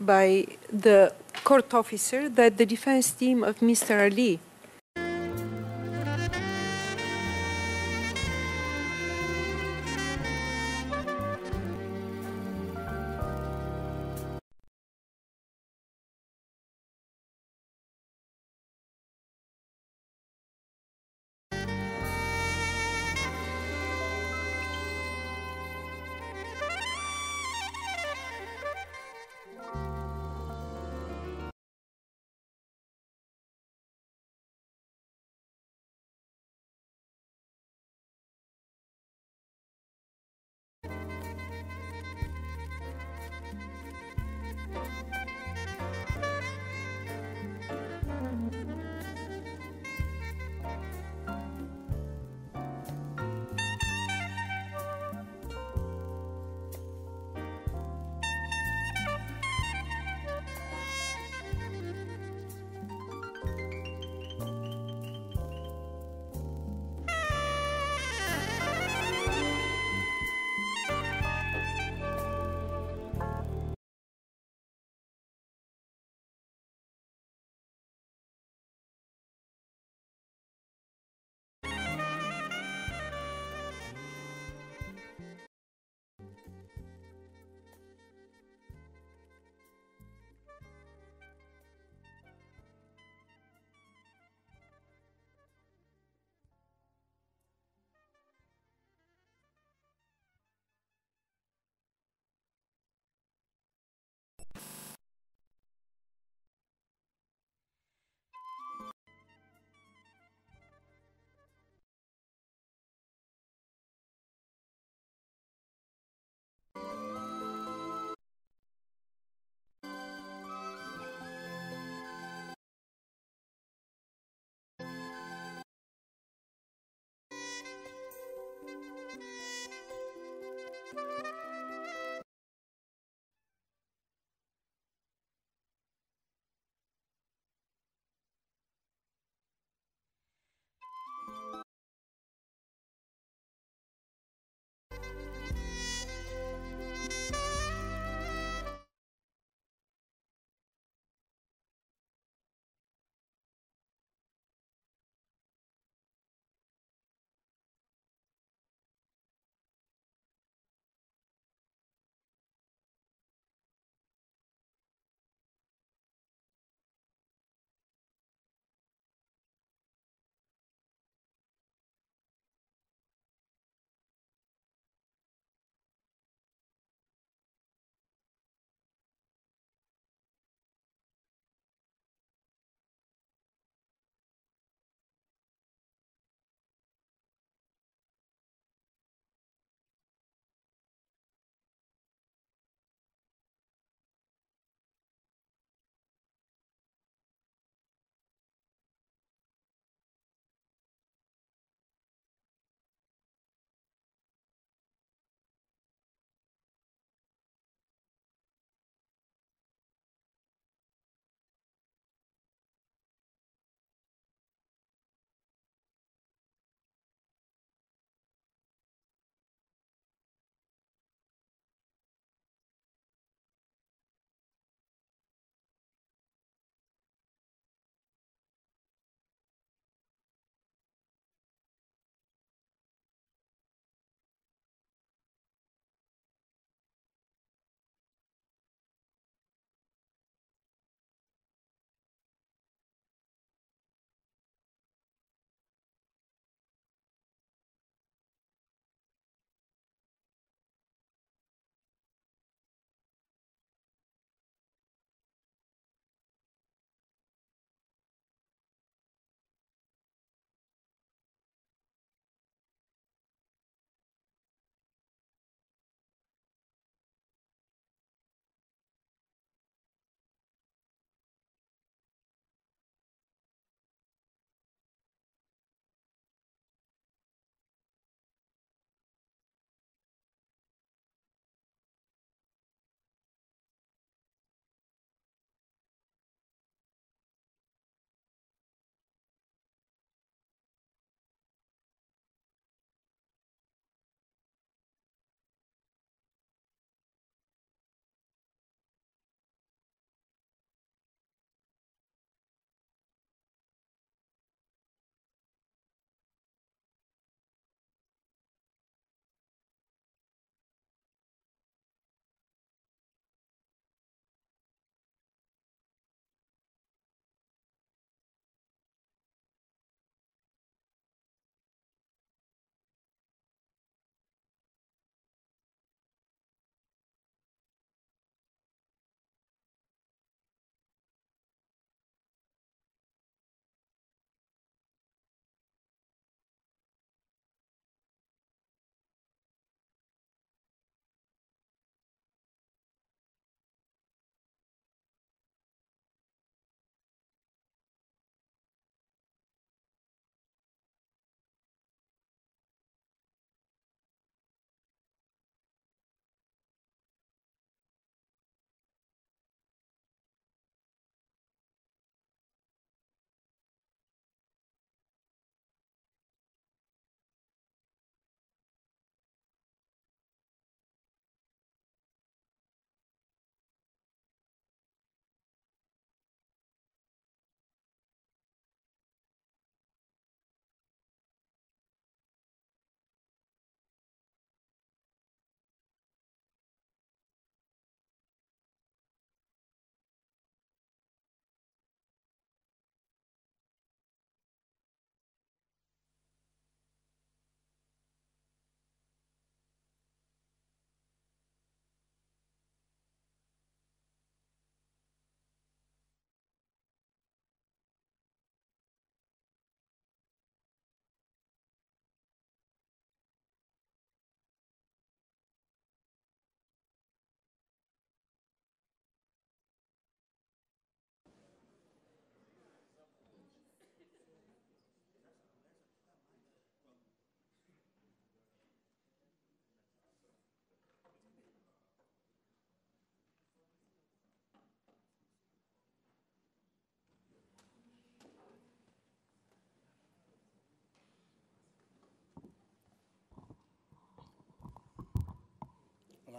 by the court officer that the defense team of Mr. Ali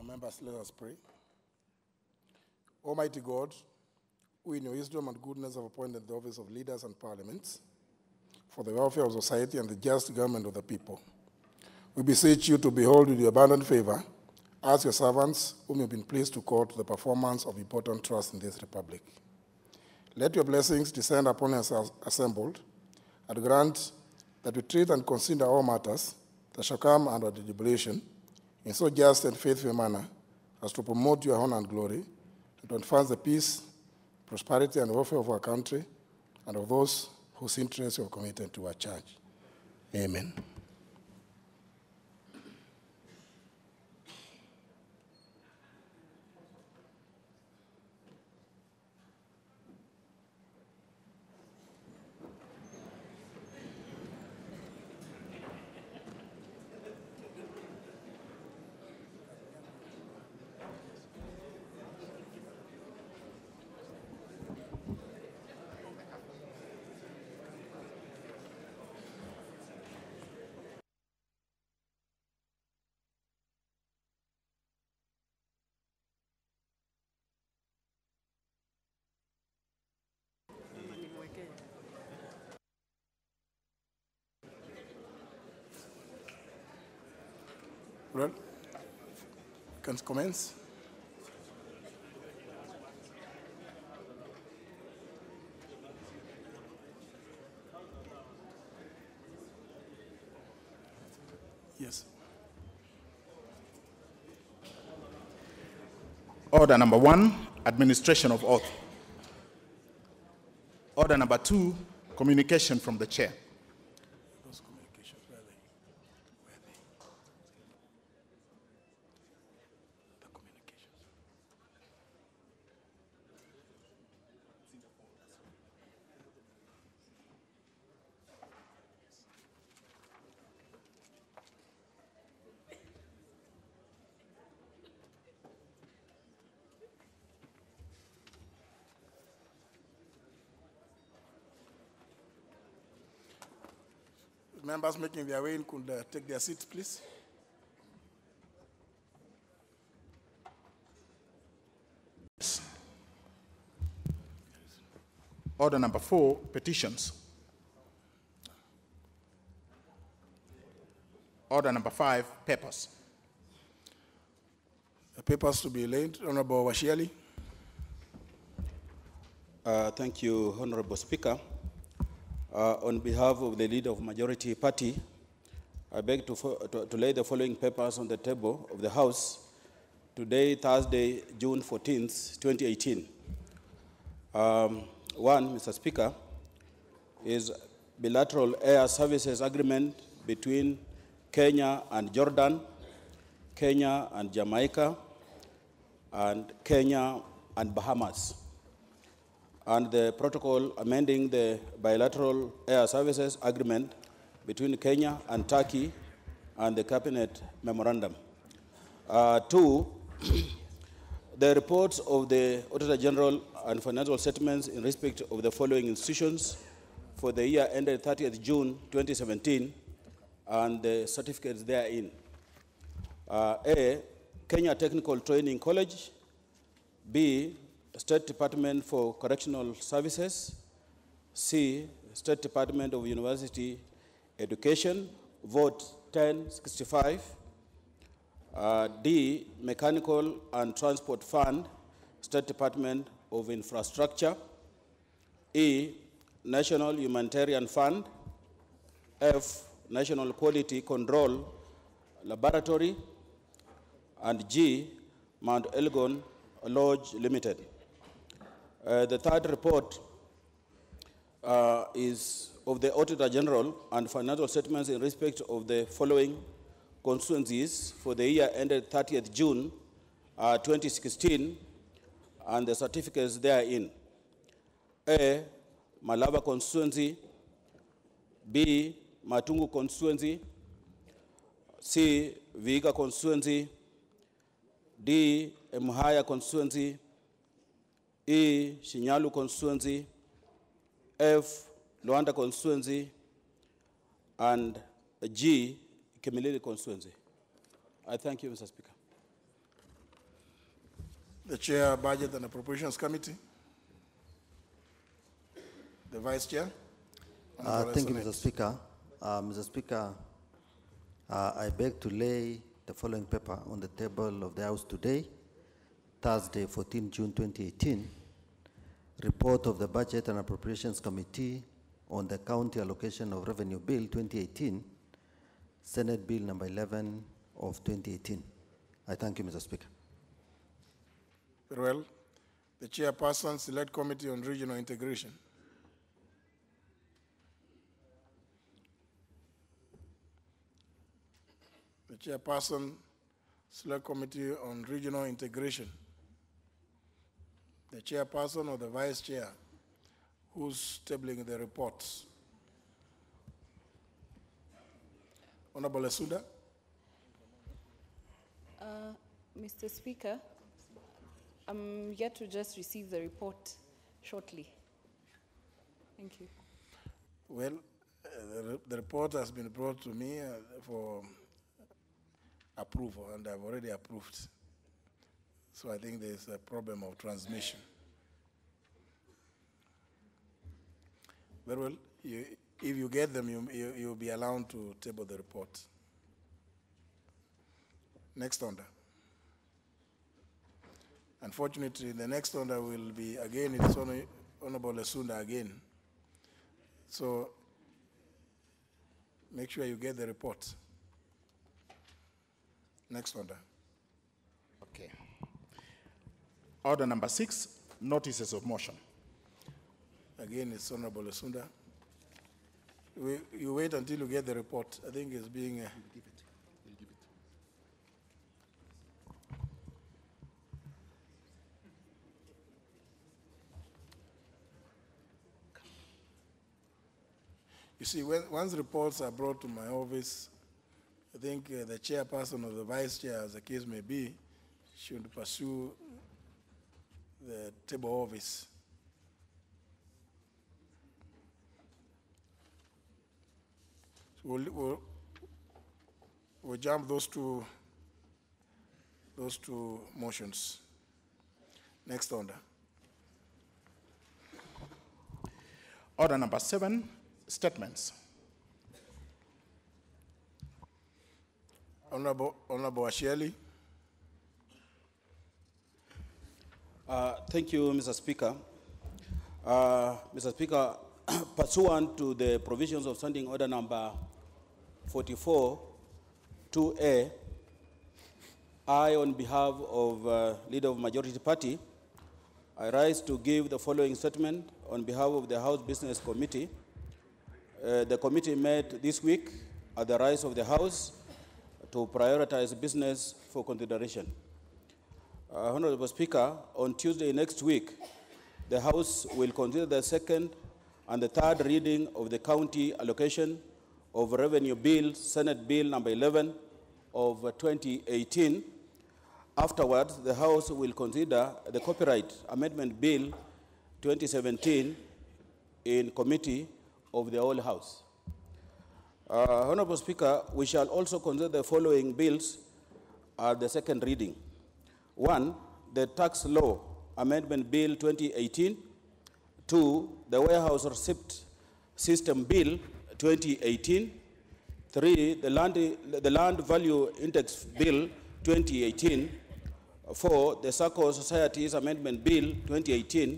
Members, let us pray. Almighty God, who in your wisdom and goodness have appointed the office of leaders and parliaments for the welfare of society and the just government of the people, we beseech you to behold with your abundant favor as your servants whom you have been pleased to call to the performance of important trusts in this republic. Let your blessings descend upon us assembled, and grant that we treat and consider all matters that shall come under the deliberation in so just and faithful a manner as to promote your honor and glory, and to advance the peace, prosperity, and welfare of our country and of those whose interests you have committed to our church. Amen. Well, can commence? Yes. Order number 1, administration of oath. Order number 2, communication from the chair. Those communications, where are they? The communications. Members making their way in could take their seats, please. Order number 4, petitions. Order number 5, papers. The papers to be laid, Honorable Washiali. Thank you, Honorable Speaker. On behalf of the leader of Majority Party, I beg to lay the following papers on the table of the House today, Thursday, June 14th, 2018. One, Mr. Speaker, is bilateral air services agreement between Kenya and Jordan, Kenya and Jamaica, and Kenya and Bahamas, and the protocol amending the bilateral air services agreement between Kenya and Turkey and the Cabinet Memorandum. 2, the reports of the Auditor General and financial statements in respect of the following institutions for the year ended 30th June 2017 and the certificates therein. A, Kenya Technical Training College. B, State Department for Correctional Services. C, State Department of University Education. Vote 1065. D, Mechanical and Transport Fund, State Department of Infrastructure. E, National Humanitarian Fund. F, National Quality Control Laboratory. And G, Mount Elgon Lodge Limited. The third report is of the Auditor General and financial statements in respect of the following constituencies for the year ended 30th June 2016 and the certificates therein. A, Malaba constituency. B, Matungu constituency. C, Vihiga constituency. D, Mhaya constituency. E, Shinyalu constituency. F, Luanda constituency. And G, Kimilili constituency. I thank you, Mr. Speaker. The Chair, Budget and Appropriations Committee. The Vice Chair. Thank you, Mr. Speaker. Mr. Speaker, I beg to lay the following paper on the table of the House today, Thursday, 14 June 2018, report of the Budget and Appropriations Committee on the County Allocation of Revenue Bill 2018, Senate Bill number 11 of 2018. I thank you, Mr. Speaker. Very well. The Chairperson, Select Committee on Regional Integration. The Chairperson, Select Committee on Regional Integration. The Chairperson or the Vice Chair, who's tabling the reports. Honorable Esunda. Mr. Speaker, I'm yet to just receive the report shortly. Thank you. Well, the report has been brought to me for approval, and I've already approved. So I think there's a problem of transmission. Very well. If you get them, you'll be allowed to table the report. Next order. Unfortunately, the next order will be, again, it's Honorable Esunda again. So make sure you get the report. Next order. Okay. Order number 6, notices of motion. Again, it's Honorable Esunda. You wait until you get the report. I think it's being... We'll give it. You see, once reports are brought to my office, I think the chairperson or the vice chair, as the case may be, should pursue the table office. So we'll jump those two motions. Next order. Order number 7, statements. Honorable Asheli. Thank you, Mr. Speaker. Mr. Speaker, pursuant to the provisions of Standing Order number 44, 2A, I, on behalf of Leader of Majority Party, I rise to give the following statement on behalf of the House Business Committee. The committee met this week at the rise of the House to prioritize business for consideration. Honorable Speaker, on Tuesday next week, the House will consider the second and the third reading of the County Allocation of Revenue Bill, Senate Bill number 11 of 2018. Afterwards, the House will consider the Copyright Amendment Bill 2017 in committee of the whole House. Honorable Speaker, we shall also consider the following bills at the second reading. 1, the Tax Law Amendment Bill 2018. 2, the Warehouse Receipt System Bill 2018. 3, the Land Value Index Bill 2018. 4, the Circle Societies Amendment Bill 2018.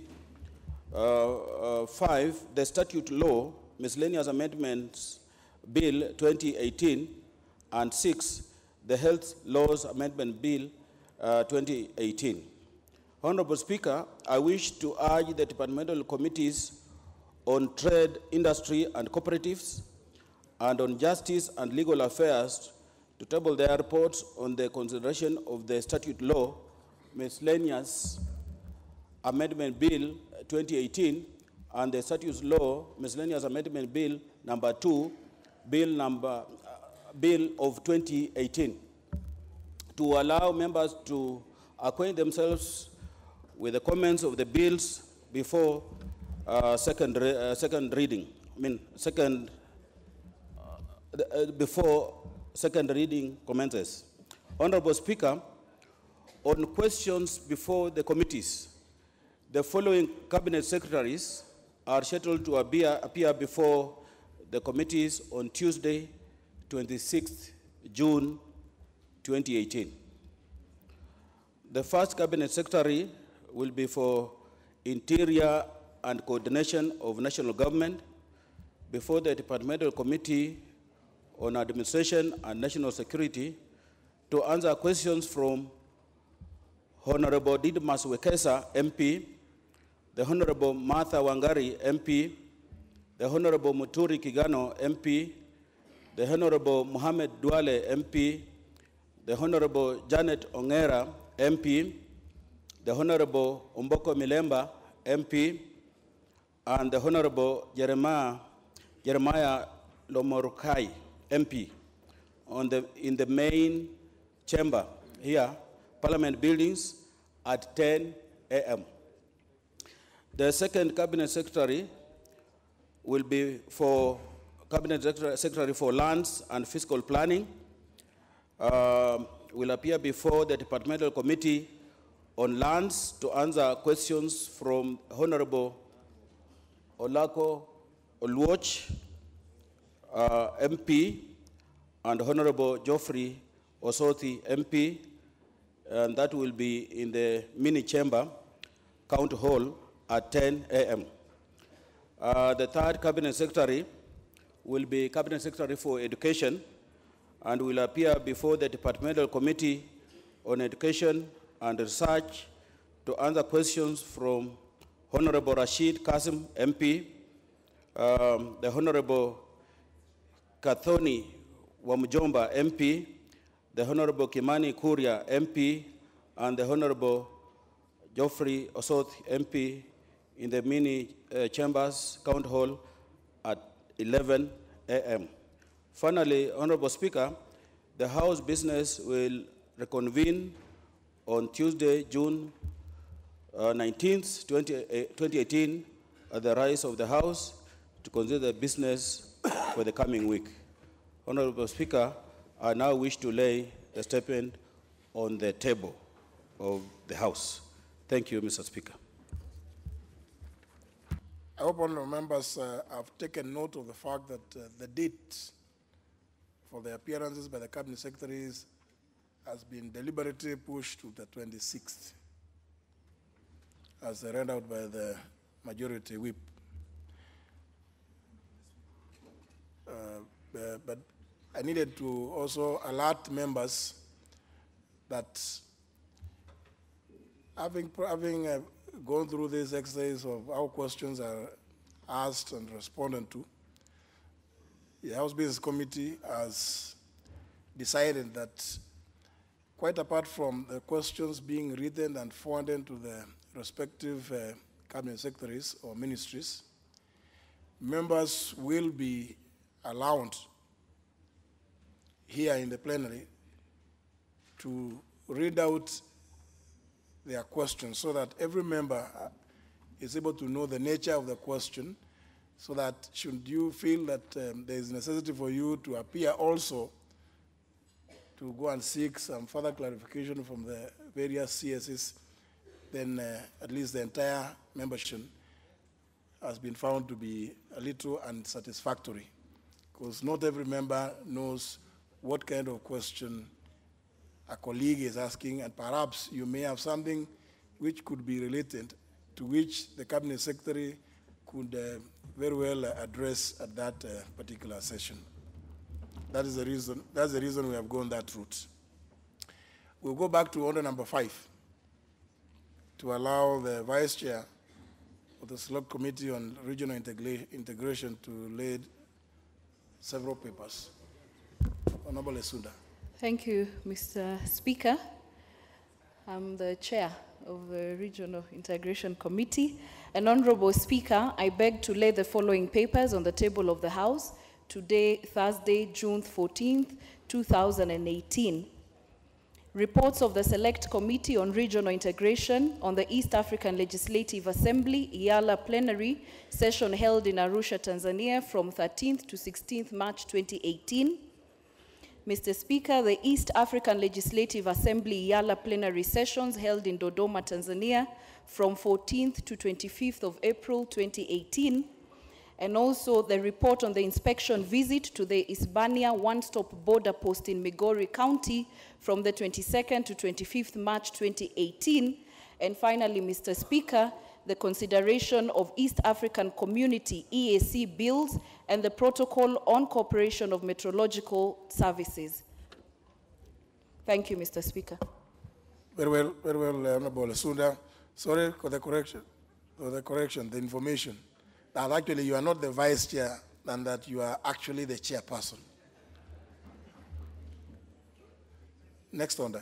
5, the Statute Law Miscellaneous Amendments Bill 2018. And 6, the Health Laws Amendment Bill 2018. Honorable Speaker, I wish to urge the departmental committees on trade, industry, and cooperatives, and on justice and legal affairs to table their reports on the consideration of the Statute Law Miscellaneous Amendment Bill 2018 and the Statute Law Miscellaneous Amendment Bill number 2, Bill of 2018, to allow members to acquaint themselves with the comments of the bills before second reading. Before second reading commences. Honorable Speaker, On questions before the committees, the following cabinet secretaries are scheduled to appear before the committees on Tuesday, 26th June 2018. The first cabinet secretary will be for Interior and Coordination of National Government before the Departmental Committee on Administration and National Security to answer questions from Honorable Didmas Wekesa, MP, the Honorable Martha Wangari, MP, the Honorable Muturi Kigano, MP, the Honorable Mohamed Duale, MP, the Honorable Janet Ongera, MP, the Honorable Umboko Milemba, MP, and the Honorable Jeremiah Lomorukai, MP, in the main chamber here, Parliament buildings, at 10 a.m. The second cabinet secretary will be for Cabinet Secretary for Lands and Fiscal Planning, will appear before the Departmental Committee on Lands to answer questions from Honorable Olako Oluoch, MP, and Honorable Geoffrey Osoti, MP, and that will be in the mini chamber, County Hall, at 10 a.m. The third cabinet secretary will be Cabinet Secretary for Education and will appear before the Departmental Committee on Education and Research to answer questions from Honorable Rashid Kasim, MP, the Honorable Kathoni Wamujomba, MP, the Honorable Kimani Kuria, MP, and the Honorable Geoffrey Osot, MP, in the mini chambers, County Hall, at 11 a.m. Finally, Honorable Speaker, the House business will reconvene on Tuesday, June 19th, 2018, at the rise of the House to consider business for the coming week. Honorable Speaker, I now wish to lay a statement on the table of the House. Thank you, Mr. Speaker. I hope honorable members have taken note of the fact that the date for the appearances by the cabinet secretaries has been deliberately pushed to the 26th, as read out by the majority whip. But I needed to also alert members that having gone through this exercise of how questions are asked and responded to, the House Business Committee has decided that, quite apart from the questions being written and forwarded to the respective cabinet secretaries or ministries, members will be allowed here in the plenary to read out their questions so that every member is able to know the nature of the question, so that should you feel that there is necessity for you to appear also to go and seek some further clarification from the various CSs, then at least the entire membership has been found to be a little unsatisfactory, because not every member knows what kind of question a colleague is asking, and perhaps you may have something which could be related to which the cabinet secretary could very well address at that particular session. That is the reason. That's the reason we have gone that route. We'll go back to order number 5 to allow the vice chair of the Select Committee on Regional Integration to lead several papers. Honorable Esunda. Thank you, Mr. Speaker. I'm the chair of the Regional Integration Committee. And Honorable Speaker, I beg to lay the following papers on the table of the House today, Thursday, June 14th, 2018. Reports of the Select Committee on Regional Integration on the East African Legislative Assembly, IALA plenary session held in Arusha, Tanzania from 13th to 16th March 2018. Mr. Speaker, the East African Legislative Assembly Yala plenary sessions held in Dodoma, Tanzania from 14th to 25th of April 2018, and also the report on the inspection visit to the Hispania one-stop border post in Migori County from the 22nd to 25th March 2018, and finally, Mr. Speaker, the consideration of East African Community EAC bills and the protocol on cooperation of meteorological services. Thank you, Mr. Speaker. Very well, Honorable Sunda. Sorry for the correction, the information. That actually you are not the vice chair, and that you are actually the chairperson. Next order.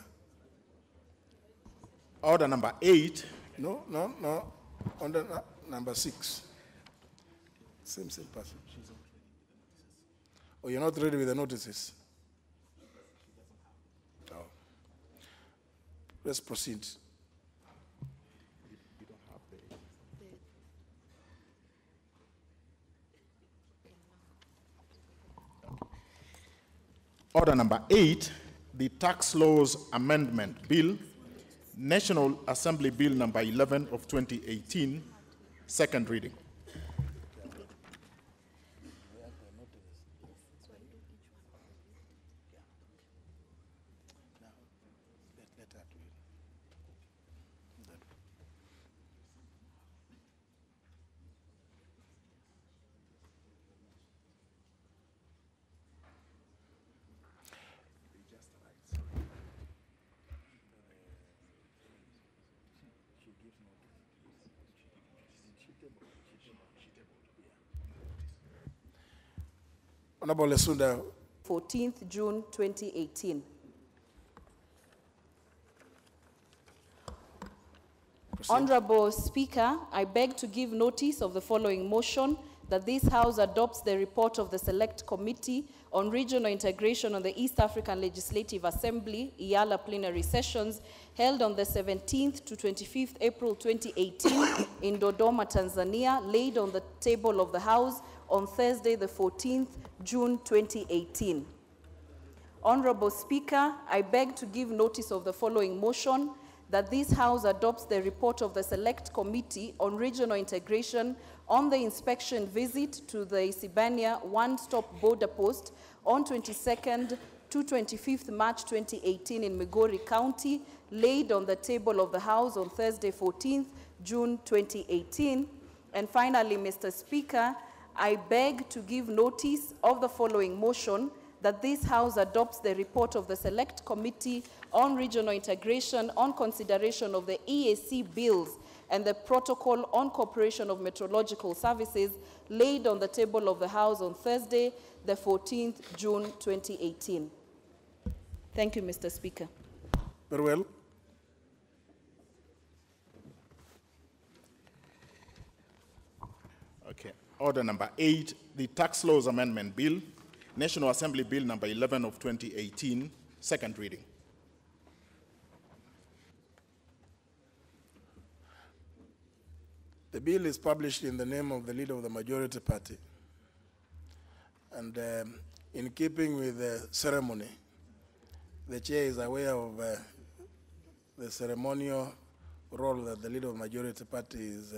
Order number 8. No. Order number 6. Same person. Oh, you're not ready with the notices? No. Let's proceed. Order number 8, the Tax Laws Amendment Bill, National Assembly Bill number 11 of 2018, second reading. Honorable Sunda. 14th June 2018. Proceed. Honorable Speaker, I beg to give notice of the following motion that this House adopts the report of the Select Committee on Regional Integration on the East African Legislative Assembly, IALA plenary sessions, held on the 17th to 25th April 2018 in Dodoma, Tanzania, laid on the table of the House on Thursday, the 14th June 2018. Honorable Speaker, I beg to give notice of the following motion that this House adopts the report of the Select Committee on Regional Integration on the inspection visit to the Isibania one-stop border post on 22nd to 25th March 2018 in Migori County, laid on the table of the House on Thursday, 14th June 2018. And finally, Mr. Speaker, I beg to give notice of the following motion that this House adopts the report of the Select Committee on Regional Integration on consideration of the EAC bills and the protocol on cooperation of meteorological services laid on the table of the House on Thursday, the 14th June 2018. Thank you, Mr. Speaker. Very well. Okay. Order number 8, the Tax Laws Amendment Bill, National Assembly Bill number 11 of 2018, second reading. The bill is published in the name of the leader of the majority party. And in keeping with the ceremony, the chair is aware of the ceremonial role that the leader of the majority party is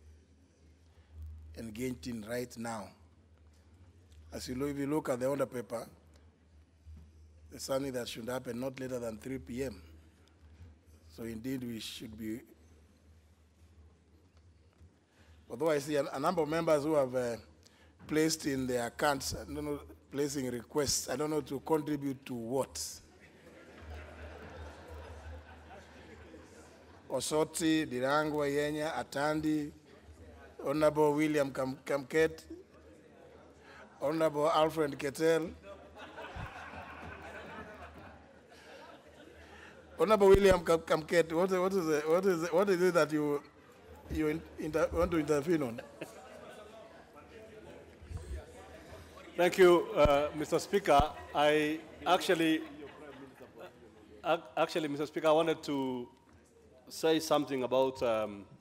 engaged in right now. As you look, if you look at the order paper, it's something that should happen not later than 3 p.m. So indeed, we should be. Although I see a number of members who have placed in their accounts, I don't know, placing requests, I don't know to contribute to what. Osoti, Dirangwa, Yenya, Atandi, Honorable William Kamket, Honorable Alfred Ketel, Honorable William Kamket, what is it that you want to intervene on? Thank you, Mr. Speaker. Actually, Mr. Speaker, I wanted to say something about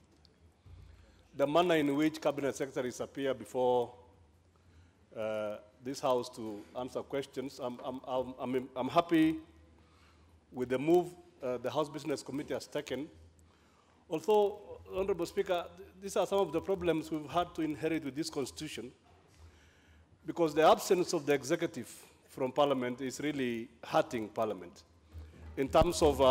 the manner in which cabinet secretaries appear before this House to answer questions. I'm happy with the move the House Business Committee has taken. Although, Honorable Speaker, these are some of the problems we've had to inherit with this Constitution, because the absence of the executive from Parliament is really hurting Parliament in terms of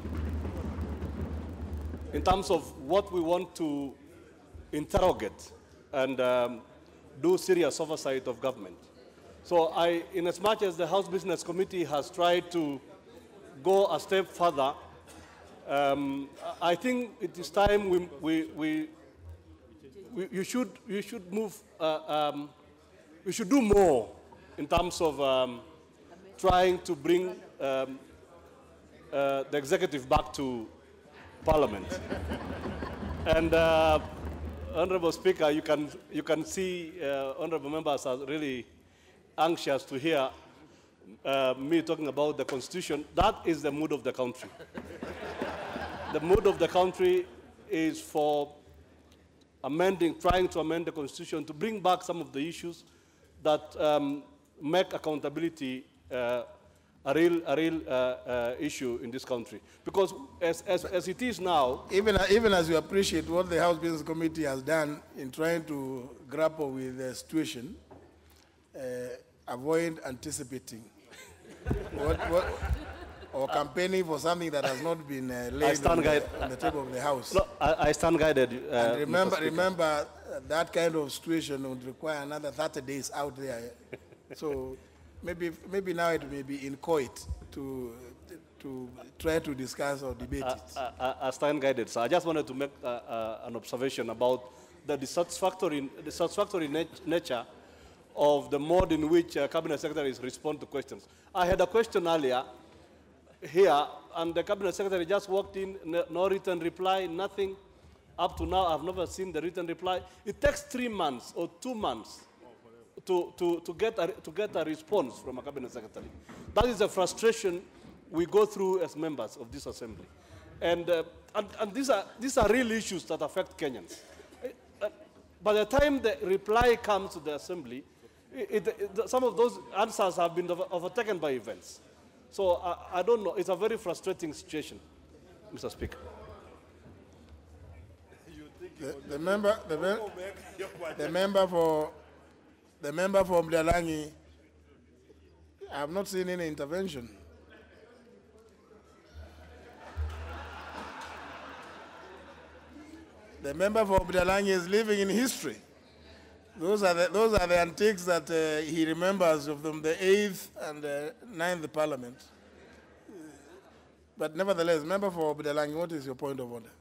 what we want to interrogate and do serious oversight of government. So in as much as the House Business Committee has tried to go a step further, I think it is time you should move, we should do more in terms of trying to bring the executive back to Parliament. And Honorable Speaker, you can see honorable members are really anxious to hear me talking about the Constitution. That is the mood of the country. The mood of the country is for trying to amend the Constitution to bring back some of the issues that make accountability a real issue in this country. Because as it is now... Even as you appreciate what the House Business Committee has done in trying to grapple with the situation, avoid anticipating or campaigning for something that has not been laid on the table of the House. No, I stand guided. And remember, that kind of situation would require another 30 days out there. So maybe now it may be inchoate to try to discuss or debate it. I stand guided, sir. I just wanted to make an observation about the satisfactory nature of the mode in which Cabinet Secretaries respond to questions. I had a question earlier here, and the Cabinet Secretary just walked in, no written reply, nothing. Up to now, I've never seen the written reply. It takes 3 months or 2 months to get a response from a Cabinet Secretary. That is a frustration we go through as members of this Assembly. And these are real issues that affect Kenyans. By the time the reply comes to the Assembly, some of those answers have been overtaken by events. So I don't know. It's a very frustrating situation, Mr. Speaker. The member for Mdalangi, I have not seen any intervention. The member for Mdalangi is living in history. Those are the antiques that he remembers of them, the 8th and the 9th Parliament. But nevertheless, member for Mdalangi, what is your point of order?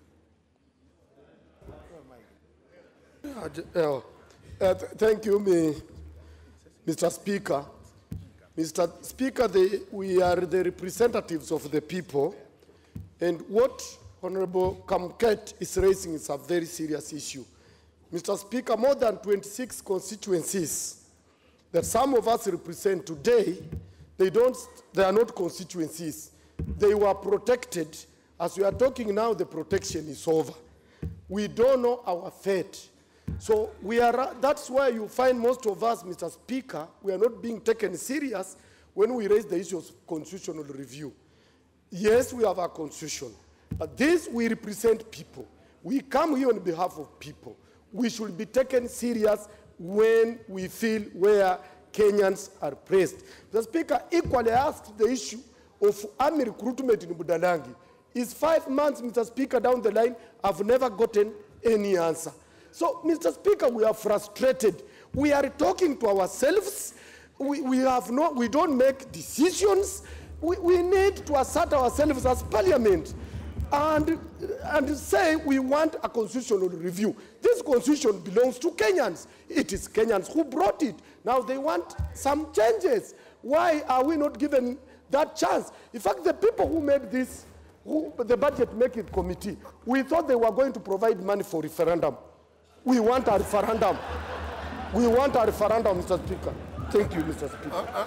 Thank you, Mr. Speaker. Mr. Speaker, we are the representatives of the people, and what Honorable Kamket is raising is a very serious issue. Mr. Speaker, more than 26 constituencies that some of us represent today, they are not constituencies. They were protected. As we are talking now, the protection is over. We don't know our fate. So that's why you find most of us, Mr. Speaker, we are not being taken serious when we raise the issue of constitutional review. Yes, we have a constitution, but this, we represent people. We come here on behalf of people. We should be taken serious when we feel where Kenyans are pressed. Mr. Speaker, equally I asked the issue of army recruitment in Budalangi. It's 5 months, Mr. Speaker, down the line, I've never gotten any answer. So, Mr. Speaker, we are frustrated. We are talking to ourselves. We don't make decisions. We need to assert ourselves as Parliament and say we want a constitutional review. This constitution belongs to Kenyans. It is Kenyans who brought it. Now they want some changes. Why are we not given that chance? In fact, the people who made this, the budget making committee, we thought they were going to provide money for referendum. We want a referendum. We want a referendum, Mr. Speaker. Thank you, Mr. Speaker.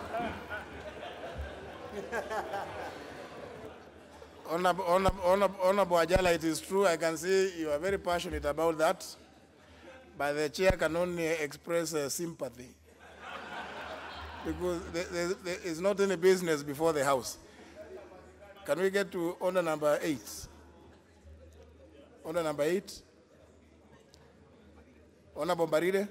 Honorable Ajala, it is true, I can see you are very passionate about that, but the chair can only express sympathy. because there is not any business before the House. Can we get to order number 8? Order number 8. Honorable Mbarire.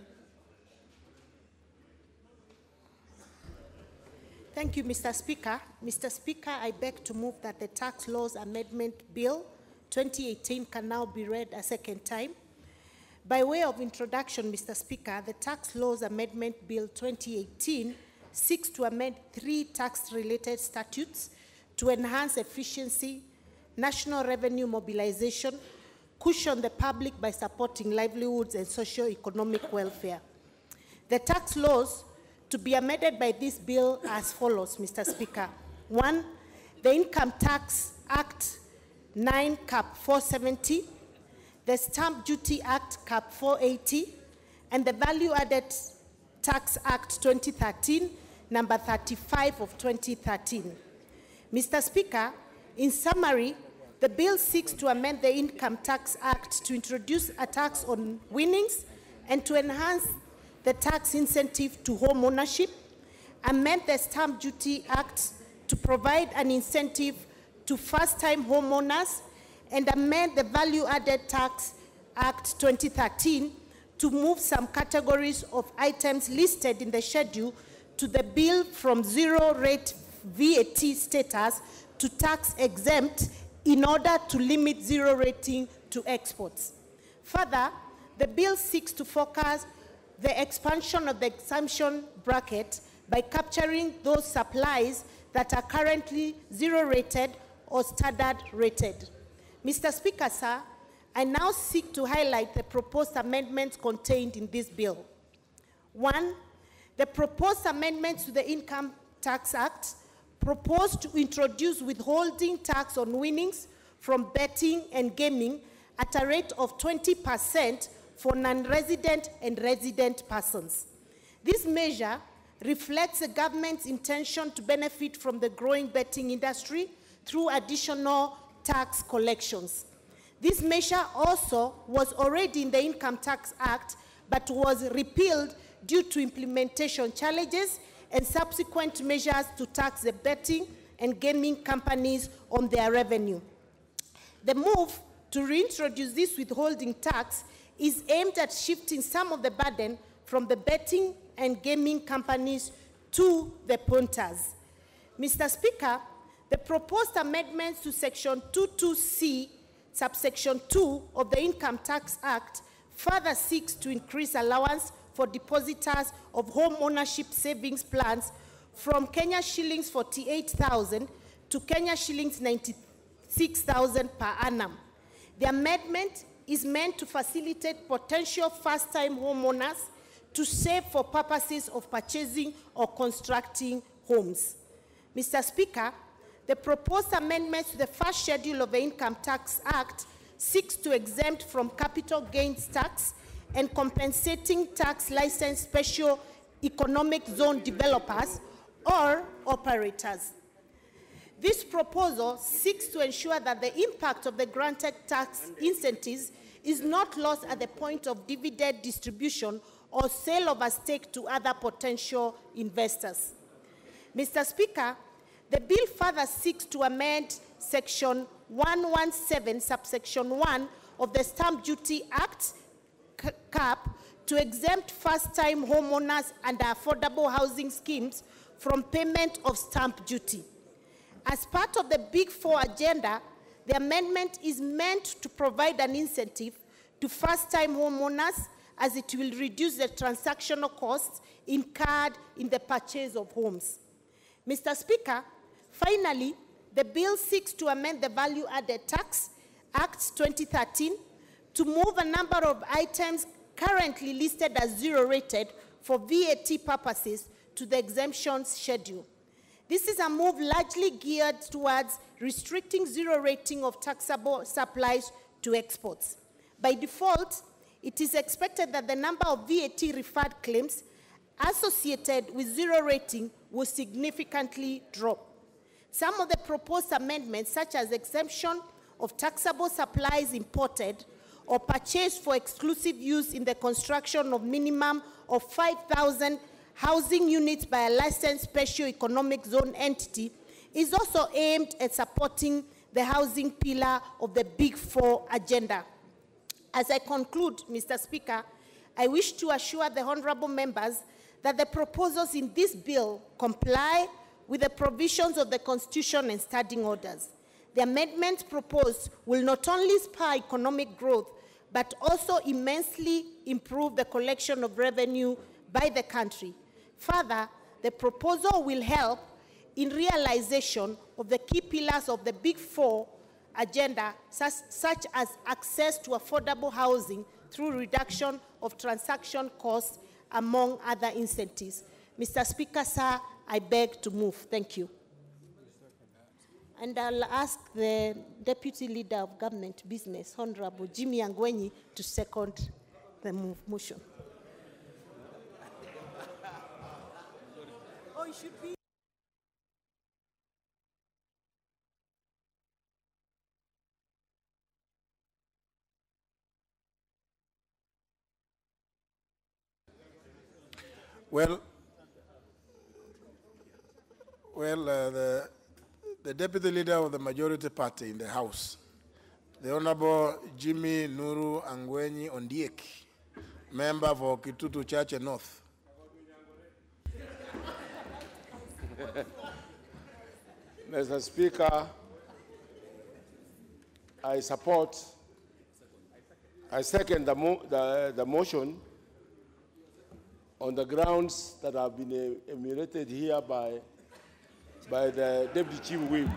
Thank you, Mr. Speaker. Mr. Speaker, I beg to move that the Tax Laws Amendment Bill 2018 can now be read a second time. By way of introduction, Mr. Speaker, the Tax Laws Amendment Bill 2018 seeks to amend 3 tax-related statutes to enhance efficiency, national revenue mobilization, cushion the public by supporting livelihoods and socio-economic welfare. The tax laws to be amended by this bill as follows, Mr. Speaker. 1, the Income Tax Act 9 Cap 470, the Stamp Duty Act Cap 480, and the Value Added Tax Act 2013, number 35 of 2013. Mr. Speaker, in summary, the bill seeks to amend the Income Tax Act to introduce a tax on winnings and to enhance the tax incentive to home ownership, amend the Stamp Duty Act to provide an incentive to first-time homeowners, and amend the Value Added Tax Act 2013 to move some categories of items listed in the schedule to the bill from zero-rate VAT status to tax exempt in order to limit zero rating to exports. Further, the bill seeks to focus the expansion of the exemption bracket by capturing those supplies that are currently zero-rated or standard-rated. Mr. Speaker, sir, I now seek to highlight the proposed amendments contained in this bill. 1, the proposed amendments to the Income Tax Act propose to introduce withholding tax on winnings from betting and gaming at a rate of 20% for non-resident and resident persons. This measure reflects the government's intention to benefit from the growing betting industry through additional tax collections. This measure also was already in the Income Tax Act, but was repealed due to implementation challenges and subsequent measures to tax the betting and gaming companies on their revenue. The move to reintroduce this withholding tax is aimed at shifting some of the burden from the betting and gaming companies to the punters. Mr. Speaker, the proposed amendments to Section 22C, subsection 2 of the Income Tax Act further seeks to increase allowance for depositors of home ownership savings plans from Kenya shillings 48,000 to Kenya shillings 96,000 per annum. The amendment is meant to facilitate potential first-time homeowners to save for purposes of purchasing or constructing homes. Mr. Speaker, the proposed amendments to the first schedule of the Income Tax Act seeks to exempt from capital gains tax and compensating tax licensed special economic zone developers or operators. This proposal seeks to ensure that the impact of the granted tax incentives is not lost at the point of dividend distribution or sale of a stake to other potential investors. Mr. Speaker, the bill further seeks to amend Section 117, subsection 1 of the Stamp Duty Act, CAP, to exempt first-time homeowners under affordable housing schemes from payment of stamp duty. As part of the Big Four agenda, the amendment is meant to provide an incentive to first-time homeowners as it will reduce the transactional costs incurred in the purchase of homes. Mr. Speaker, finally, the bill seeks to amend the Value Added Tax Act 2013 to move a number of items currently listed as zero-rated for VAT purposes to the exemptions schedule. This is a move largely geared towards restricting zero rating of taxable supplies to exports. By default, it is expected that the number of VAT-referred claims associated with zero rating will significantly drop. Some of the proposed amendments, such as exemption of taxable supplies imported or purchased for exclusive use in the construction of minimum of 5,000 housing units by a licensed special economic zone entity is also aimed at supporting the housing pillar of the Big Four agenda. As I conclude, Mr. Speaker, I wish to assure the honorable members that the proposals in this bill comply with the provisions of the Constitution and standing orders. The amendments proposed will not only spur economic growth, but also immensely improve the collection of revenue by the country. Further, the proposal will help in realization of the key pillars of the Big Four agenda, such as access to affordable housing through reduction of transaction costs, among other incentives. Mr. Speaker, sir, I beg to move. Thank you. And I'll ask the Deputy Leader of Government Business, Honorable Jimmy Angwenyi, to second the motion. Oh, it should be. Well, the Deputy Leader of the Majority Party in the House, the Honorable Jimmy Nuru Angwenyi Ondiek, member for Kitutu Church and North. Mr. Speaker, I second the motion on the grounds that have been enumerated here by the Deputy Chief Whip.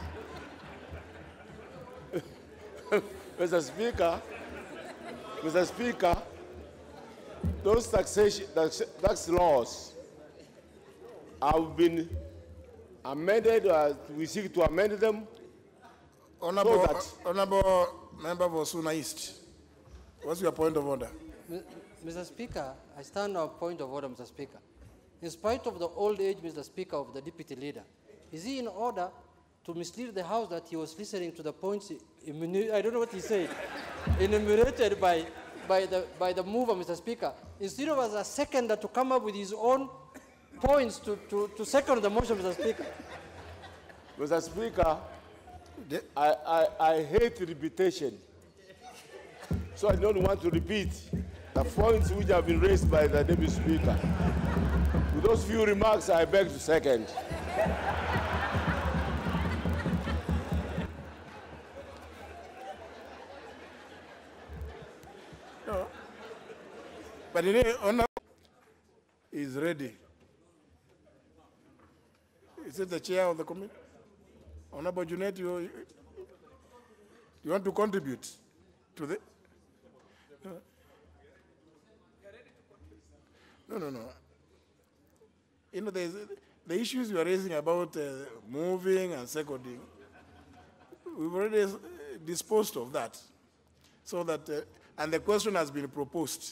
Mr. Speaker, those tax laws have been amended, or we seek to amend them. Honorable Member for Suna East, what's your point of order? Mr. Speaker, I stand on point of order, Mr. Speaker. In spite of the old age, Mr. Speaker, of the Deputy Leader, is he in order to mislead the House that he was listening to the points, I don't know what he said, enumerated by the mover, Mr. Speaker, instead of as a seconder to come up with his own points to second the motion, Mr. Speaker? Mr. Speaker, I hate repetition, so I don't want to repeat the points which have been raised by the Deputy Speaker. With those few remarks, I beg to second. No. But anyway, Honorable is ready. Is it the chair of the committee? Honorable Junet, you want to contribute to the? No. You know, the issues you are raising about moving and seconding, we've already disposed of that. So that, and the question has been proposed.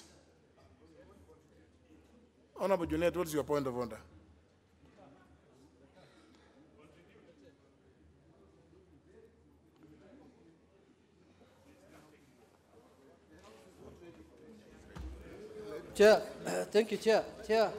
Honorable Junet, what's your point of order? Chair, thank you, Chair.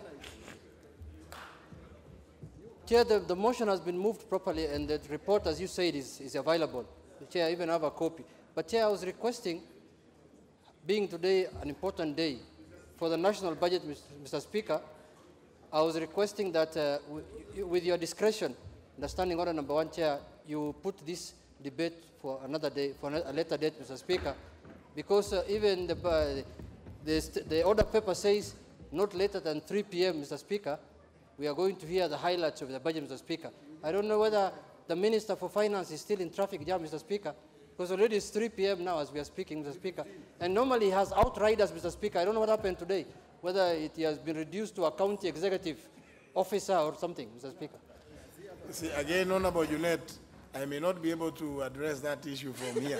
Chair, the motion has been moved properly, and the report, as you said, is available. The Chair even have a copy. But Chair, I was requesting, being today an important day for the national budget, Mr. Speaker, I was requesting that with your discretion, the standing order number 1, Chair, you put this debate for another day, for a later date, Mr. Speaker, because even the order paper says not later than 3 p.m., Mr. Speaker, we are going to hear the highlights of the budget, Mr. Speaker. I don't know whether the Minister for Finance is still in traffic jam, Mr. Speaker, because already it's 3 p.m. now as we are speaking, Mr. Speaker. And normally he has outriders, Mr. Speaker. I don't know what happened today, whether it has been reduced to a county executive officer or something, Mr. Speaker. See, again, Honorable Junet, I may not be able to address that issue from here.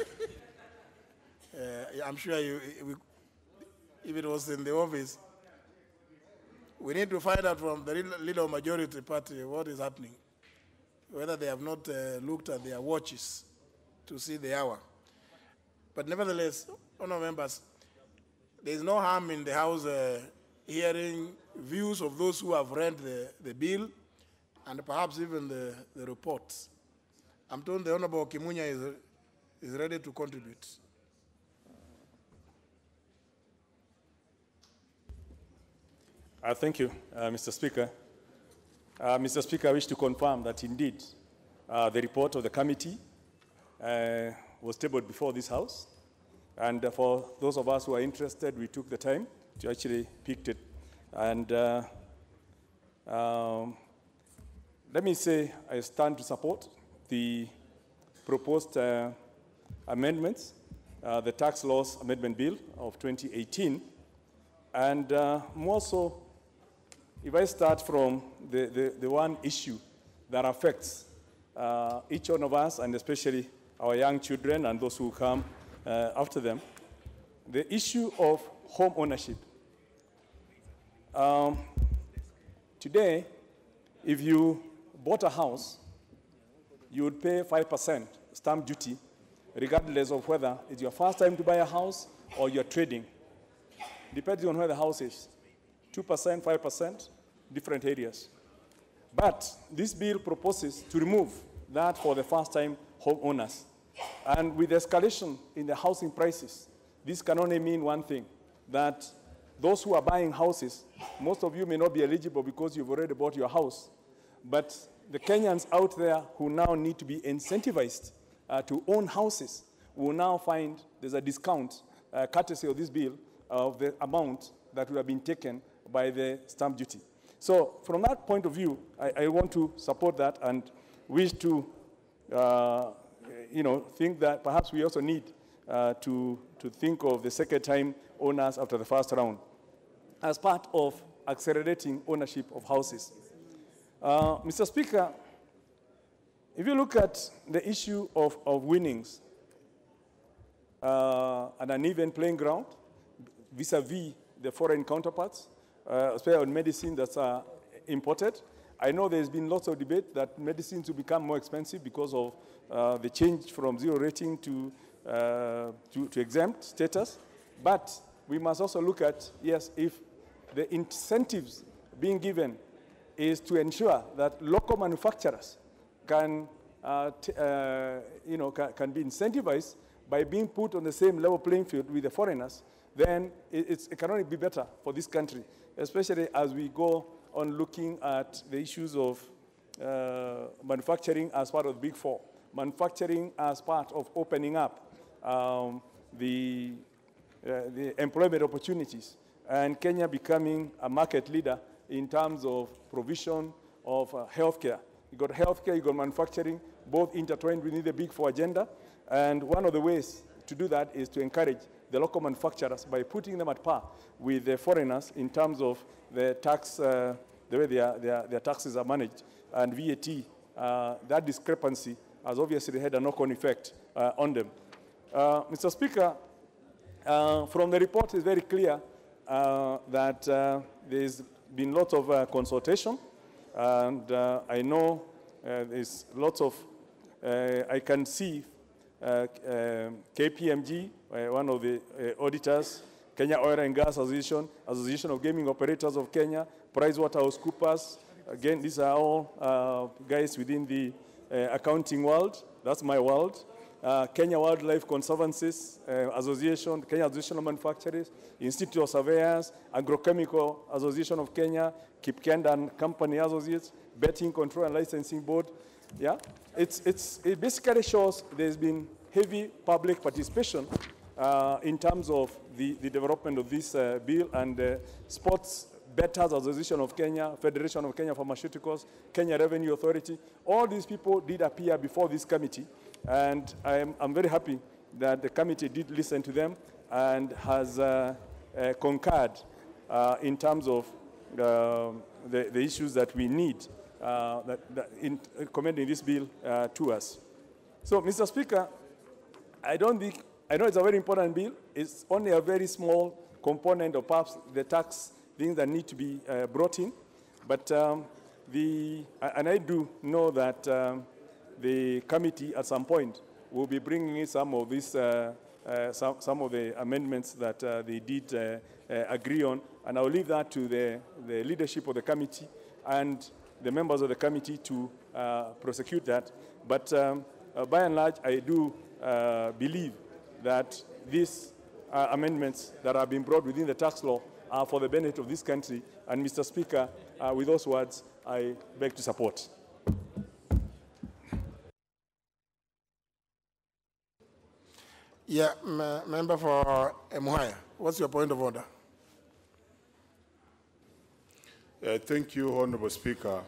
I'm sure if it was in the office, we need to find out from the leader of majority party what is happening, whether they have not looked at their watches to see the hour. But nevertheless, honourable members, there is no harm in the House hearing views of those who have read the bill and perhaps even the reports. I'm told the Honorable Kimunya is ready to contribute. Thank you, Mr. Speaker. Mr. Speaker, I wish to confirm that indeed the report of the committee was tabled before this House. And for those of us who are interested, we took the time to actually pick it. And let me say I stand to support the proposed amendments, the Tax Laws Amendment Bill of 2018. And more so, if I start from the one issue that affects each one of us, and especially our young children and those who come after them, the issue of home ownership. Today, if you bought a house, you would pay 5% stamp duty, regardless of whether it's your first time to buy a house or you're trading. Depending on where the house is, 2%, 5%, different areas. But this bill proposes to remove that for the first-time homeowners. And with escalation in the housing prices, this can only mean one thing, that those who are buying houses, most of you may not be eligible because you've already bought your house, but the Kenyans out there who now need to be incentivized to own houses will now find there's a discount, courtesy of this bill, of the amount that would have been taken by the stamp duty. So from that point of view, I want to support that and wish to think that perhaps we also need to think of the second-time owners after the first round as part of accelerating ownership of houses. Mr. Speaker, if you look at the issue of winnings and an even playing ground vis-a-vis the foreign counterparts, especially on medicine that's imported, I know there's been lots of debate that medicines will become more expensive because of the change from zero rating to exempt status. But we must also look at, yes, if the incentives being given is to ensure that local manufacturers can be incentivized by being put on the same level playing field with the foreigners, then it can only be better for this country, especially as we go on looking at the issues of manufacturing as part of the Big Four, manufacturing as part of opening up the employment opportunities, and Kenya becoming a market leader in terms of provision of healthcare. You got healthcare, you got manufacturing, both intertwined within the Big Four agenda. And one of the ways to do that is to encourage the local manufacturers by putting them at par with the foreigners in terms of the tax, the way their taxes are managed, and VAT. That discrepancy has obviously had a knock-on effect on them. Mr. Speaker, from the report, it's very clear that there's been lots of consultation, and I know there's lots of, I can see KPMG, one of the auditors, Kenya Oil and Gas Association, Association of Gaming Operators of Kenya, PricewaterhouseCoopers. Again, these are all guys within the accounting world. That's my world. Kenya Wildlife Conservancies Association, Kenya Association of Manufacturers, Institute of Surveyors, Agrochemical Association of Kenya, Kipkenda and Company Associates, Betting Control and Licensing Board. Yeah, it basically shows there's been heavy public participation in terms of the development of this bill, and Sports Bettors Association of Kenya, Federation of Kenya Pharmaceuticals, Kenya Revenue Authority. All these people did appear before this committee, and I'm very happy that the committee did listen to them and has concurred in terms of the issues that we need in commending this bill to us. So, Mr. Speaker, I know it's a very important bill. It's only a very small component of perhaps the tax things that need to be brought in. But and I do know that the committee at some point will be bringing in some of these, some of the amendments that they did agree on, And I'll leave that to the leadership of the committee and the members of the committee to prosecute that. But by and large, I do believe that these amendments that have been brought within the tax law are for the benefit of this country. And Mr. Speaker, with those words, I beg to support. Yeah, member for Emuhaya, what's your point of order? Thank you, Honorable Speaker.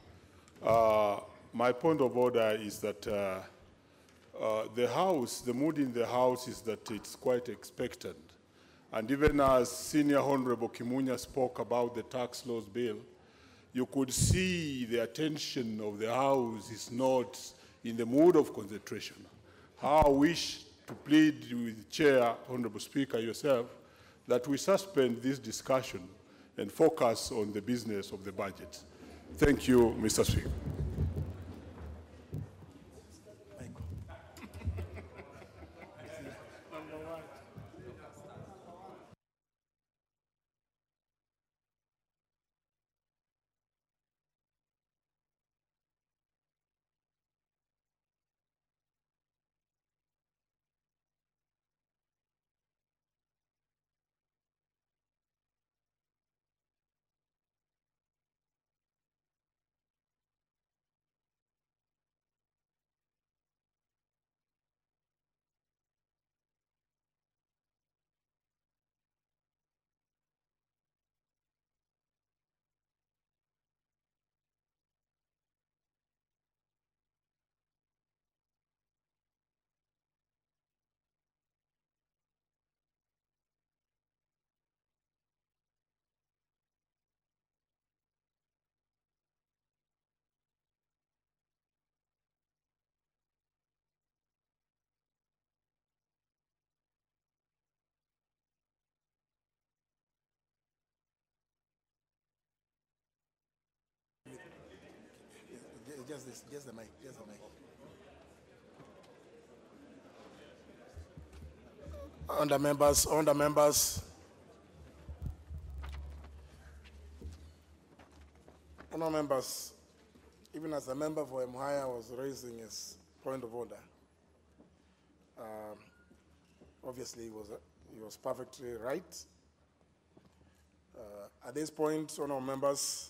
My point of order is that the House, the mood in the House is that it's quite expectant. And even as Senior Honorable Kimunya spoke about the tax laws bill, you could see the attention of the House is not in the mood of concentration. How I wish to plead with Chair, Honorable Speaker, yourself, that we suspend this discussion and focus on the business of the budget. Thank you, Mr. Speaker. Just the mic, just the mic. Honourable members, even as a member for Emuhaya was raising his point of order, obviously he was perfectly right. At this point, honourable members,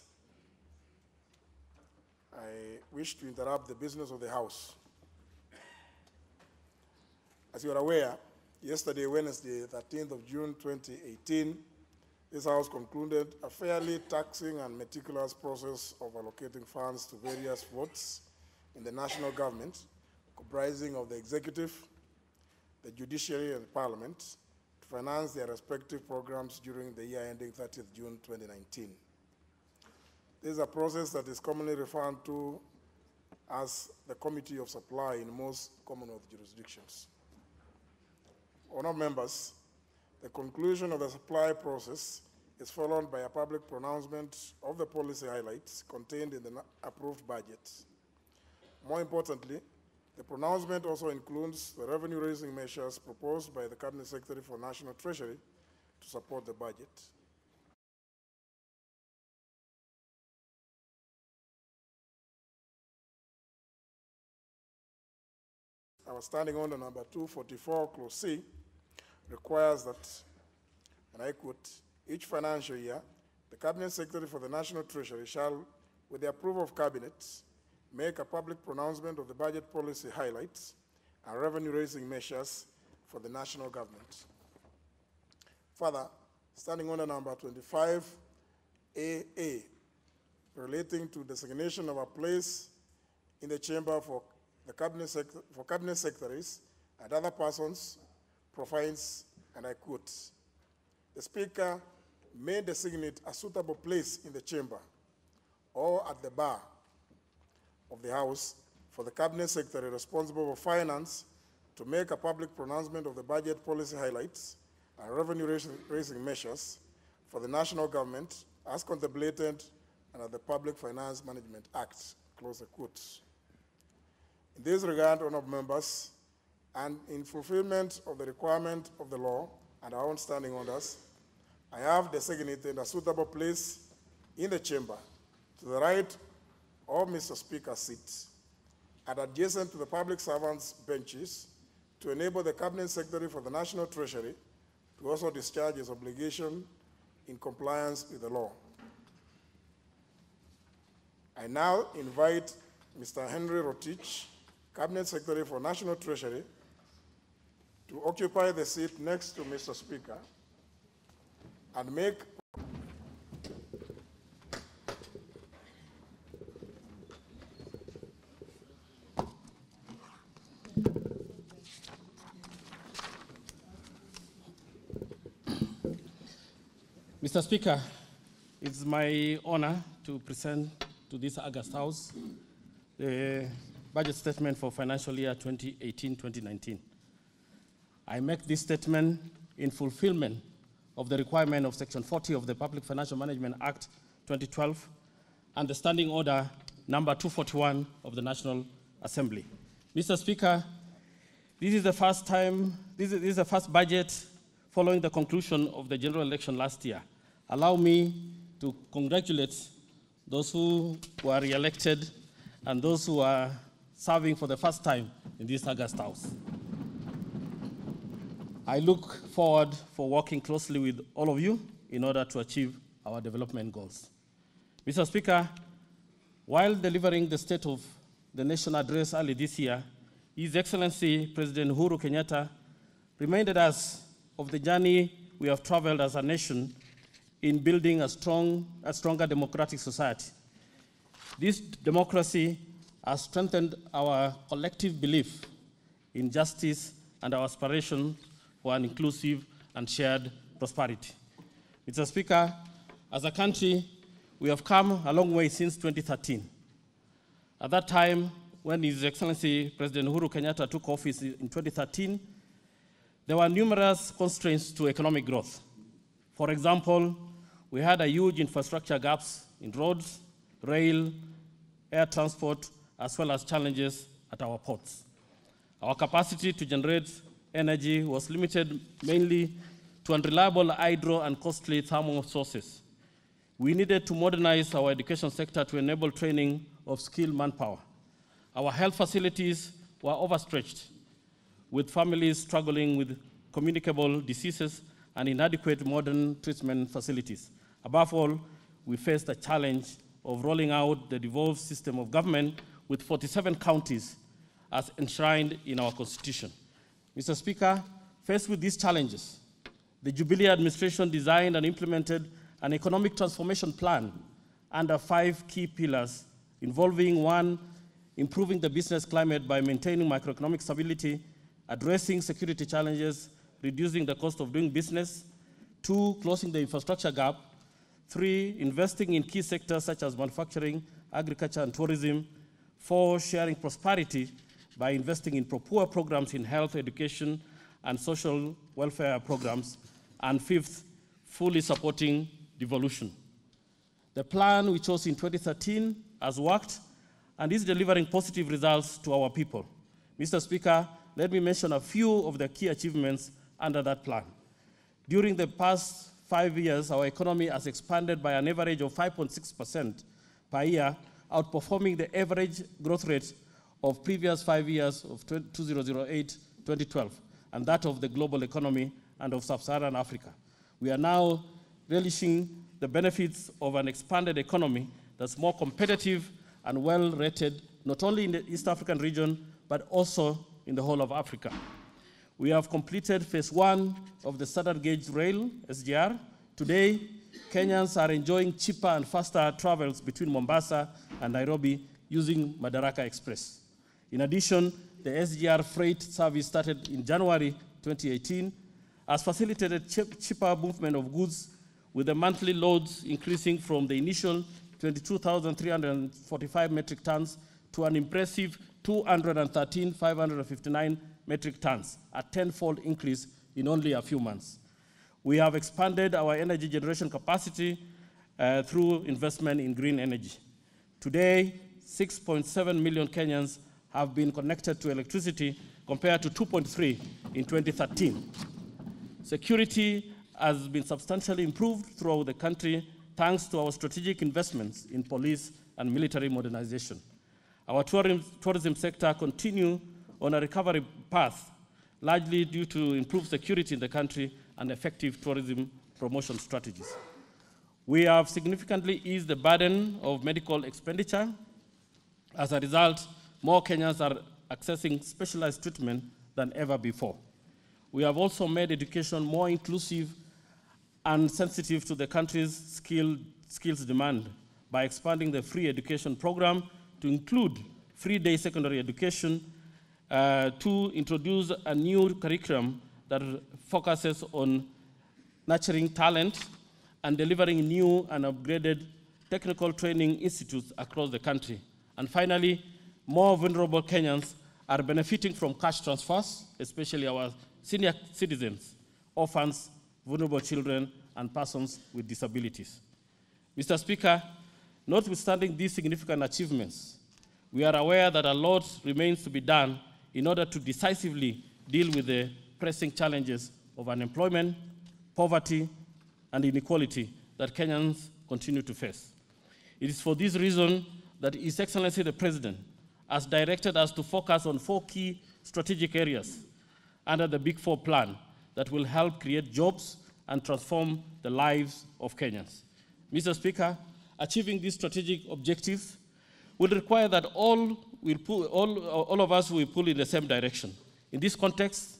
I wish to interrupt the business of the House. As you are aware, yesterday, Wednesday, 13th of June 2018, this House concluded a fairly taxing and meticulous process of allocating funds to various votes in the national government, comprising of the executive, the judiciary, and Parliament, to finance their respective programs during the year ending 30th June 2019. This is a process that is commonly referred to as the Committee of Supply in most Commonwealth jurisdictions. Honourable members, the conclusion of the supply process is followed by a public pronouncement of the policy highlights contained in the approved budget. More importantly, the pronouncement also includes the revenue-raising measures proposed by the Cabinet Secretary for National Treasury to support the budget. Our standing order number 244, clause C, requires that, and I quote, each financial year, the Cabinet Secretary for the National Treasury shall, with the approval of Cabinet, make a public pronouncement of the budget policy highlights and revenue-raising measures for the national government. Further, standing order number 25AA, relating to designation of a place in the chamber for Cabinet Secretaries and other persons, provides, and I quote, the Speaker may designate a suitable place in the chamber or at the bar of the House for the Cabinet Secretary responsible for finance to make a public pronouncement of the budget policy highlights and revenue-raising measures for the national government as contemplated under the Public Finance Management Act, close the quotes. In this regard, honourable members, and in fulfillment of the requirement of the law and our own standing orders, I have designated a suitable place in the chamber to the right of Mr. Speaker's seat and adjacent to the public servants' benches to enable the Cabinet Secretary for the National Treasury to also discharge his obligation in compliance with the law. I now invite Mr. Henry Rotich, Cabinet Secretary for National Treasury, to occupy the seat next to Mr. Speaker and make Mr. Speaker, it's my honor to present to this August House the budget statement for financial year 2018-2019. I make this statement in fulfillment of the requirement of Section 40 of the Public Financial Management Act 2012 and the Standing Order number 241 of the National Assembly. Mr. Speaker, this is the first budget following the conclusion of the general election last year. Allow me to congratulate those who were re-elected and those who are serving for the first time in this August House. I look forward for working closely with all of you in order to achieve our development goals. Mr. Speaker, while delivering the State of the Nation address early this year, His Excellency President Uhuru Kenyatta reminded us of the journey we have traveled as a nation in building a stronger democratic society. This democracy has strengthened our collective belief in justice and our aspiration for an inclusive and shared prosperity. Mr. Speaker, as a country, we have come a long way since 2013. At that time, when His Excellency President Uhuru Kenyatta took office in 2013, there were numerous constraints to economic growth. For example, we had a huge infrastructure gaps in roads, rail, air transport, as well as challenges at our ports. Our capacity to generate energy was limited mainly to unreliable hydro and costly thermal sources. We needed to modernize our education sector to enable training of skilled manpower. Our health facilities were overstretched, with families struggling with communicable diseases and inadequate modern treatment facilities. Above all, we faced the challenge of rolling out the devolved system of government with 47 counties as enshrined in our Constitution. Mr. Speaker, faced with these challenges, the Jubilee administration designed and implemented an economic transformation plan under 5 key pillars involving 1, improving the business climate by maintaining macroeconomic stability, addressing security challenges, reducing the cost of doing business, 2, closing the infrastructure gap, 3, investing in key sectors such as manufacturing, agriculture, and tourism, 4, sharing prosperity by investing in poor programs in health, education, and social welfare programs, and 5th, fully supporting devolution. The plan we chose in 2013 has worked and is delivering positive results to our people. Mr. Speaker, let me mention a few of the key achievements under that plan. During the past 5 years, our economy has expanded by an average of 5.6% per year, outperforming the average growth rate of previous 5 years of 2008-2012, and that of the global economy and of sub-Saharan Africa. We are now relishing the benefits of an expanded economy that's more competitive and well-rated, not only in the East African region, but also in the whole of Africa. We have completed phase 1 of the standard gauge rail, SGR. Today, Kenyans are enjoying cheaper and faster travels between Mombasa and Nairobi using Madaraka Express. In addition, the SGR freight service started in January 2018 has facilitated cheaper movement of goods, with the monthly loads increasing from the initial 22,345 metric tons to an impressive 213,559 metric tons, a 10-fold increase in only a few months. We have expanded our energy generation capacity through investment in green energy. Today, 6.7 million Kenyans have been connected to electricity compared to 2.3 in 2013. Security has been substantially improved throughout the country thanks to our strategic investments in police and military modernization. Our tourism sector continue on a recovery path, largely due to improved security in the country and effective tourism promotion strategies. We have significantly eased the burden of medical expenditure. As a result, more Kenyans are accessing specialized treatment than ever before. We have also made education more inclusive and sensitive to the country's skills demand by expanding the free education program to include free day secondary education, to introduce a new curriculum that focuses on nurturing talent and delivering new and upgraded technical training institutes across the country. And finally, more vulnerable Kenyans are benefiting from cash transfers, especially our senior citizens, orphans, vulnerable children, and persons with disabilities. Mr. Speaker, notwithstanding these significant achievements, we are aware that a lot remains to be done in order to decisively deal with the pressing challenges of unemployment, poverty, and inequality that Kenyans continue to face. It is for this reason that His Excellency the President has directed us to focus on 4 key strategic areas under the Big Four plan that will help create jobs and transform the lives of Kenyans. Mr. Speaker, achieving these strategic objectives will require that all of us will pull in the same direction. In this context,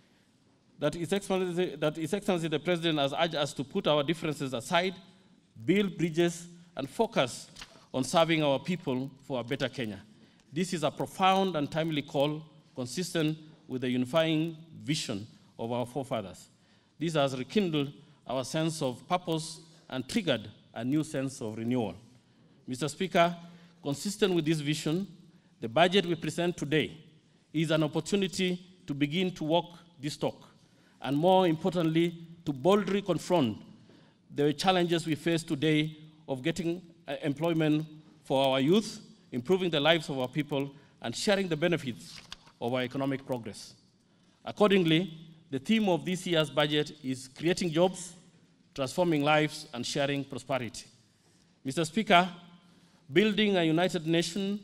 that His Excellency the President has urged us to put our differences aside, build bridges, and focus on serving our people for a better Kenya. This is a profound and timely call, consistent with the unifying vision of our forefathers. This has rekindled our sense of purpose and triggered a new sense of renewal. Mr. Speaker, consistent with this vision, the budget we present today is an opportunity to begin to walk this talk, and more importantly, to boldly confront the challenges we face today of getting employment for our youth, improving the lives of our people, and sharing the benefits of our economic progress. Accordingly, the theme of this year's budget is creating jobs, transforming lives, and sharing prosperity. Mr. Speaker, building a united nation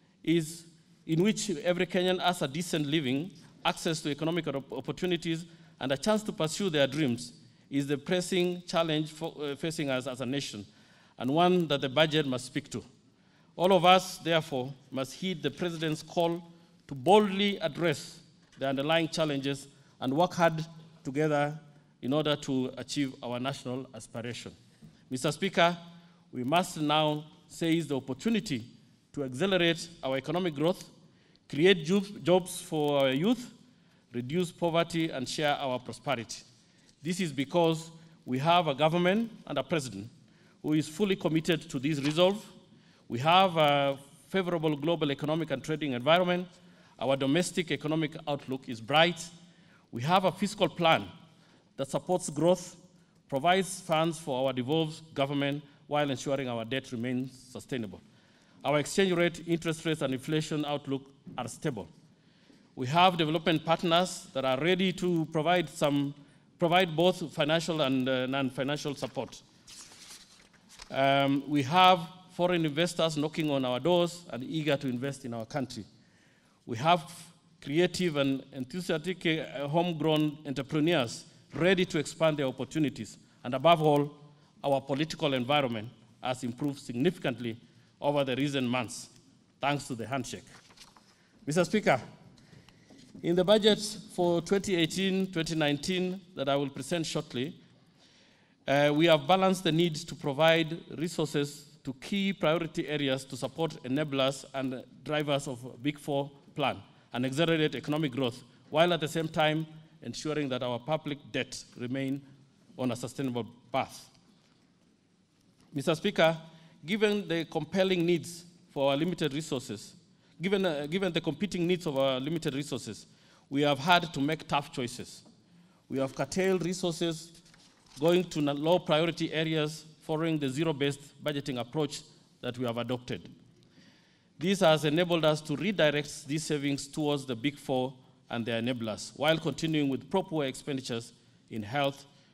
is in which every Kenyan has a decent living, access to economic opportunities, and a chance to pursue their dreams is the pressing challenge facing us as a nation, and one that the budget must speak to. All of us, therefore, must heed the President's call to boldly address the underlying challenges and work hard together in order to achieve our national aspiration. Mr. Speaker, we must now seize the opportunity to accelerate our economic growth, create jobs for our youth, reduce poverty, and share our prosperity. This is because we have a government and a president who is fully committed to this resolve. We have a favorable global economic and trading environment. Our domestic economic outlook is bright. We have a fiscal plan that supports growth, provides funds for our devolved government while ensuring our debt remains sustainable. Our exchange rate, interest rates, and inflation outlook are stable. We have development partners that are ready to provide both financial and non-financial support. We have foreign investors knocking on our doors and eager to invest in our country. We have creative and enthusiastic homegrown entrepreneurs ready to expand their opportunities. And above all, our political environment has improved significantly over the recent months, thanks to the handshake. Mr. Speaker, in the budget for 2018-2019 that I will present shortly, we have balanced the need to provide resources to key priority areas to support enablers and drivers of Big Four plan and accelerate economic growth, while at the same time ensuring that our public debt remain on a sustainable path. Mr. Speaker, given the compelling needs for our limited resources, given the competing needs of our limited resources, we have had to make tough choices. We have curtailed resources going to low priority areas following the zero-based budgeting approach that we have adopted. This has enabled us to redirect these savings towards the Big Four and their enablers, while continuing with proper expenditures in health,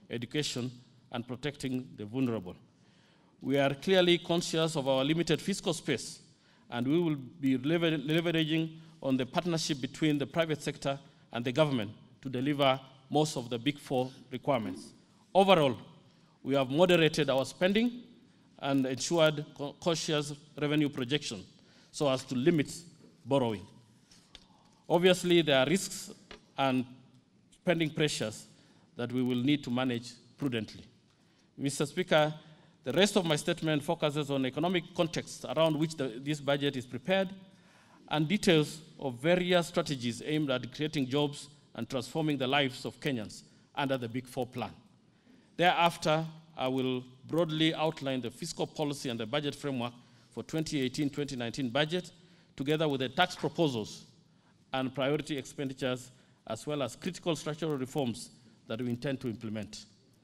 education, and protecting the vulnerable. We are clearly conscious of our limited fiscal space, and we will be leveraging on the partnership between the private sector and the government to deliver most of the Big Four requirements. Overall, we have moderated our spending and ensured cautious revenue projection so as to limit borrowing. Obviously, there are risks and spending pressures that we will need to manage prudently. Mr. Speaker, the rest of my statement focuses on economic context around which this budget is prepared and details of various strategies aimed at creating jobs and transforming the lives of Kenyans under the Big Four plan. Thereafter, I will broadly outline the fiscal policy and the budget framework for 2018-2019 budget, together with the tax proposals and priority expenditures, as well as critical structural reforms that we intend to implement.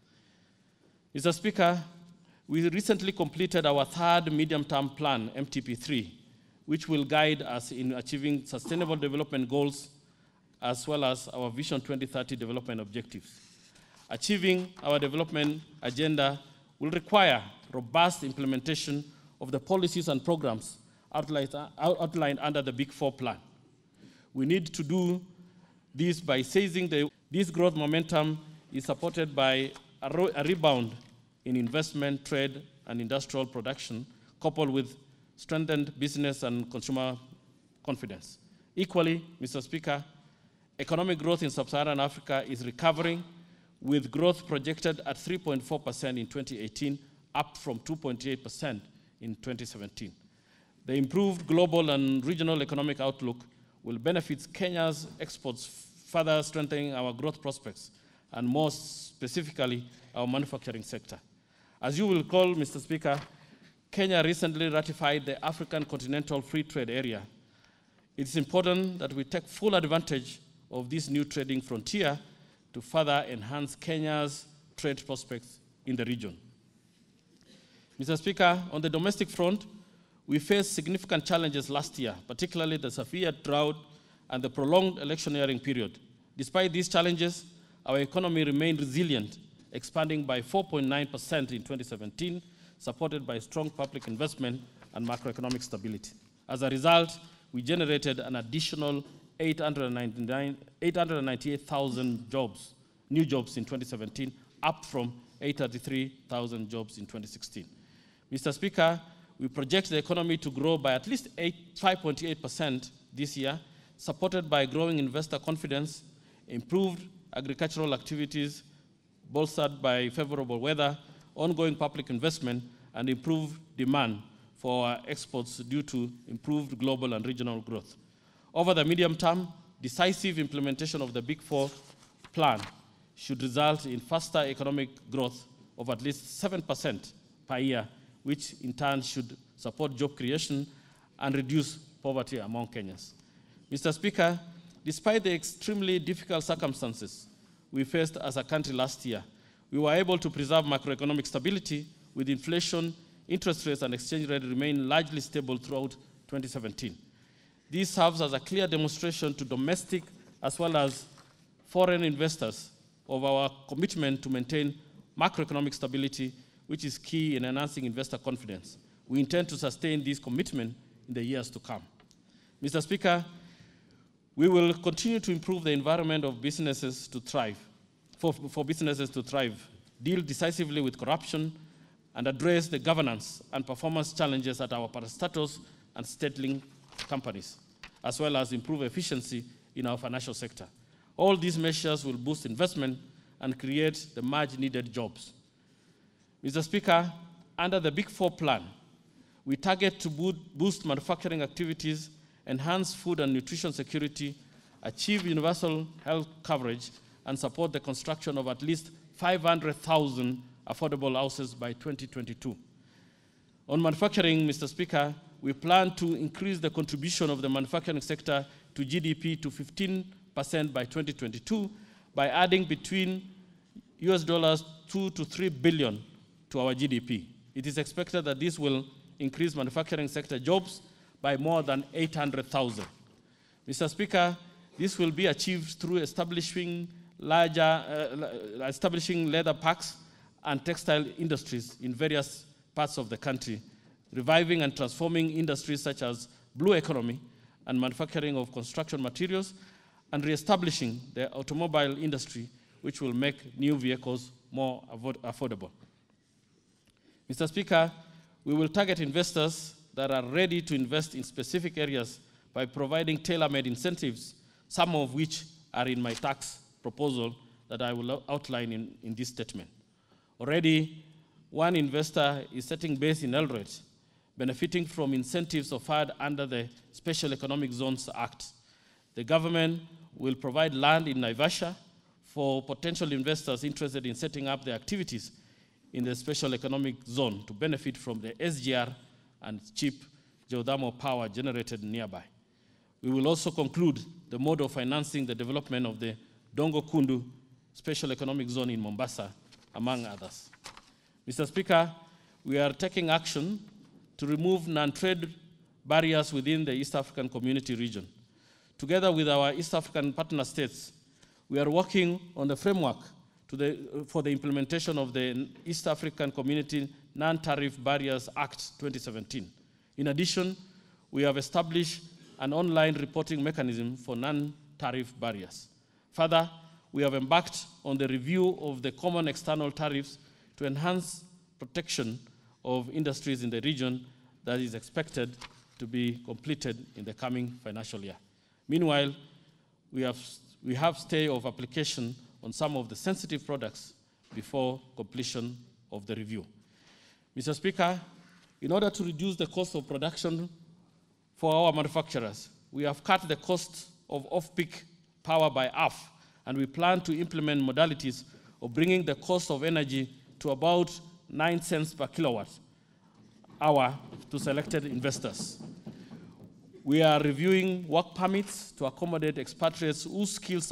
Mr. Speaker, we recently completed our third medium-term plan, MTP3, which will guide us in achieving sustainable development goals, as well as our Vision 2030 development objectives. Achieving our development agenda will require robust implementation of the policies and programs outlined under the Big Four plan. We need to do this by seizing this growth momentum is supported by a rebound in investment, trade, and industrial production, coupled with strengthened business and consumer confidence. Equally, Mr. Speaker, economic growth in sub-Saharan Africa is recovering, with growth projected at 3.4% in 2018, up from 2.8% in 2017. The improved global and regional economic outlook will benefit Kenya's exports, further strengthening our growth prospects, and more specifically, our manufacturing sector. As you will recall, Mr. Speaker, Kenya recently ratified the African Continental Free Trade Area. It's important that we take full advantage of this new trading frontier to further enhance Kenya's trade prospects in the region. Mr. Speaker, on the domestic front, we faced significant challenges last year, particularly the severe drought and the prolonged electioneering period. Despite these challenges, our economy remained resilient, expanding by 4.9% in 2017, supported by strong public investment and macroeconomic stability. As a result, we generated an additional 898,000 jobs, new jobs in 2017, up from 833,000 jobs in 2016. Mr. Speaker, we project the economy to grow by at least 5.8% this year, supported by growing investor confidence, improved agricultural activities, bolstered by favorable weather, ongoing public investment, and improved demand for our exports due to improved global and regional growth. Over the medium term, decisive implementation of the Big Four plan should result in faster economic growth of at least 7% per year, which in turn should support job creation and reduce poverty among Kenyans. Mr. Speaker, despite the extremely difficult circumstances we faced as a country last year, we were able to preserve macroeconomic stability, with inflation, interest rates, and exchange rate remain largely stable throughout 2017. This serves as a clear demonstration to domestic as well as foreign investors of our commitment to maintain macroeconomic stability, which is key in enhancing investor confidence. We intend to sustain this commitment in the years to come. Mr. Speaker, we will continue to improve the environment of businesses to thrive, for businesses to thrive, deal decisively with corruption, and address the governance and performance challenges at our parastatals and state-linked companies, as well as improve efficiency in our financial sector. All these measures will boost investment and create the much-needed jobs. Mr. Speaker, under the Big Four plan, we target to boost manufacturing activities, enhance food and nutrition security, achieve universal health coverage, and support the construction of at least 500,000 affordable houses by 2022. On manufacturing, Mr. Speaker, we plan to increase the contribution of the manufacturing sector to GDP to 15% by 2022 by adding between US $2 to $3 billion to our GDP. It is expected that this will increase manufacturing sector jobs by more than 800,000. Mr. Speaker, this will be achieved through establishing establishing leather parks and textile industries in various parts of the country, reviving and transforming industries such as blue economy and manufacturing of construction materials, and reestablishing the automobile industry, which will make new vehicles more affordable. Mr. Speaker, we will target investors that are ready to invest in specific areas by providing tailor-made incentives, some of which are in my tax proposal that I will outline in this statement. Already, one investor is setting base in Eldoret, benefiting from incentives offered under the Special Economic Zones Act. The government will provide land in Naivasha for potential investors interested in setting up their activities in the Special Economic Zone to benefit from the SGR and cheap geothermal power generated nearby. We will also conclude the mode of financing the development of the Dongo Kundu Special Economic Zone in Mombasa, among others. Mr. Speaker, we are taking action to remove non-trade barriers within the East African Community region. Together with our East African partner states, we are working on the framework for the implementation of the East African Community Non-Tariff Barriers Act 2017. In addition, we have established an online reporting mechanism for non-tariff barriers. Further, we have embarked on the review of the common external tariffs to enhance protection of industries in the region that is expected to be completed in the coming financial year. Meanwhile, we have stay of application on some of the sensitive products before completion of the review. Mr. Speaker, in order to reduce the cost of production for our manufacturers, we have cut the cost of off-peak power by half, and we plan to implement modalities of bringing the cost of energy to about 9 cents per kilowatt hour to selected investors. We are reviewing work permits to accommodate expatriates whose skills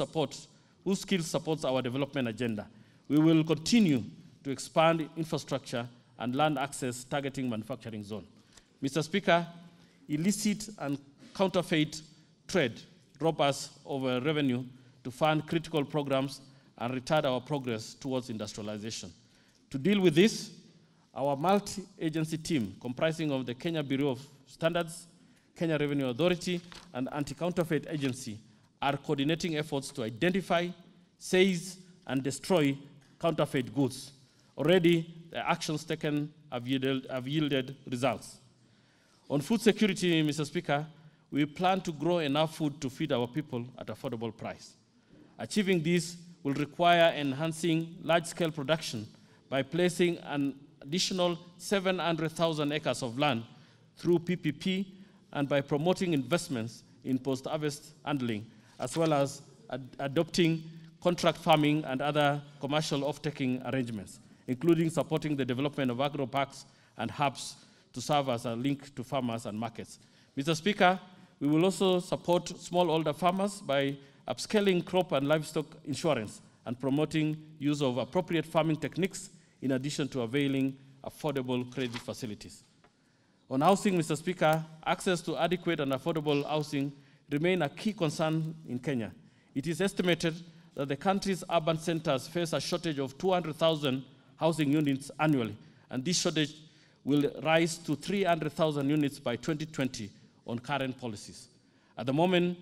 supports our development agenda. We will continue to expand infrastructure and land access targeting manufacturing zone. Mr. Speaker, illicit and counterfeit trade rob us of revenue to fund critical programs and retard our progress towards industrialization. To deal with this, our multi-agency team, comprising of the Kenya Bureau of Standards, Kenya Revenue Authority, and Anti-Counterfeit Agency, are coordinating efforts to identify, seize, and destroy counterfeit goods. Already, the actions taken have yielded results. On food security, Mr. Speaker, we plan to grow enough food to feed our people at affordable price. Achieving this will require enhancing large-scale production by placing an additional 700,000 acres of land through PPP and by promoting investments in post-harvest handling, as well as adopting contract farming and other commercial off-taking arrangements, including supporting the development of agro-parks and hubs to serve as a link to farmers and markets. Mr. Speaker, we will also support smallholder farmers by upscaling crop and livestock insurance and promoting use of appropriate farming techniques in addition to availing affordable credit facilities. On housing, Mr. Speaker, access to adequate and affordable housing remain a key concern in Kenya. It is estimated that the country's urban centers face a shortage of 200,000 housing units annually, and this shortage will rise to 300,000 units by 2020 on current policies. At the moment,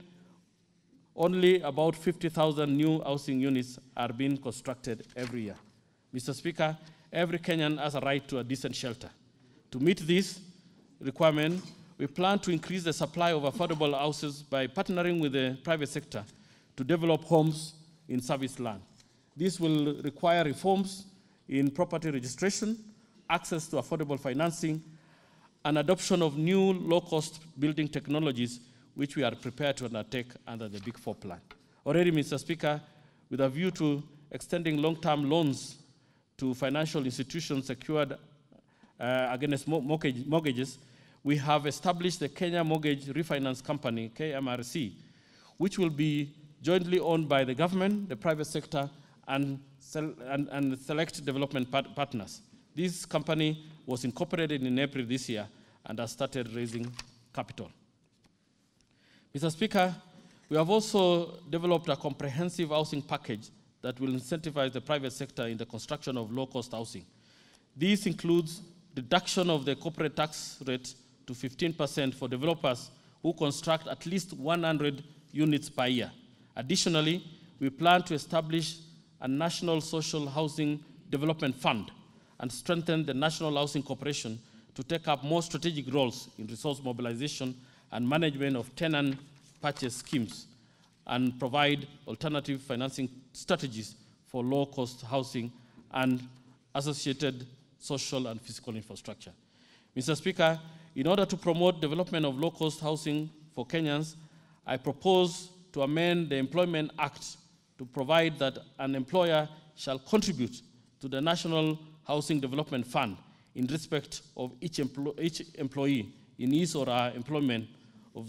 only about 50,000 new housing units are being constructed every year. Mr. Speaker, every Kenyan has a right to a decent shelter. To meet this requirement, we plan to increase the supply of affordable houses by partnering with the private sector to develop homes in service land. This will require reforms in property registration, access to affordable financing, and adoption of new low-cost building technologies, which we are prepared to undertake under the Big Four plan. Already, Mr. Speaker, with a view to extending long-term loans to financial institutions secured against mortgages, we have established the Kenya Mortgage Refinance Company, KMRC, which will be jointly owned by the government, the private sector, and select development partners. This company was incorporated in April this year and has started raising capital. Mr. Speaker, we have also developed a comprehensive housing package that will incentivize the private sector in the construction of low-cost housing. This includes reduction of the corporate tax rate to 15% for developers who construct at least 100 units per year. Additionally, we plan to establish a National Social Housing Development Fund and strengthen the National Housing Corporation to take up more strategic roles in resource mobilization and management of tenant purchase schemes and provide alternative financing strategies for low-cost housing and associated social and physical infrastructure. Mr. Speaker, in order to promote development of low-cost housing for Kenyans, I propose to amend the Employment Act to provide that an employer shall contribute to the National Housing Development Fund in respect of each employee in his or her employment of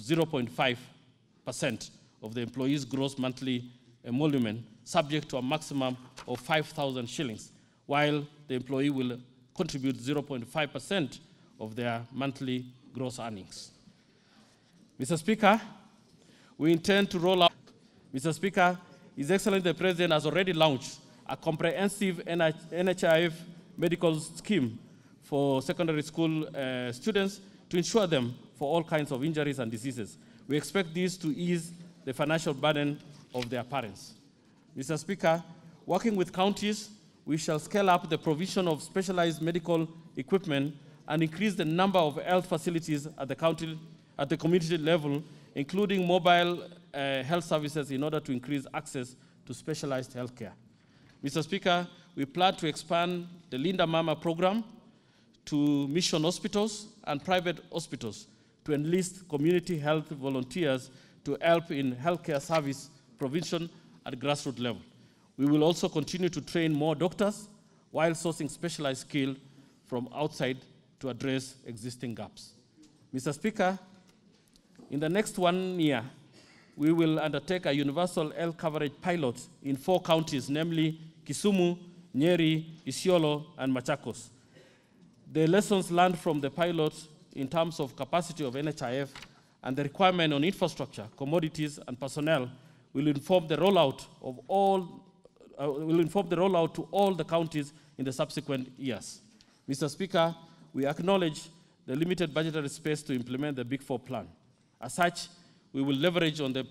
0.5% of the employee's gross monthly emolument, subject to a maximum of 5,000 shillings, while the employee will contribute 0.5% of their monthly gross earnings. Mr. Speaker, we intend to roll out. Mr. Speaker, His Excellency the President has already launched a comprehensive NHIF medical scheme for secondary school students to insure them for all kinds of injuries and diseases. We expect this to ease the financial burden of their parents. Mr. Speaker, working with counties, we shall scale up the provision of specialized medical equipment and increase the number of health facilities at the community level, including mobile health services in order to increase access to specialized health care. Mr. Speaker, we plan to expand the Linda Mama program to mission hospitals and private hospitals to enlist community health volunteers to help in healthcare service provision at grassroots level. We will also continue to train more doctors while sourcing specialized skill from outside to address existing gaps. Mr. Speaker, in the next 1 year, we will undertake a universal health coverage pilot in 4 counties, namely Kisumu, Nyeri, Isiolo, and Machakos. The lessons learned from the pilot in terms of capacity of NHIF and the requirement on infrastructure, commodities, and personnel will inform the rollout of to all the counties in the subsequent years. Mr. Speaker, we acknowledge the limited budgetary space to implement the Big Four plan. As such, we will leverage on the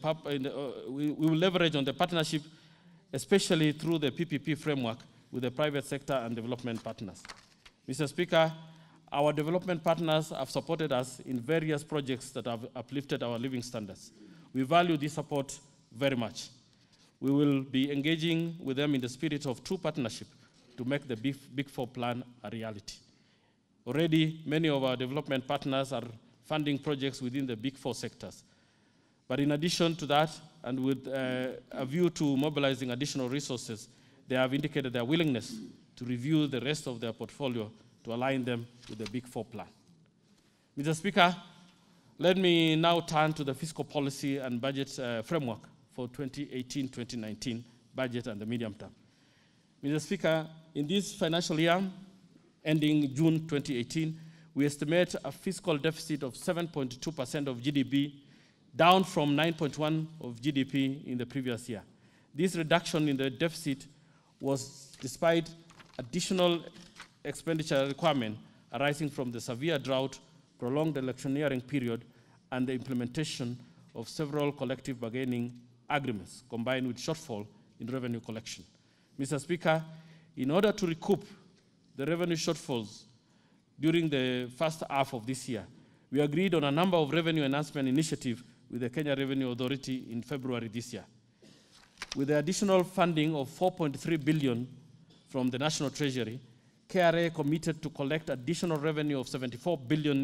partnership, especially through the PPP framework with the private sector and development partners. Mr. Speaker, our development partners have supported us in various projects that have uplifted our living standards. We value this support very much. We will be engaging with them in the spirit of true partnership to make the Big Four plan a reality. Already, many of our development partners are funding projects within the Big Four sectors. But in addition to that, and with a view to mobilizing additional resources, they have indicated their willingness to review the rest of their portfolio to align them with the Big Four plan. Mr. Speaker, let me now turn to the fiscal policy and budget framework for 2018-2019 budget and the medium term. Mr. Speaker, in this financial year, ending June 2018, we estimate a fiscal deficit of 7.2% of GDP, down from 9.1% of GDP in the previous year. This reduction in the deficit was despite additional expenditure requirement arising from the severe drought, prolonged electioneering period, and the implementation of several collective bargaining agreements, combined with shortfall in revenue collection. Mr. Speaker, in order to recoup the revenue shortfalls during the first half of this year, we agreed on a number of revenue enhancement initiatives with the Kenya Revenue Authority in February this year. With the additional funding of 4.3 billion from the National Treasury, KRA committed to collect additional revenue of 74 billion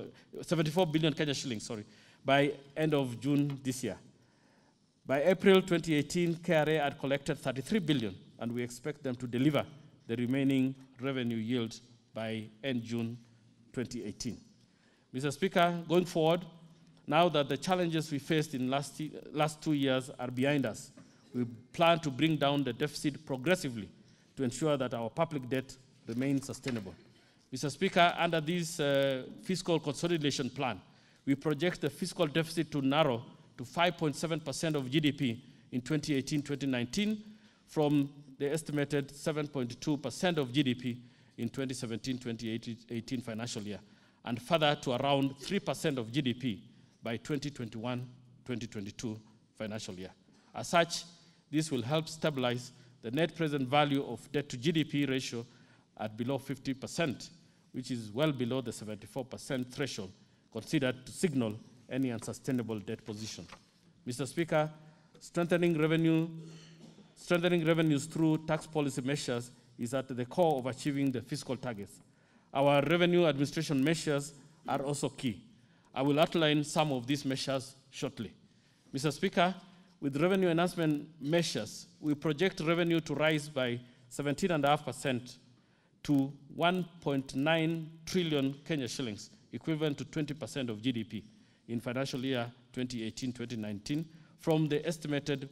Kenya shillings, by end of June this year. By April 2018, KRA had collected 33 billion, and we expect them to deliver the remaining revenue yield by end June 2018. Mr. Speaker, going forward, now that the challenges we faced in last 2 years are behind us, we plan to bring down the deficit progressively to ensure that our public debt remains sustainable. Mr. Speaker, under this fiscal consolidation plan, we project the fiscal deficit to narrow to 5.7% of GDP in 2018-2019 from the estimated 7.2% of GDP in 2017-2018 financial year, and further to around 3% of GDP by 2021-2022 financial year. As such, this will help stabilize the net present value of debt to GDP ratio at below 50%, which is well below the 74% threshold considered to signal any unsustainable debt position. Mr. Speaker, strengthening revenues through tax policy measures is at the core of achieving the fiscal targets. Our revenue administration measures are also key. I will outline some of these measures shortly. Mr. Speaker, with revenue enhancement measures, we project revenue to rise by 17.5% to 1.9 trillion Kenya shillings, equivalent to 20% of GDP in financial year 2018-2019, from the estimated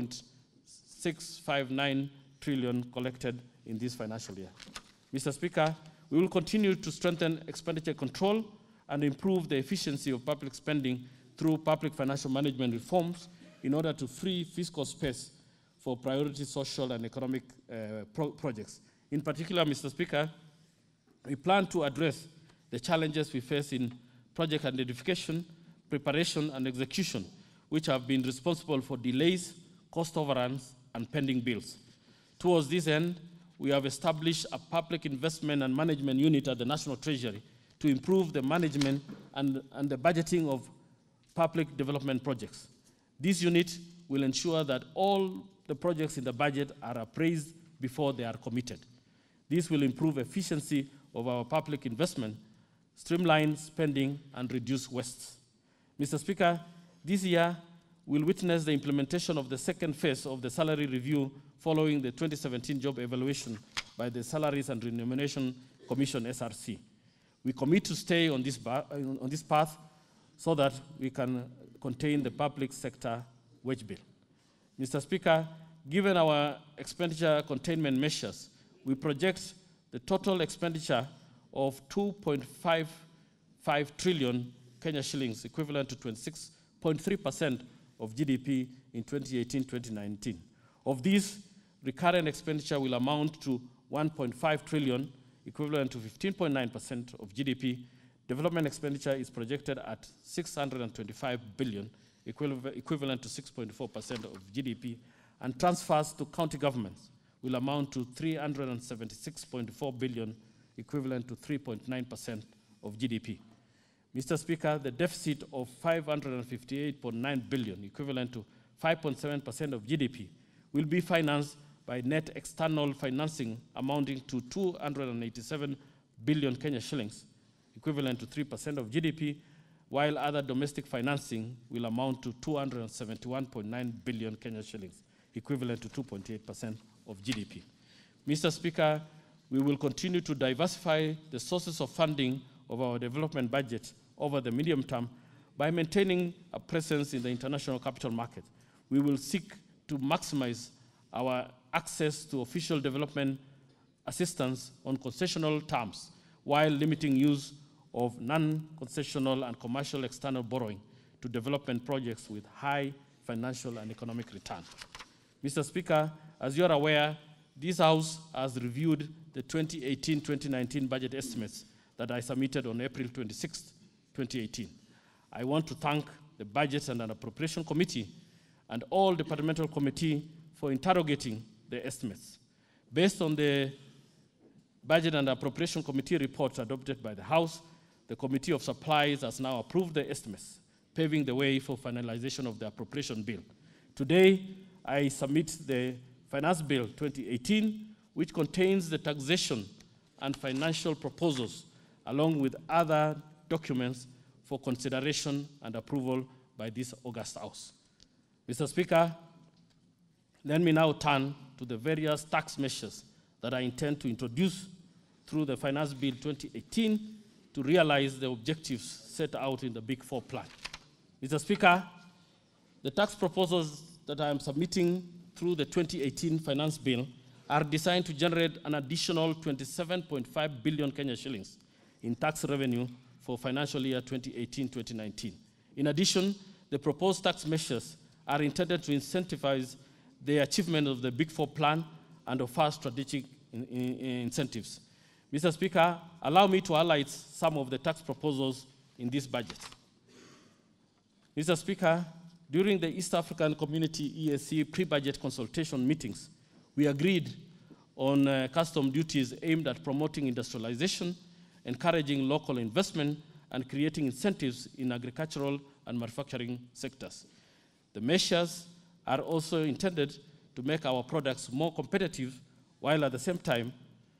1.659 trillion collected in this financial year. Mr. Speaker, we will continue to strengthen expenditure control and improve the efficiency of public spending through public financial management reforms in order to free fiscal space for priority social and economic projects. In particular, Mr. Speaker, we plan to address the challenges we face in project identification, preparation, and execution, which have been responsible for delays, cost overruns, and pending bills. Towards this end, we have established a public investment and management unit at the National Treasury to improve the management and the budgeting of public development projects. This unit will ensure that all the projects in the budget are appraised before they are committed. This will improve efficiency of our public investment, streamline spending, and reduce waste. Mr. Speaker, this year we'll witness the implementation of the second phase of the salary review following the 2017 job evaluation by the Salaries and Remuneration Commission, SRC. We commit to stay on this path so that we can contain the public sector wage bill. Mr. Speaker, given our expenditure containment measures, we project the total expenditure of 2.55 trillion Kenya shillings, equivalent to 26.3% of GDP in 2018-2019. Of these, recurrent expenditure will amount to 1.5 trillion, equivalent to 15.9% of GDP. Development expenditure is projected at 625 billion, equivalent to 6.4% of GDP, and transfers to county governments will amount to 376.4 billion, equivalent to 3.9% of GDP. Mr. Speaker, the deficit of 558.9 billion, equivalent to 5.7% of GDP, will be financed by net external financing amounting to 287 billion Kenya shillings, equivalent to 3% of GDP, while other domestic financing will amount to 271.9 billion Kenya shillings, equivalent to 2.8% of GDP. Mr. Speaker, we will continue to diversify the sources of funding of our development budget over the medium term by maintaining a presence in the international capital market. We will seek to maximize our access to official development assistance on concessional terms while limiting use of non-concessional and commercial external borrowing to development projects with high financial and economic return. Mr. Speaker, as you are aware, this House has reviewed the 2018-2019 budget estimates that I submitted on April 26, 2018. I want to thank the Budget and Appropriation Committee and all departmental committee for interrogating the estimates. Based on the Budget and Appropriation Committee report adopted by the House, the Committee of Supplies has now approved the estimates, paving the way for finalization of the appropriation bill. Today, I submit the Finance Bill 2018, which contains the taxation and financial proposals, along with other documents for consideration and approval by this August House. Mr. Speaker, let me now turn to the various tax measures that I intend to introduce through the Finance Bill 2018 to realize the objectives set out in the Big Four plan. Mr. Speaker, the tax proposals that I am submitting through the 2018 Finance Bill are designed to generate an additional 27.5 billion Kenya shillings in tax revenue for financial year 2018-2019. In addition, the proposed tax measures are intended to incentivize the achievement of the Big Four plan and of our strategic incentives. Mr. Speaker, allow me to highlight some of the tax proposals in this budget. Mr. Speaker, during the East African Community EAC pre-budget consultation meetings, we agreed on custom duties aimed at promoting industrialization, encouraging local investment, and creating incentives in agricultural and manufacturing sectors. The measures are also intended to make our products more competitive, while at the same time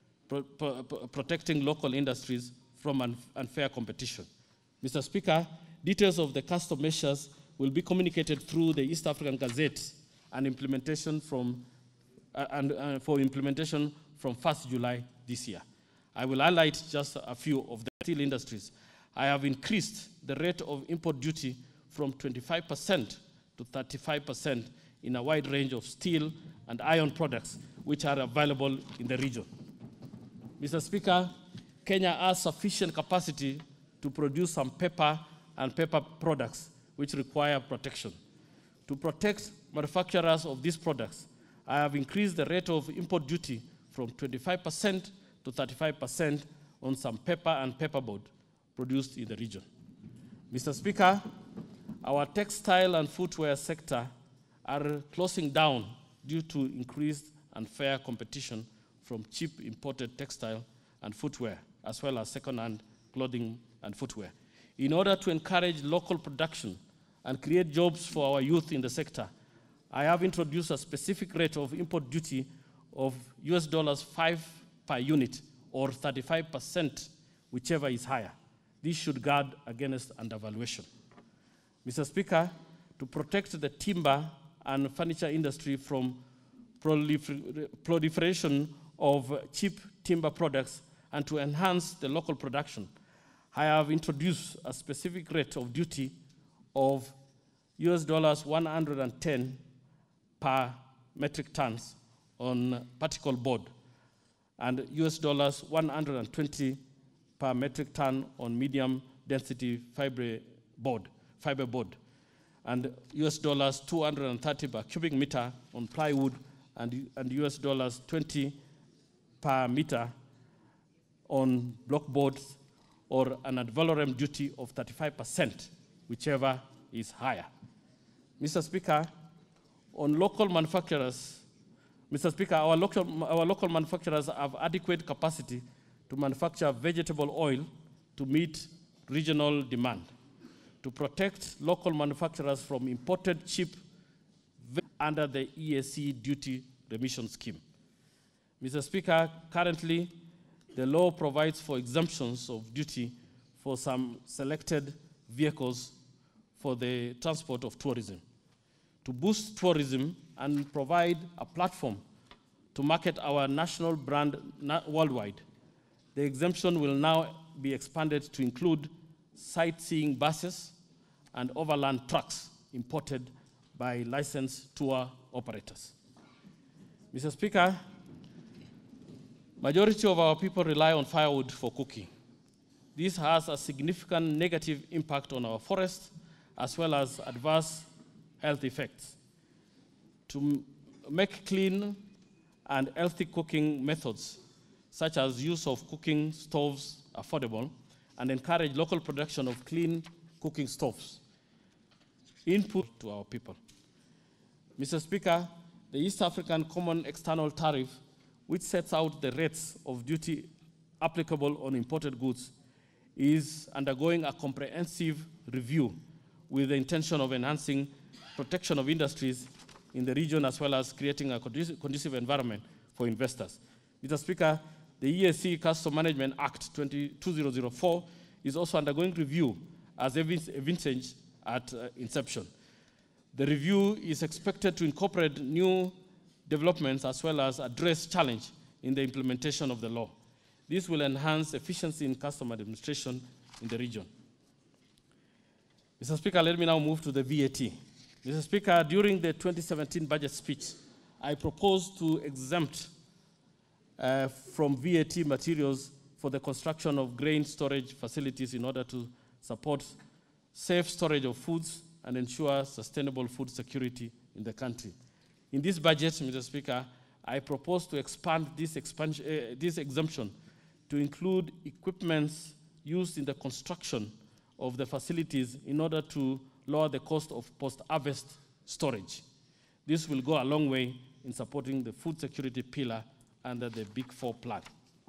protecting local industries from unfair competition. Mr. Speaker, details of the custom measures will be communicated through the East African Gazette and implementation from, for implementation from 1st July this year. I will highlight just a few of the steel industries. I have increased the rate of import duty from 25% to 35% in a wide range of steel and iron products which are available in the region. Mr. Speaker, Kenya has sufficient capacity to produce some paper and paper products which require protection. To protect manufacturers of these products, I have increased the rate of import duty from 25% to 35% on some paper and paperboard produced in the region. Mr. Speaker, our textile and footwear sector are closing down due to increased unfair competition from cheap imported textile and footwear, as well as second-hand clothing and footwear. In order to encourage local production and create jobs for our youth in the sector, I have introduced a specific rate of import duty of $5 per unit, or 35%, whichever is higher. This should guard against undervaluation. Mr. Speaker, to protect the timber and furniture industry from proliferation of cheap timber products and to enhance the local production, I have introduced a specific rate of duty of $110 per metric tons on particle board and $120 per metric ton on medium density fiber board, and $230 per cubic meter on plywood, and $20 per meter on block boards, or an ad valorem duty of 35%, whichever is higher. Mr. Speaker, on local manufacturers, Mr. Speaker, our local manufacturers have adequate capacity to manufacture vegetable oil to meet regional demand. To protect local manufacturers from imported cheap under the EAC duty remission scheme. Mr. Speaker, currently, the law provides for exemptions of duty for some selected vehicles for the transport of tourism. To boost tourism and provide a platform to market our national brand worldwide, the exemption will now be expanded to include sightseeing buses and overland trucks imported by licensed tour operators. Mr. Speaker, majority of our people rely on firewood for cooking. This has a significant negative impact on our forests, as well as adverse health effects. To make clean and healthy cooking methods, such as use of cooking stoves, affordable, and encourage local production of clean cooking stoves, input to our people. Mr. Speaker, the East African Common External Tariff, which sets out the rates of duty applicable on imported goods, is undergoing a comprehensive review with the intention of enhancing protection of industries in the region, as well as creating a conducive environment for investors. Mr. Speaker, the EAC Custom Management Act 2004 is also undergoing review as a vintage at inception. The review is expected to incorporate new developments as well as address challenge in the implementation of the law. This will enhance efficiency in custom administration in the region. Mr. Speaker, let me now move to the VAT. Mr. Speaker, during the 2017 budget speech, I proposed to exempt from VAT materials for the construction of grain storage facilities in order to support safe storage of foods and ensure sustainable food security in the country. In this budget, Mr. Speaker, I propose to expand this exemption to include equipments used in the construction of the facilities in order to lower the cost of post-harvest storage. This will go a long way in supporting the food security pillar under the Big Four plan.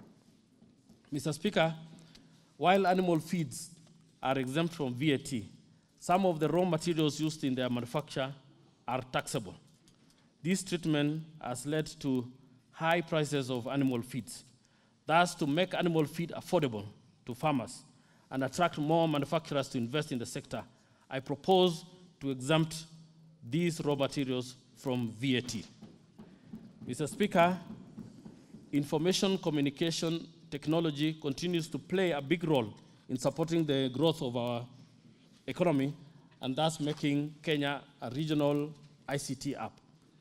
Mr. Speaker, while animal feeds are exempt from VAT, some of the raw materials used in their manufacture are taxable. This treatment has led to high prices of animal feeds. Thus, to make animal feed affordable to farmers and attract more manufacturers to invest in the sector, I propose to exempt these raw materials from VAT. Mr. Speaker, information communication technology continues to play a big role in supporting the growth of our economy and thus making Kenya a regional ICT hub.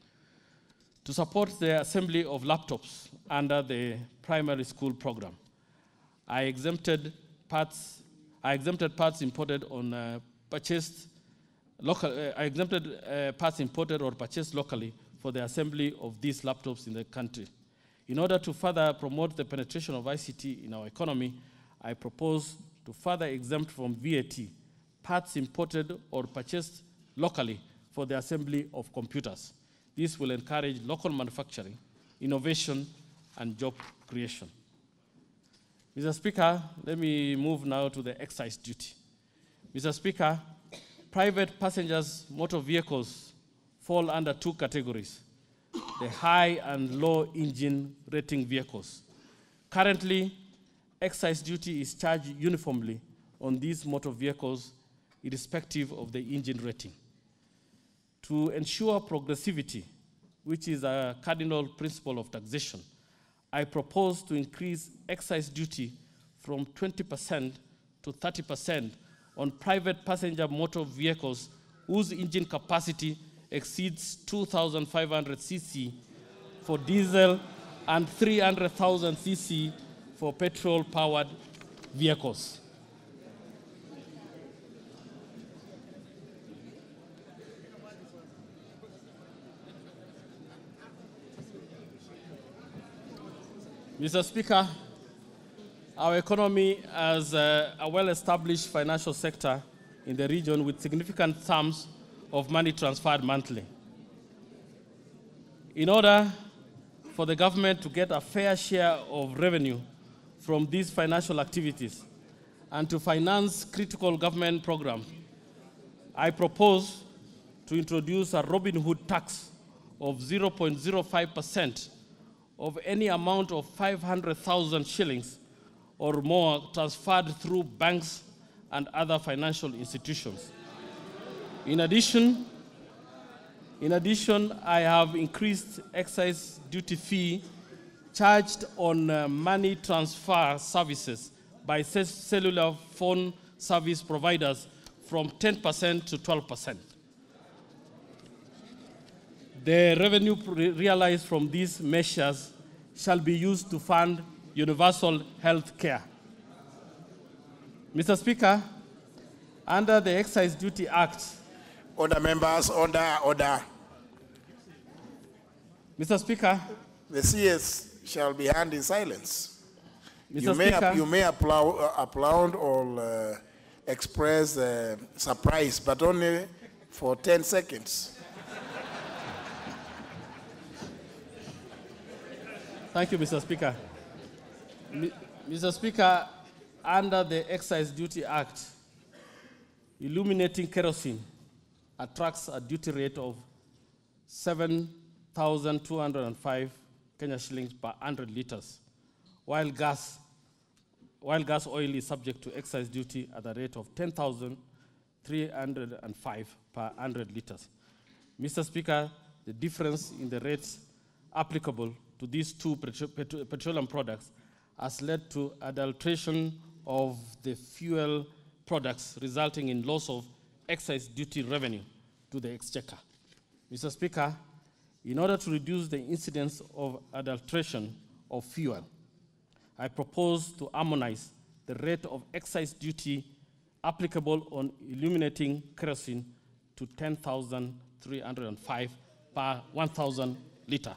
To support the assembly of laptops under the primary school program, I exempted parts imported on purchased local. I exempted parts imported or purchased locally for the assembly of these laptops in the country. In order to further promote the penetration of ICT in our economy, I propose to further exempt from VAT parts imported or purchased locally for the assembly of computers. This will encourage local manufacturing, innovation, and job creation. Mr. Speaker, let me move now to the excise duty. Mr. Speaker, private passengers motor vehicles fall under two categories: the high and low engine rating vehicles. Currently, excise duty is charged uniformly on these motor vehicles, irrespective of the engine rating. To ensure progressivity, which is a cardinal principle of taxation, I propose to increase excise duty from 20% to 30% on private passenger motor vehicles whose engine capacity exceeds 2,500 cc for diesel and 300,000 cc for petrol-powered vehicles. Mr. Speaker, our economy has a well-established financial sector in the region with significant sums of money transferred monthly. In order for the government to get a fair share of revenue from these financial activities and to finance critical government programs, I propose to introduce a Robin Hood tax of 0.05% of any amount of 500,000 shillings or more transferred through banks and other financial institutions. In addition, I have increased excise duty fee charged on money transfer services by cellular phone service providers from 10% to 12%. The revenue realized from these measures shall be used to fund universal health care. Mr. Speaker, under the Excise Duty Act... Order, members, order. Mr. Speaker... The CS shall be heard in silence. Mr. Speaker, you may applaud or express surprise, but only for 10 seconds. Thank you, Mr. Speaker. Mr. Speaker, under the Excise Duty Act, illuminating kerosene attracts a duty rate of 7,205 Kenya shillings per 100 liters, while gas oil is subject to excise duty at a rate of 10,305 per 100 liters. Mr. Speaker, the difference in the rates applicable to these two petroleum products has led to adulteration of the fuel products, resulting in loss of excise duty revenue to the exchequer. Mr. Speaker, in order to reduce the incidence of adulteration of fuel, I propose to harmonize the rate of excise duty applicable on illuminating kerosene to 10,305 per 1,000 litre.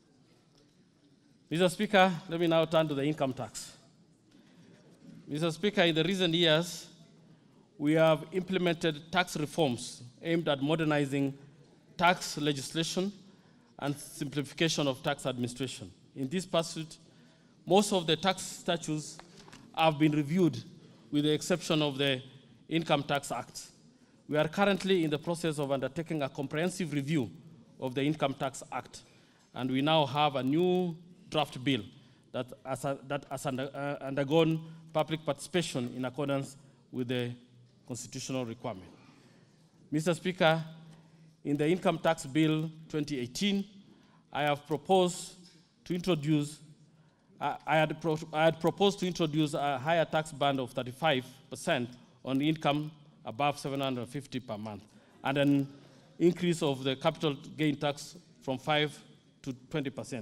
Mr. Speaker, let me now turn to the income tax. Mr. Speaker, in the recent years, we have implemented tax reforms aimed at modernizing tax legislation and simplification of tax administration. In this pursuit, most of the tax statutes have been reviewed with the exception of the Income Tax Act. We are currently in the process of undertaking a comprehensive review of the Income Tax Act, and we now have a new draft bill that has undergone public participation in accordance with the constitutional requirement. Mr. Speaker, in the Income Tax Bill 2018, I had proposed to introduce a higher tax band of 35% on income above 750 per month, and an increase of the capital gain tax from 5 to 20%.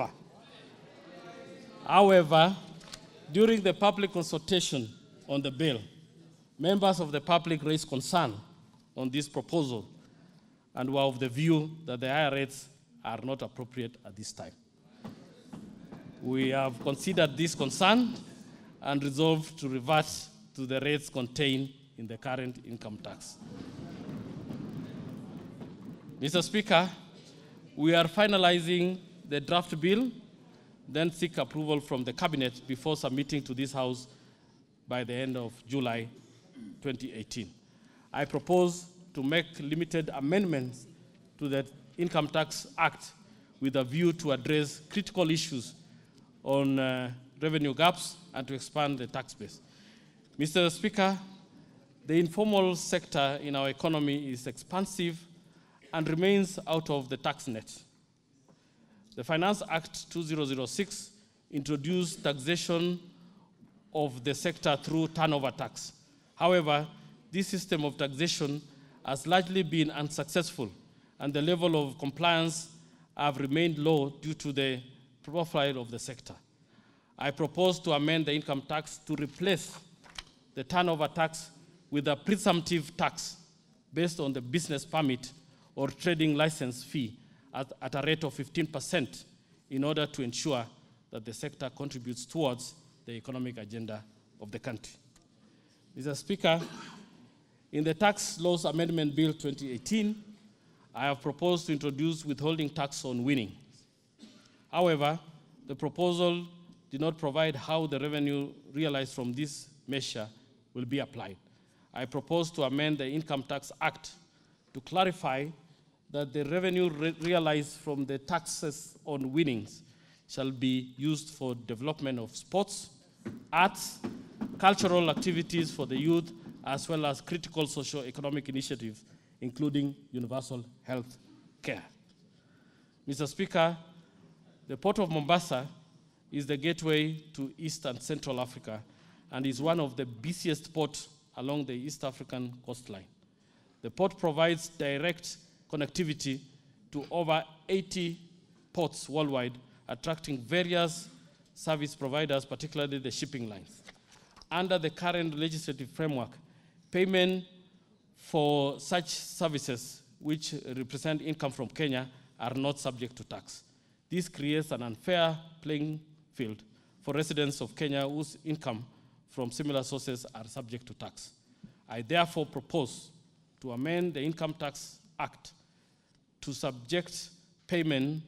However, during the public consultation on the bill, members of the public raised concern on this proposal and were of the view that the higher rates are not appropriate at this time. We have considered this concern and resolved to revert to the rates contained in the current income tax. Mr. Speaker, we are finalizing the draft bill, then seek approval from the Cabinet before submitting to this House by the end of July 2018. I propose to make limited amendments to the Income Tax Act with a view to address critical issues on revenue gaps and to expand the tax base. Mr. Speaker, the informal sector in our economy is expansive and remains out of the tax net. The Finance Act 2006 introduced taxation of the sector through turnover tax. However, this system of taxation has largely been unsuccessful, and the level of compliance have remained low due to the profile of the sector. I propose to amend the income tax to replace the turnover tax with a presumptive tax based on the business permit or trading license fee at a rate of 15% in order to ensure that the sector contributes towards the economic agenda of the country. Mr. Speaker, in the Tax Laws Amendment Bill 2018, I have proposed to introduce withholding tax on winnings. However, the proposal did not provide how the revenue realized from this measure will be applied. I propose to amend the Income Tax Act to clarify that the revenue realized from the taxes on winnings shall be used for development of sports, arts, cultural activities for the youth, as well as critical socio-economic initiatives, including universal health care. Mr. Speaker, the Port of Mombasa is the gateway to East and Central Africa and is one of the busiest ports along the East African coastline. The port provides direct connectivity to over 80 ports worldwide, attracting various service providers, particularly the shipping lines. Under the current legislative framework, payment for such services, which represent income from Kenya, are not subject to tax. This creates an unfair playing field for residents of Kenya whose income from similar sources are subject to tax. I therefore propose to amend the Income Tax Act to subject payment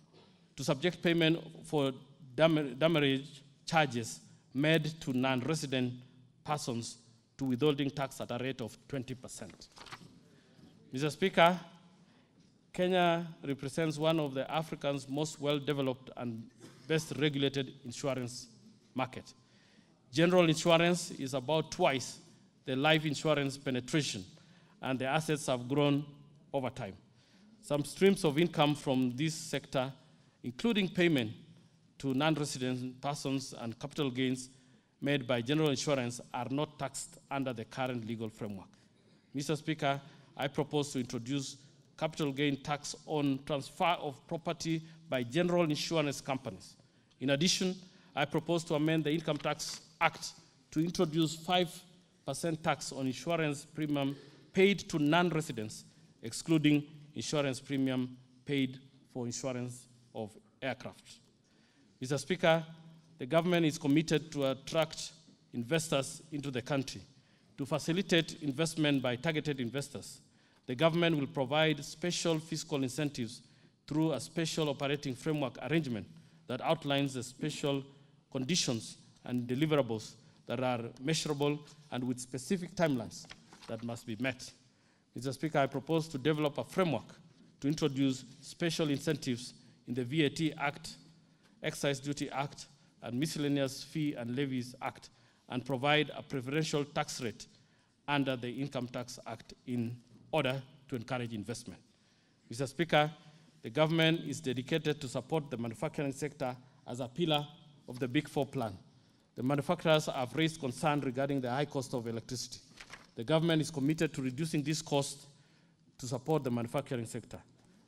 for demurrage charges made to non-resident persons to withholding tax at a rate of 20%. Mr. Speaker, Kenya represents one of the Africa's most well-developed and best regulated insurance market. General insurance is about twice the life insurance penetration, and the assets have grown over time. Some streams of income from this sector, including payment to non-resident persons and capital gains made by general insurance, are not taxed under the current legal framework. Mr. Speaker, I propose to introduce capital gain tax on transfer of property by general insurance companies. In addition, I propose to amend the Income Tax Act to introduce 5% tax on insurance premium paid to non-residents, excluding insurance premium paid for insurance of aircraft. Mr. Speaker, the government is committed to attract investors into the country. To facilitate investment by targeted investors, the government will provide special fiscal incentives through a special operating framework arrangement that outlines the special conditions and deliverables that are measurable and with specific timelines that must be met. Mr. Speaker, I propose to develop a framework to introduce special incentives in the VAT Act, Excise Duty Act, and Miscellaneous Fee and Levies Act, and provide a preferential tax rate under the Income Tax Act in order to encourage investment. Mr. Speaker, the government is dedicated to support the manufacturing sector as a pillar of the Big Four plan. The manufacturers have raised concern regarding the high cost of electricity. The government is committed to reducing this cost to support the manufacturing sector.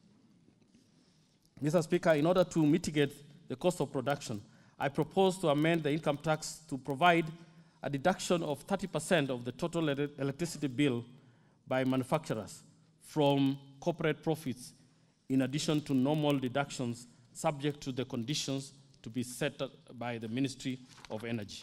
Mr. Speaker, in order to mitigate the cost of production, I propose to amend the income tax to provide a deduction of 30% of the total electricity bill by manufacturers from corporate profits, in addition to normal deductions subject to the conditions to be set by the Ministry of Energy.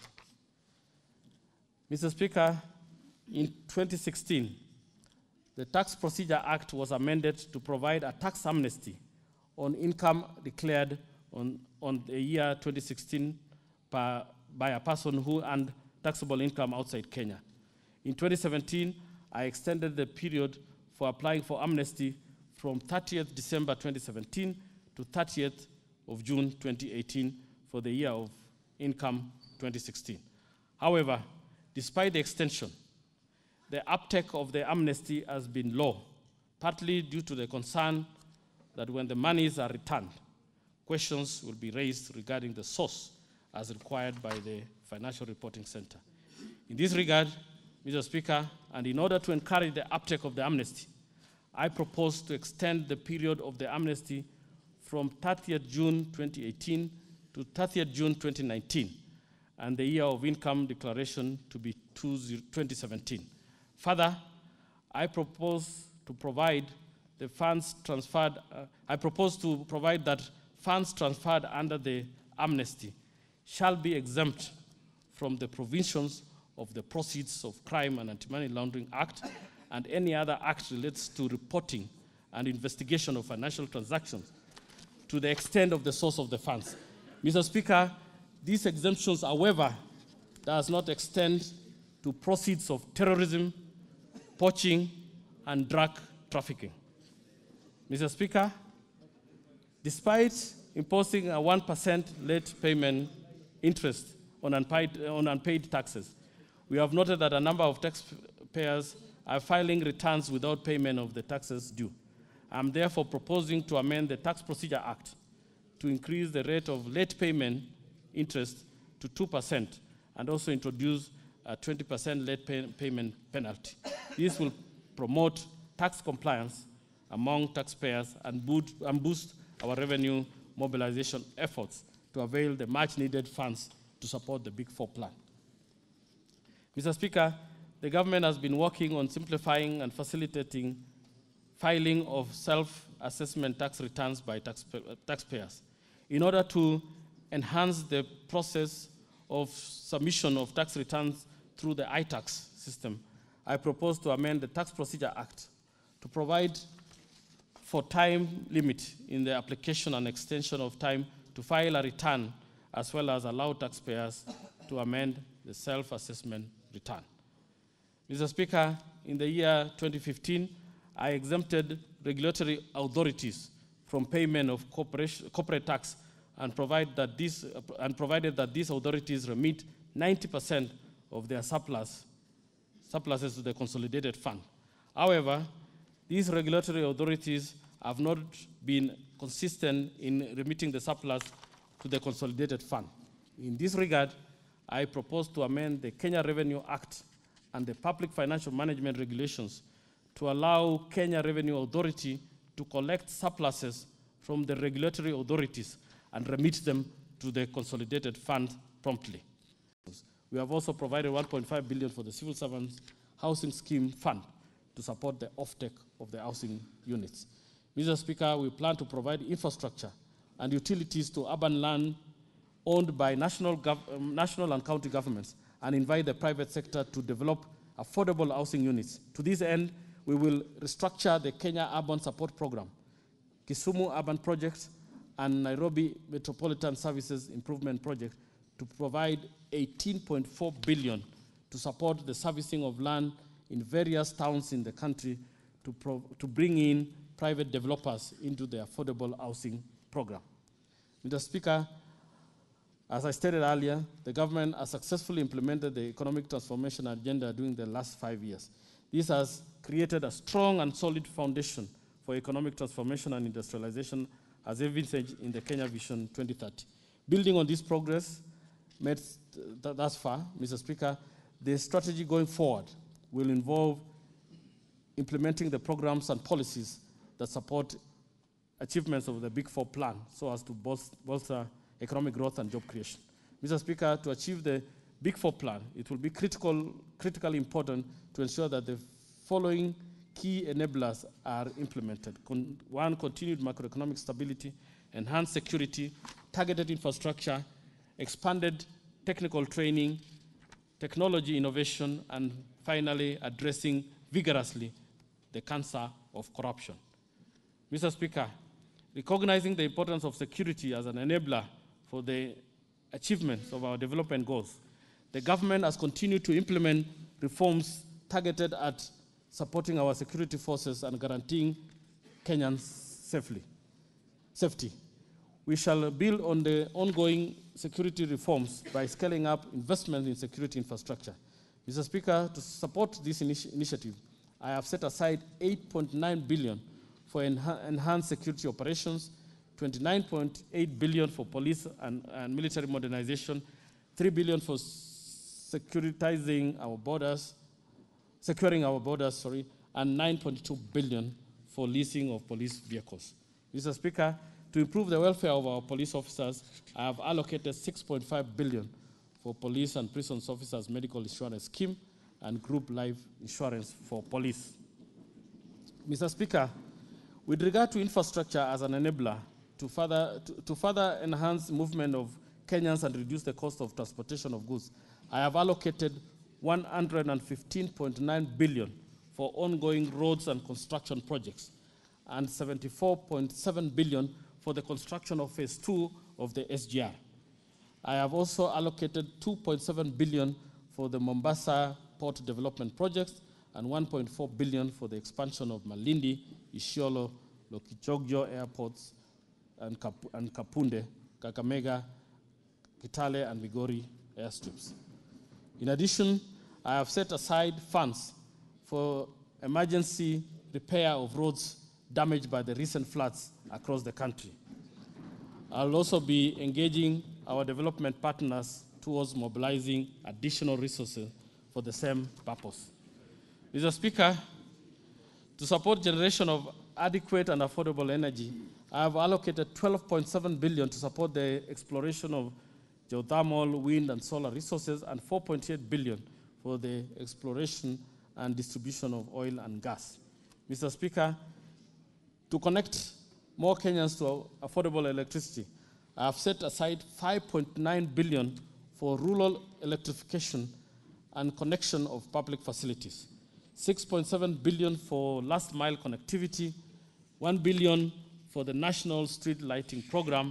Mr. Speaker, in 2016, the Tax Procedure Act was amended to provide a tax amnesty on income declared on the year 2016 by a person who earned taxable income outside Kenya. In 2017, I extended the period for applying for amnesty from 30th December 2017 to 30th of June 2018 for the year of income 2016. However, despite the extension, the uptake of the amnesty has been low, partly due to the concern that when the monies are returned, questions will be raised regarding the source as required by the Financial Reporting Center. In this regard, Mr. Speaker, and in order to encourage the uptake of the amnesty, I propose to extend the period of the amnesty from 30th June 2018 to 30th June 2019, and the year of income declaration to be 2017. Further, I propose to provide the funds transferred. I propose to provide that funds transferred under the amnesty shall be exempt from the provisions of the Proceeds of Crime and Anti-Money Laundering Act and any other act relates to reporting and investigation of financial transactions to the extent of the source of the funds. Mr. Speaker, these exemptions, however, does not extend to proceeds of terrorism, poaching, and drug trafficking. Mr. Speaker, despite imposing a 1% late payment interest on unpaid taxes, we have noted that a number of taxpayers are filing returns without payment of the taxes due. I am therefore proposing to amend the Tax Procedure Act to increase the rate of late payment interest to 2% and also introduce a 20% late payment penalty. This will promote tax compliance among taxpayers and boost our revenue mobilization efforts to avail the much-needed funds to support the Big Four plan. Mr. Speaker, the government has been working on simplifying and facilitating filing of self-assessment tax returns by taxpayers. In order to enhance the process of submission of tax returns through the iTax system, I propose to amend the Tax Procedure Act to provide for time limit in the application and extension of time to file a return, as well as allow taxpayers to amend the self-assessment return. Mr. Speaker, in the year 2015, I exempted regulatory authorities from payment of corporate tax and provided that these authorities remit 90% of their surpluses to the consolidated fund. However, these regulatory authorities have not been consistent in remitting the surplus to the consolidated fund. In this regard, I propose to amend the Kenya Revenue Act and the Public Financial Management Regulations to allow Kenya Revenue Authority to collect surpluses from the regulatory authorities and remit them to the consolidated fund promptly. We have also provided 1.5 billion for the Civil Servants Housing Scheme Fund to support the offtake of the housing units. Mr. Speaker, we plan to provide infrastructure and utilities to urban land owned by national and county governments and invite the private sector to develop affordable housing units. To this end, we will restructure the Kenya Urban Support Program, Kisumu Urban Project, and Nairobi Metropolitan Services Improvement Project to provide 18.4 billion to support the servicing of land in various towns in the country to bring in private developers into the affordable housing program. Mr. Speaker, as I stated earlier, the government has successfully implemented the economic transformation agenda during the last 5 years. This has created a strong and solid foundation for economic transformation and industrialization as evidenced in the Kenya Vision 2030. Building on this progress made thus far, Mr. Speaker, the strategy going forward will involve implementing the programs and policies that support achievements of the Big Four plan so as to bolster economic growth and job creation. Mr. Speaker, to achieve the Big Four plan, it will be critically important to ensure that the following key enablers are implemented. One, continued macroeconomic stability, enhanced security, targeted infrastructure, expanded technical training, technology innovation, and finally, addressing vigorously the cancer of corruption. Mr. Speaker, recognizing the importance of security as an enabler for the achievements of our development goals, the government has continued to implement reforms targeted at supporting our security forces and guaranteeing Kenyans safety. We shall build on the ongoing security reforms by scaling up investment in security infrastructure. Mr. Speaker, to support this initiative, I have set aside 8.9 billion for enhanced security operations, 29.8 billion for police and military modernization, 3 billion for securing our borders, and 9.2 billion for leasing of police vehicles. Mr. Speaker, to improve the welfare of our police officers, I have allocated 6.5 billion for police and prisons officers' medical insurance scheme and group life insurance for police. Mr. Speaker, with regard to infrastructure as an enabler to further enhance movement of Kenyans and reduce the cost of transportation of goods, I have allocated 115.9 billion for ongoing roads and construction projects and 74.7 billion for the construction of phase 2 of the SGR. I have also allocated 2.7 billion for the Mombasa port development projects and 1.4 billion for the expansion of Malindi, Isiolo, Lokichogyo airports, and Kapunde, Kakamega, Kitale, and Migori airstrips. In addition, I have set aside funds for emergency repair of roads damaged by the recent floods across the country. I'll also be engaging our development partners towards mobilizing additional resources for the same purpose. Mr. Speaker, to support generation of adequate and affordable energy, I have allocated 12.7 billion to support the exploration of geothermal, wind, and solar resources, and 4.8 billion for the exploration and distribution of oil and gas. Mr. Speaker, to connect more Kenyans to affordable electricity, I have set aside 5.9 billion for rural electrification and connection of public facilities, 6.7 billion for last mile connectivity, 1 billion for the National Street Lighting Program,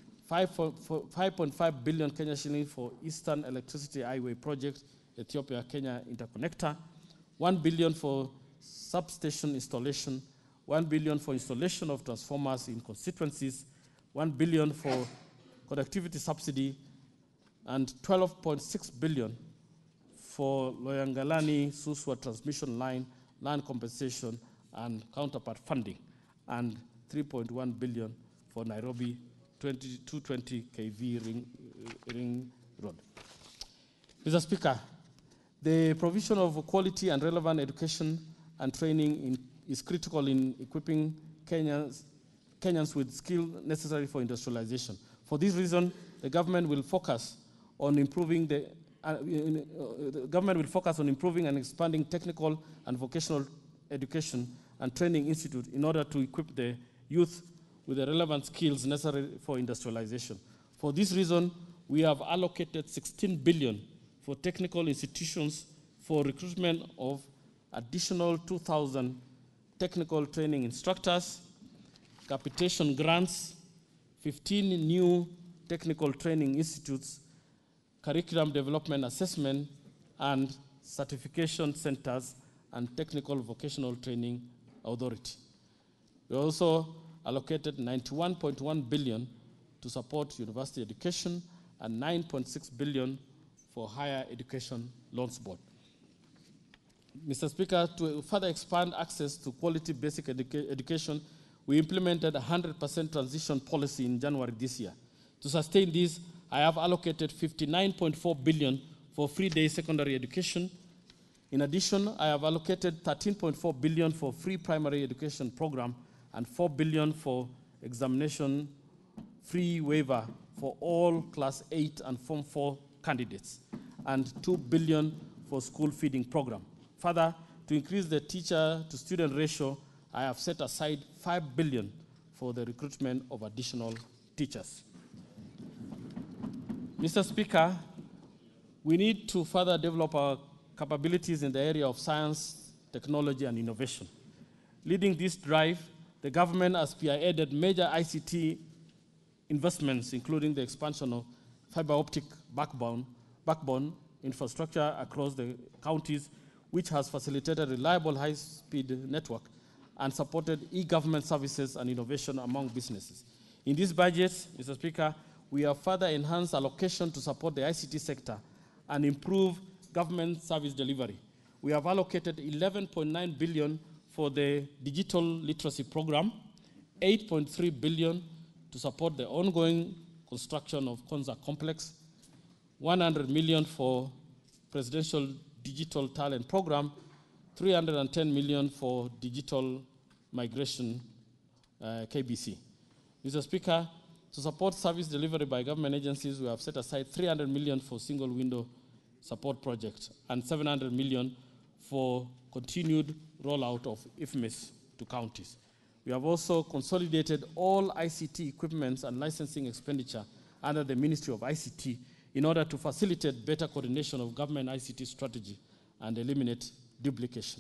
5.5 billion Kenya shillings for Eastern Electricity Highway Project, Ethiopia-Kenya Interconnector, 1 billion for substation installation, 1 billion for installation of transformers in constituencies, 1 billion for connectivity subsidy, and 12.6 billion for Loyangalani-Suswa transmission line, land compensation, and counterpart funding, and 3.1 billion for Nairobi 220 kV ring road. Mr. Speaker, the provision of quality and relevant education and training is critical in equipping Kenyans with skills necessary for industrialization. For this reason, the government will focus on improving and expanding technical and vocational education and training institute in order to equip the youth with the relevant skills necessary for industrialization. For this reason, we have allocated 16 billion for technical institutions for recruitment of additional 2,000 technical training instructors, capitation grants, 15 new technical training institutes, curriculum development assessment, and certification centers and technical vocational training authority. We also allocated 91.1 billion to support university education and 9.6 billion for higher education loans board. Mr. Speaker, to further expand access to quality basic education, we implemented a 100% transition policy in January this year. To sustain this, I have allocated 59.4 billion for free day secondary education. In addition, I have allocated 13.4 billion for free primary education program and 4 billion for examination free waiver for all class 8 and form 4 candidates, and 2 billion for school feeding program. Further, to increase the teacher to student ratio, I have set aside 5 billion for the recruitment of additional teachers. Mr. Speaker, we need to further develop our capabilities in the area of science, technology, and innovation. Leading this drive, the government has spearheaded major ICT investments, including the expansion of fiber optic backbone infrastructure across the counties, which has facilitated reliable high-speed network and supported e-government services and innovation among businesses. In this budget, Mr. Speaker, we have further enhanced allocation to support the ICT sector and improve government service delivery. We have allocated 11.9 billion for the digital literacy program, 8.3 billion to support the ongoing construction of Konza Complex, 100 million for presidential digital talent program, 310 million for digital migration KBC. Mr. Speaker, to support service delivery by government agencies, we have set aside 300 million for single window support project and 700 million for continued rollout of IFMIS to counties. We have also consolidated all ICT equipments and licensing expenditure under the Ministry of ICT in order to facilitate better coordination of government ICT strategy and eliminate duplication.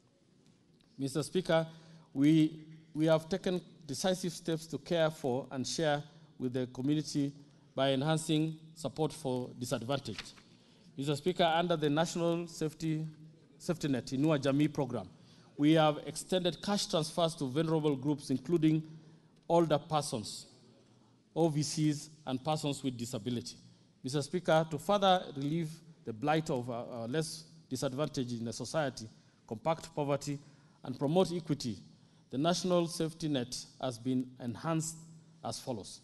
Mr. Speaker, we have taken decisive steps to care for and share with the community by enhancing support for disadvantaged. Mr. Speaker, under the National Safety Net Inua Jamii program, we have extended cash transfers to vulnerable groups, including older persons, OVCs, and persons with disability. Mr. Speaker, to further relieve the blight of less disadvantaged in the society, combat poverty, and promote equity, the National Safety Net has been enhanced as follows: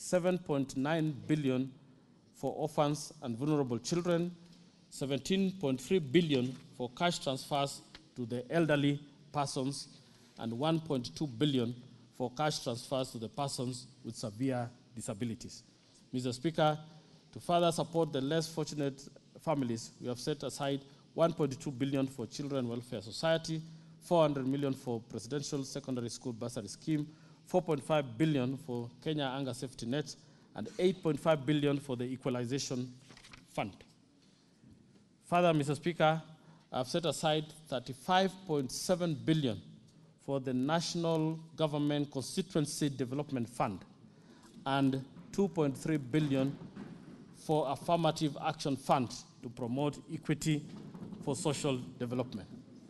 7.9 billion for orphans and vulnerable children, 17.3 billion for cash transfers to the elderly persons, and 1.2 billion for cash transfers to the persons with severe disabilities. Mr. Speaker, to further support the less fortunate families, we have set aside 1.2 billion for Children Welfare Society, 400 million for Presidential Secondary School Bursary Scheme, 4.5 billion for Kenya Hunger Safety Net, and 8.5 billion for the Equalization Fund. Further, Mr. Speaker, I have set aside 35.7 billion for the National Government Constituency Development Fund and 2.3 billion for Affirmative Action Fund to promote equity for social development.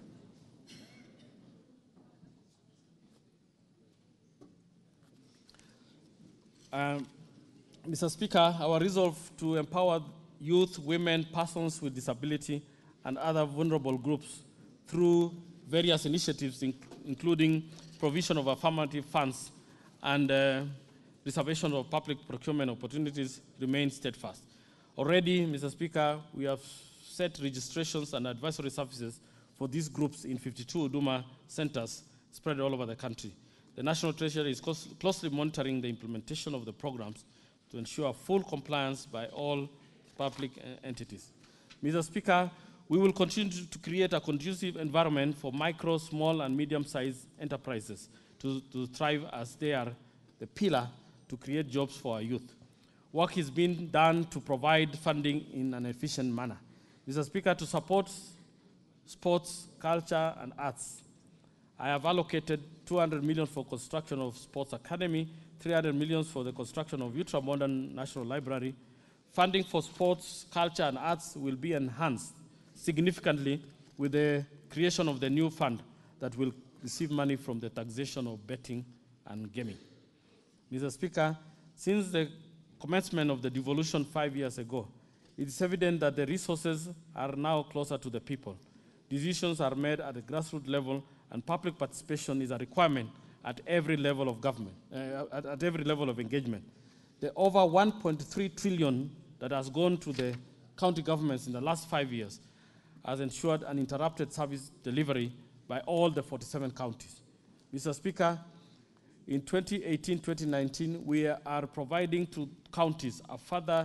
Mr. Speaker, our resolve to empower youth, women, persons with disability, and other vulnerable groups through various initiatives, including provision of affirmative funds and reservation of public procurement opportunities, remains steadfast. Already, Mr. Speaker, we have set registrations and advisory services for these groups in 52 Huduma centers spread all over the country. The National Treasury is closely monitoring the implementation of the programs to ensure full compliance by all public entities. Mr. Speaker, we will continue to create a conducive environment for micro, small, and medium-sized enterprises to thrive, as they are the pillar to create jobs for our youth. Work is being done to provide funding in an efficient manner. Mr. Speaker, to support sports, culture, and arts, I have allocated 200 million for construction of sports academy, 300 million for the construction of ultra-modern National Library. Funding for sports, culture, and arts will be enhanced significantly with the creation of the new fund that will receive money from the taxation of betting and gaming. Mr. Speaker, since the commencement of the devolution 5 years ago, it is evident that the resources are now closer to the people. Decisions are made at the grassroots level, and public participation is a requirement at every level of government, at every level of engagement. The over 1.3 trillion that has gone to the county governments in the last 5 years has ensured uninterrupted service delivery by all the 47 counties. Mr. Speaker, in 2018-2019, we are providing to counties a further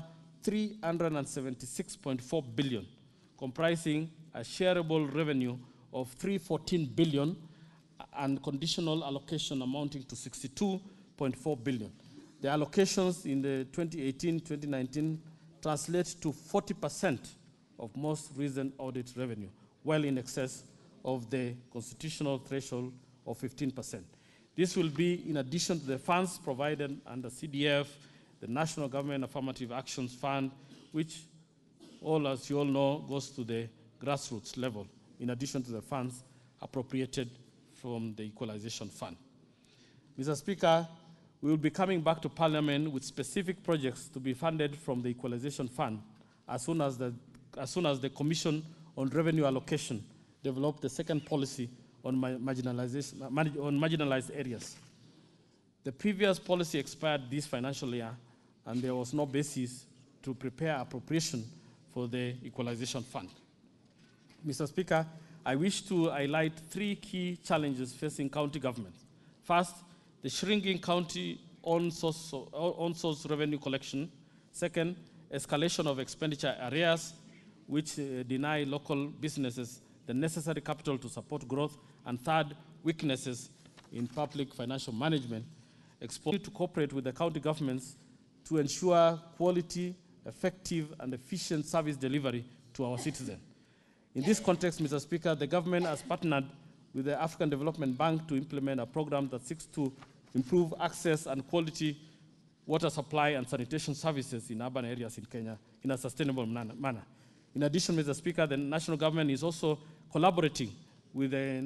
376.4 billion, comprising a shareable revenue of 314 billion and conditional allocation amounting to 62.4 billion. The allocations in the 2018-2019 translate to 40% of most recent audit revenue, well in excess of the constitutional threshold of 15%. This will be in addition to the funds provided under CDF, the National Government Affirmative Actions Fund, which all, as you all know, goes to the grassroots level, in addition to the funds appropriated from the Equalization Fund. Mr. Speaker, we will be coming back to Parliament with specific projects to be funded from the Equalization Fund as soon as the Commission on Revenue Allocation developed the second policy on marginalized areas. The previous policy expired this financial year, and there was no basis to prepare appropriation for the Equalization Fund. Mr. Speaker, I wish to highlight three key challenges facing county governments. First, the shrinking county on-source revenue collection. Second, escalation of expenditure arrears, which deny local businesses the necessary capital to support growth. And third, weaknesses in public financial management, exposed to cooperate with the county governments to ensure quality, effective, and efficient service delivery to our citizens. In this context, Mr. Speaker, the government has partnered with the African Development Bank to implement a program that seeks to improve access and quality water supply and sanitation services in urban areas in Kenya in a sustainable manner. In addition, Mr. Speaker, the national government is also collaborating with the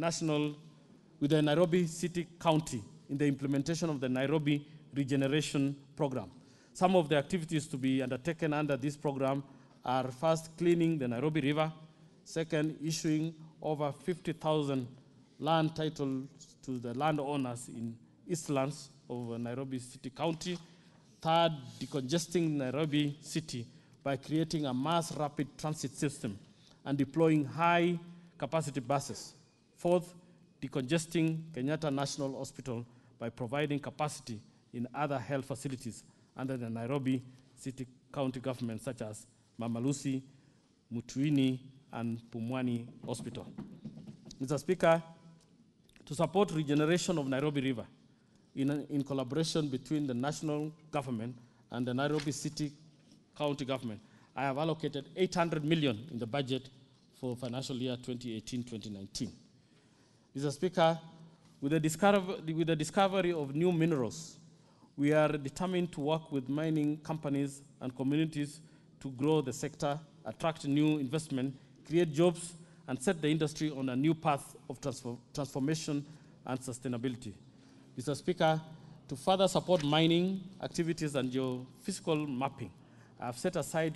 Nairobi City County in the implementation of the Nairobi Regeneration Program. Some of the activities to be undertaken under this program are first, cleaning the Nairobi River; second, issuing over 50,000 land titles to the landowners in Eastlands of Nairobi City County; third, decongesting Nairobi City by creating a mass rapid transit system and deploying high-capacity buses; fourth, decongesting Kenyatta National Hospital by providing capacity in other health facilities under the Nairobi City County government, such as Mama Lucy, Mutuini, and Pumwani Hospital. Mr. Speaker, to support regeneration of Nairobi River in collaboration between the national government and the Nairobi City County government, I have allocated 800 million in the budget for financial year 2018-2019. Mr. Speaker, with the discovery of new minerals, we are determined to work with mining companies and communities to grow the sector, attract new investment, create jobs, and set the industry on a new path of transformation and sustainability. Mr. Speaker, to further support mining activities and geophysical mapping, I have set aside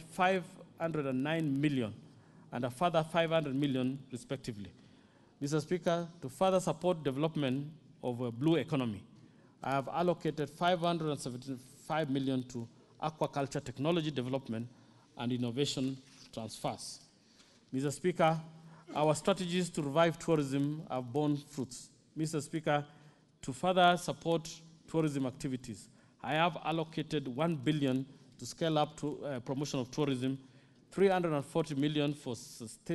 509 million and a further 500 million respectively. Mr. Speaker, to further support development of a blue economy, I have allocated 575 million to aquaculture technology development and innovation transfers. Mr. Speaker, our strategies to revive tourism have borne fruits. Mr. Speaker, to further support tourism activities, I have allocated 1 billion to scale up to promotion of tourism, 340 million for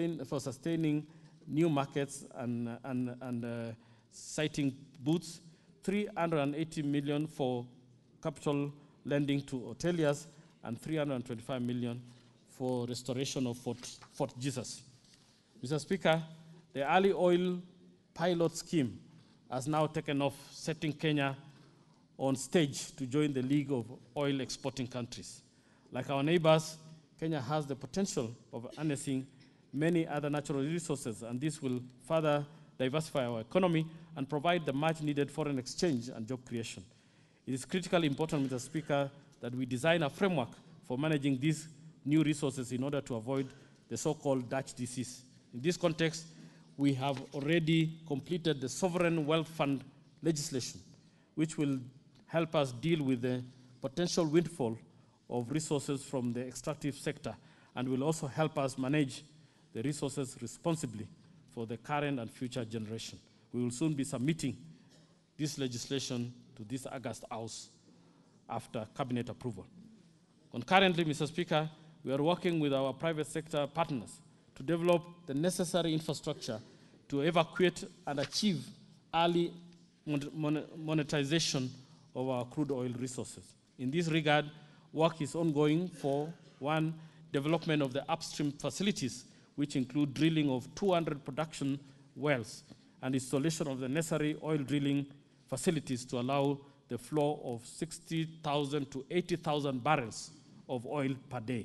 sustaining new markets and siting booths, 380 million for capital lending to hoteliers, and 325 million for restoration of Fort Jesus. Mr. Speaker, the early oil pilot scheme has now taken off, setting Kenya on stage to join the League of Oil Exporting Countries. Like our neighbors, Kenya has the potential of harnessing many other natural resources, and this will further diversify our economy and provide the much-needed foreign exchange and job creation. It is critically important, Mr. Speaker, that we design a framework for managing these new resources in order to avoid the so-called Dutch disease. In this context, we have already completed the Sovereign Wealth Fund legislation, which will help us deal with the potential windfall of resources from the extractive sector, and will also help us manage the resources responsibly for the current and future generation. We will soon be submitting this legislation to this August House after cabinet approval. Concurrently, Mr. Speaker, we are working with our private sector partners to develop the necessary infrastructure to evacuate and achieve early monetization of our crude oil resources. In this regard, work is ongoing for, one, development of the upstream facilities, which include drilling of 200 production wells and installation of the necessary oil drilling facilities to allow the flow of 60,000 to 80,000 barrels of oil per day.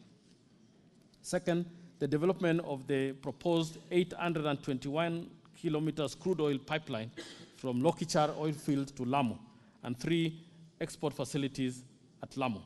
Second, the development of the proposed 821 kilometers crude oil pipeline from Lokichar oil field to Lamu, and 3 export facilities at Lamu.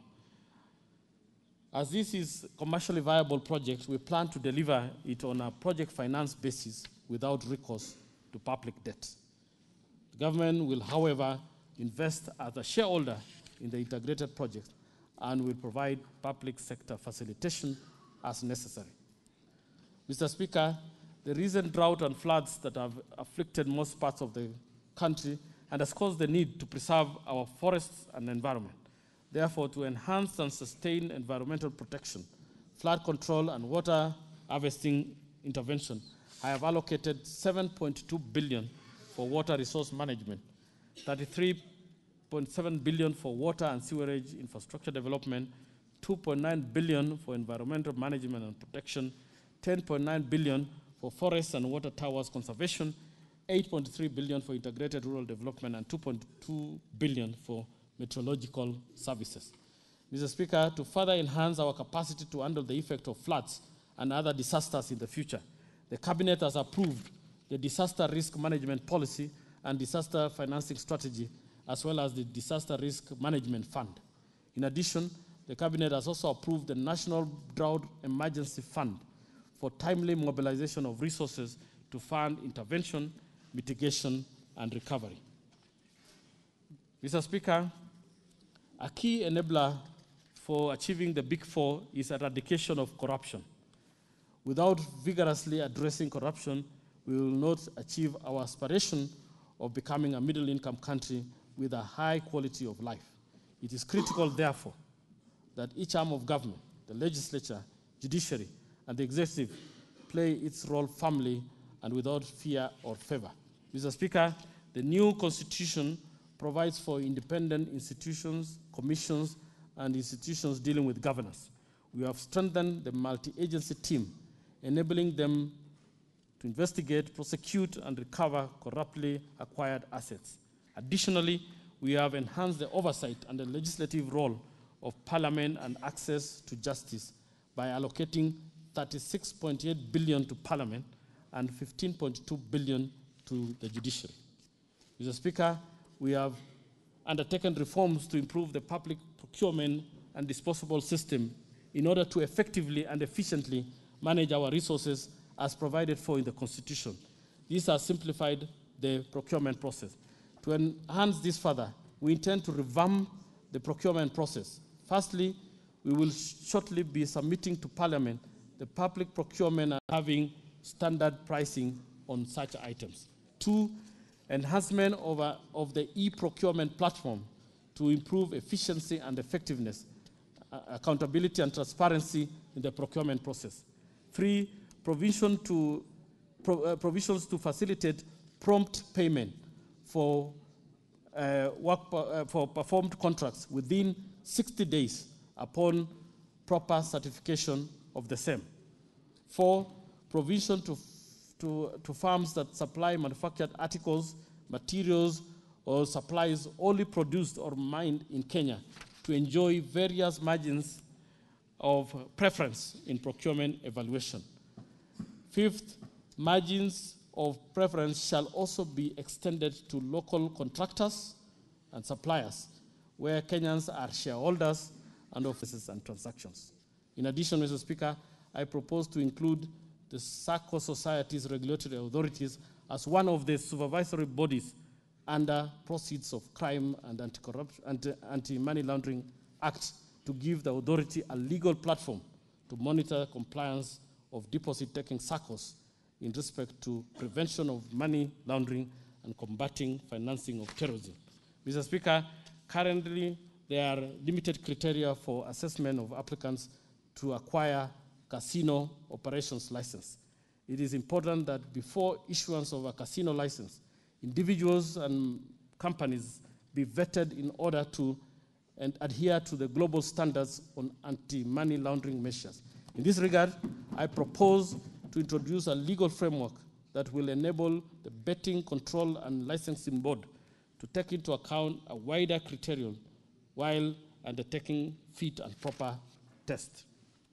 As this is a commercially viable project, we plan to deliver it on a project finance basis without recourse to public debt. The government will, however, invest as a shareholder in the integrated project and will provide public sector facilitation as necessary. Mr. Speaker, the recent drought and floods that have afflicted most parts of the country and has caused the need to preserve our forests and environment. Therefore, to enhance and sustain environmental protection, flood control, and water harvesting intervention, I have allocated 7.2 billion for water resource management, 33.7 billion for water and sewerage infrastructure development, 2.9 billion for environmental management and protection, 10.9 billion for forests and water towers conservation, 8.3 billion for integrated rural development, and 2.2 billion for meteorological services. Mr. Speaker, to further enhance our capacity to handle the effect of floods and other disasters in the future, the Cabinet has approved the Disaster Risk Management Policy and Disaster Financing Strategy, as well as the Disaster Risk Management Fund. In addition, the Cabinet has also approved the National Drought Emergency Fund for timely mobilization of resources to fund intervention, mitigation, and recovery. Mr. Speaker, a key enabler for achieving the Big Four is eradication of corruption. Without vigorously addressing corruption, we will not achieve our aspiration of becoming a middle-income country with a high quality of life. It is critical, therefore, that each arm of government, the legislature, judiciary, and the executive, play its role firmly and without fear or favor. Mr. Speaker, the new constitution provides for independent institutions, commissions, and institutions dealing with governance. We have strengthened the multi-agency team, enabling them to investigate, prosecute, and recover corruptly acquired assets. Additionally, we have enhanced the oversight and the legislative role of Parliament and access to justice by allocating 36.8 billion to Parliament and 15.2 billion to the judiciary. Mr. Speaker, we have undertaken reforms to improve the public procurement and disposable system in order to effectively and efficiently manage our resources as provided for in the Constitution. These have simplified the procurement process. To enhance this further, we intend to revamp the procurement process. Firstly, we will shortly be submitting to Parliament the public procurement and having standard pricing on such items. 2, enhancement of the e-procurement platform to improve efficiency and effectiveness, accountability and transparency in the procurement process. 3, provisions to facilitate prompt payment for for performed contracts within 60 days upon proper certification of the same. 4, provision to firms that supply manufactured articles, materials, or supplies only produced or mined in Kenya to enjoy various margins of preference in procurement evaluation. 5th, margins of preference shall also be extended to local contractors and suppliers, where Kenyans are shareholders and offices and transactions. In addition, Mr. Speaker, I propose to include the SACCO Society's regulatory authorities as one of the supervisory bodies under Proceeds of Crime and Anti-Money Laundering Act to give the authority a legal platform to monitor compliance of deposit-taking SACCOs in respect to prevention of money laundering and combating financing of terrorism. Mr. Speaker, currently there are limited criteria for assessment of applicants to acquire casino operations license. It is important that before issuance of a casino license, individuals and companies be vetted in order to adhere to the global standards on anti-money laundering measures. In this regard, I propose to introduce a legal framework that will enable the Betting Control and Licensing Board to take into account a wider criterion while undertaking fit and proper tests.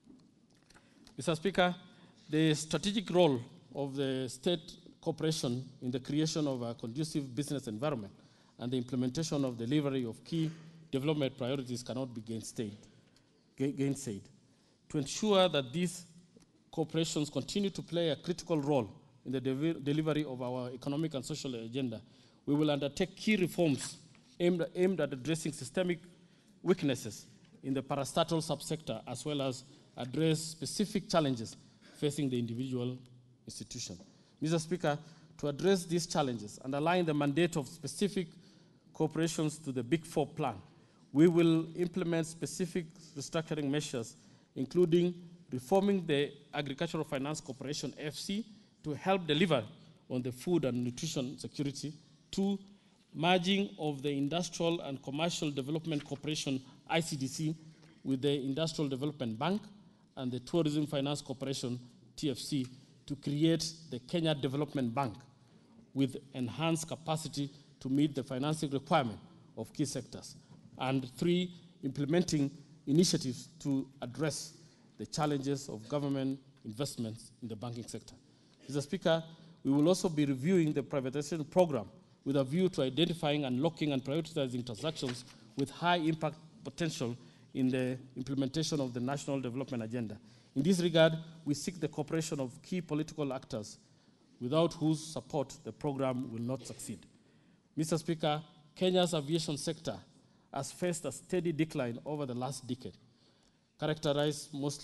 Mr. Speaker, the strategic role of the state corporation in the creation of a conducive business environment and the implementation of delivery of key development priorities cannot be gainsaid. To ensure that these corporations continue to play a critical role in the delivery of our economic and social agenda, we will undertake key reforms aimed at addressing systemic weaknesses in the parastatal subsector, as well as address specific challenges facing the individual institution. Mr. Speaker, to address these challenges and align the mandate of specific corporations to the Big Four plan, we will implement specific restructuring measures, including reforming the Agricultural Finance Corporation, FC, to help deliver on the food and nutrition security. 2, merging of the Industrial and Commercial Development Corporation, ICDC, with the Industrial Development Bank and the Tourism Finance Corporation, TFC, to create the Kenya Development Bank with enhanced capacity to meet the financing requirement of key sectors. And 3, implementing initiatives to address the challenges of government investments in the banking sector. Mr. Speaker, we will also be reviewing the privatization program with a view to identifying, unlocking, and prioritizing transactions with high impact potential in the implementation of the National Development Agenda. In this regard, we seek the cooperation of key political actors, without whose support the program will not succeed. Mr. Speaker, Kenya's aviation sector has faced a steady decline over the last decade, characterized most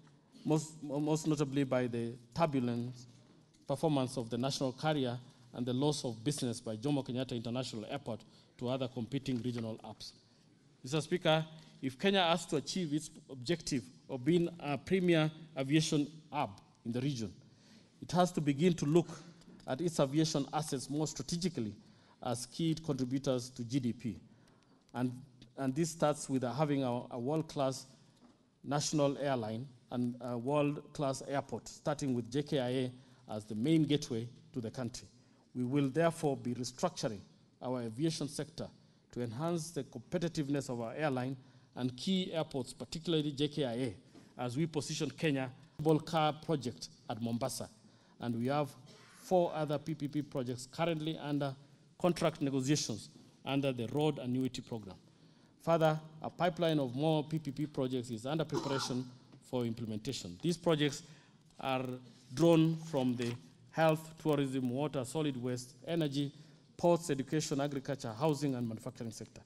notably by the turbulent performance of the national carrier and the loss of business by Jomo Kenyatta International Airport to other competing regional hubs. Mr. Speaker, if Kenya has to achieve its objective of being a premier aviation hub in the region, it has to begin to look at its aviation assets more strategically as key contributors to GDP. And this starts with having a world-class national airline and a world-class airport, starting with JKIA as the main gateway to the country. We will therefore be restructuring our aviation sector to enhance the competitiveness of our airline and key airports, particularly JKIA, as we position Kenya car project at Mombasa. And we have 4 other PPP projects currently under contract negotiations under the road annuity program. Further, a pipeline of more PPP projects is under preparation for implementation. These projects are drawn from the health, tourism, water, solid waste, energy, ports, education, agriculture, housing, and manufacturing sector.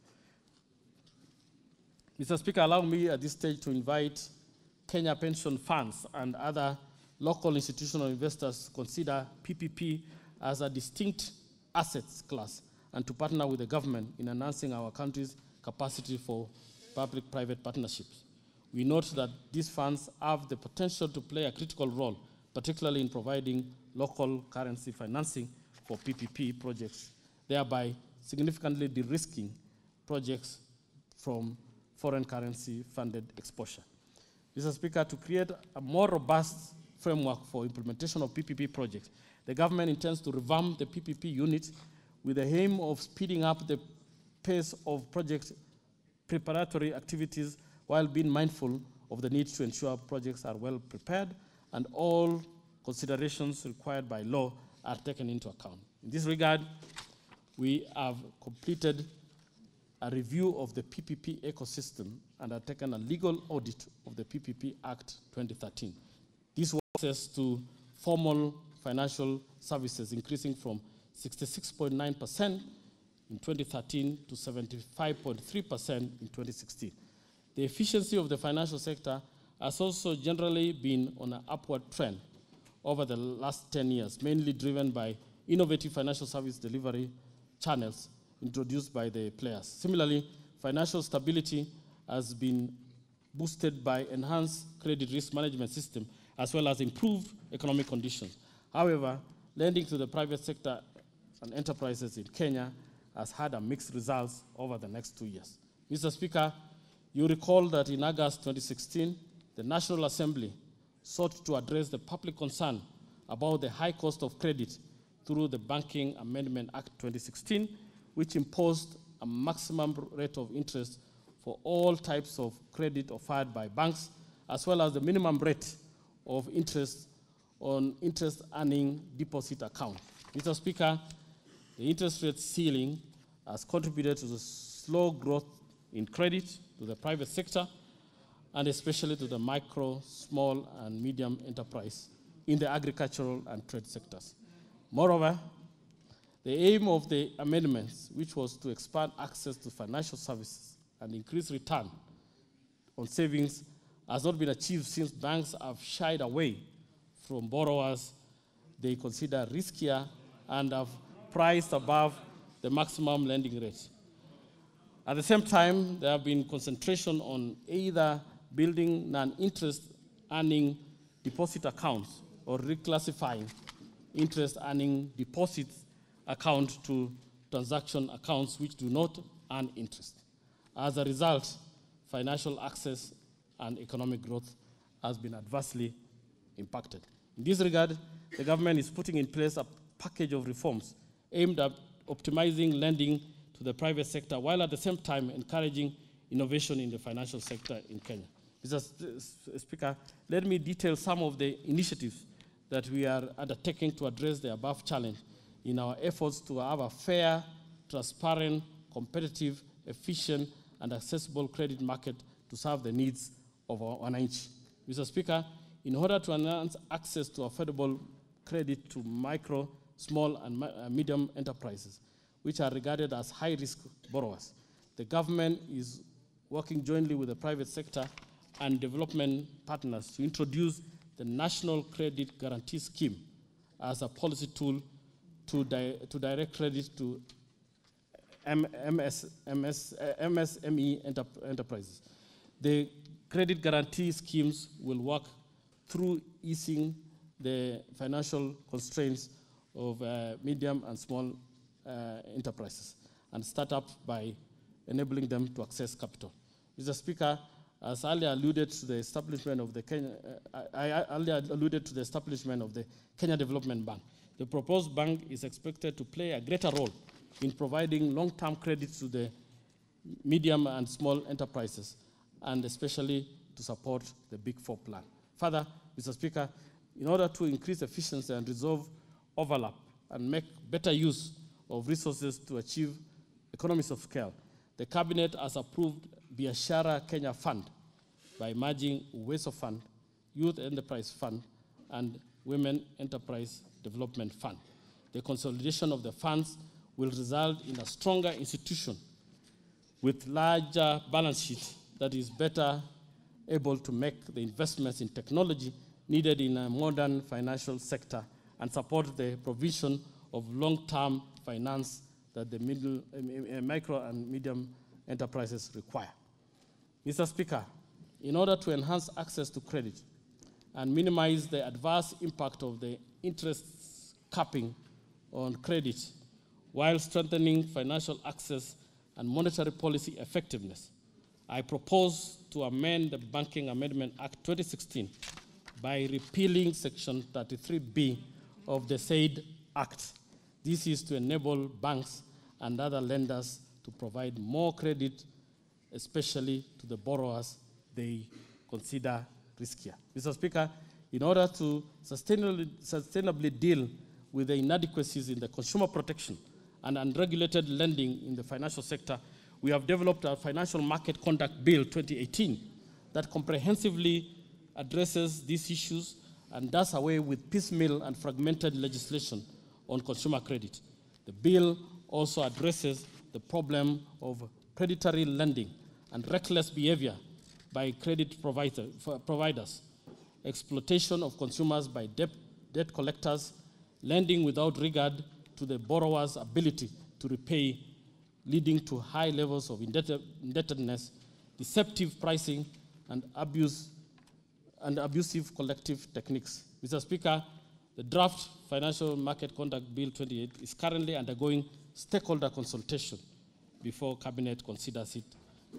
Mr. Speaker, allow me at this stage to invite Kenya pension funds and other local institutional investors to consider PPP as a distinct assets class and to partner with the government in enhancing our country's capacity for public-private partnerships. We note that these funds have the potential to play a critical role, particularly in providing local currency financing for PPP projects, thereby significantly de-risking projects from foreign currency funded exposure. Mr. Speaker, to create a more robust framework for implementation of PPP projects, the government intends to revamp the PPP unit with the aim of speeding up the pace of project preparatory activities while being mindful of the need to ensure projects are well prepared and all considerations required by law are taken into account. In this regard, we have completed a review of the PPP ecosystem and have taken a legal audit of the PPP Act 2013. This was access to formal financial services increasing from 66.9% in 2013 to 75.3% in 2016. The efficiency of the financial sector has also generally been on an upward trend over the last 10 years, mainly driven by innovative financial service delivery channels introduced by the players. Similarly, financial stability has been boosted by enhanced credit risk management system as well as improved economic conditions. However, lending to the private sector and enterprises in Kenya has had a mixed results over the next 2 years. Mr. Speaker, you recall that in August 2016, the National Assembly sought to address the public concern about the high cost of credit through the Banking Amendment Act 2016, which imposed a maximum rate of interest for all types of credit offered by banks, as well as the minimum rate of interest on interest-earning deposit account. Mr. Speaker, the interest rate ceiling has contributed to the slow growth in credit to the private sector, and especially to the micro, small, and medium enterprise in the agricultural and trade sectors. Moreover, the aim of the amendments, which was to expand access to financial services and increase return on savings, has not been achieved since banks have shied away from borrowers they consider riskier and have priced above the maximum lending rate. At the same time, there have been concentration on either building non-interest earning deposit accounts or reclassifying interest earning deposit account to transaction accounts which do not earn interest. As a result, financial access and economic growth has been adversely impacted. In this regard, the government is putting in place a package of reforms aimed at optimizing lending to the private sector while at the same time encouraging innovation in the financial sector in Kenya. Mr. Speaker, let me detail some of the initiatives that we are undertaking to address the above challenge in our efforts to have a fair, transparent, competitive, efficient, and accessible credit market to serve the needs of our wananchi. Mr. Speaker, in order to enhance access to affordable credit to micro, small, and medium enterprises, which are regarded as high-risk borrowers, the government is working jointly with the private sector and development partners to introduce the National Credit Guarantee Scheme as a policy tool to direct credit to MSME enterprises. The credit guarantee schemes will work through easing the financial constraints of medium and small enterprises and startups by enabling them to access capital. Mr. Speaker, as earlier alluded to the establishment of the Kenya Development Bank, the proposed bank is expected to play a greater role in providing long-term credit to the medium and small enterprises, and especially to support the Big Four plan. Further, Mr. Speaker, in order to increase efficiency and resolve overlap and make better use of resources to achieve economies of scale, the Cabinet has approved Biashara Kenya Fund by merging Uwezo Fund, Youth Enterprise Fund, and Women Enterprise Development Fund. The consolidation of the funds will result in a stronger institution with larger balance sheet that is better able to make the investments in technology needed in a modern financial sector and support the provision of long-term finance that the micro and medium enterprises require. Mr. Speaker, in order to enhance access to credit and minimize the adverse impact of the interest capping on credit while strengthening financial access and monetary policy effectiveness. I propose to amend the Banking Amendment Act 2016 by repealing Section 33B of the said Act. This is to enable banks and other lenders to provide more credit, especially to the borrowers they consider riskier. Mr. Speaker, in order to sustainably deal with the inadequacies in the consumer protection and unregulated lending in the financial sector, we have developed a Financial Market Conduct Bill 2018 that comprehensively addresses these issues and does away with piecemeal and fragmented legislation on consumer credit. The bill also addresses the problem of predatory lending and reckless behavior by credit providers, exploitation of consumers by debt collectors, lending without regard to the borrower's ability to repay, leading to high levels of indebtedness, deceptive pricing, and abusive collective techniques. Mr. Speaker, the draft Financial Market Conduct Bill 28 is currently undergoing stakeholder consultation before Cabinet considers it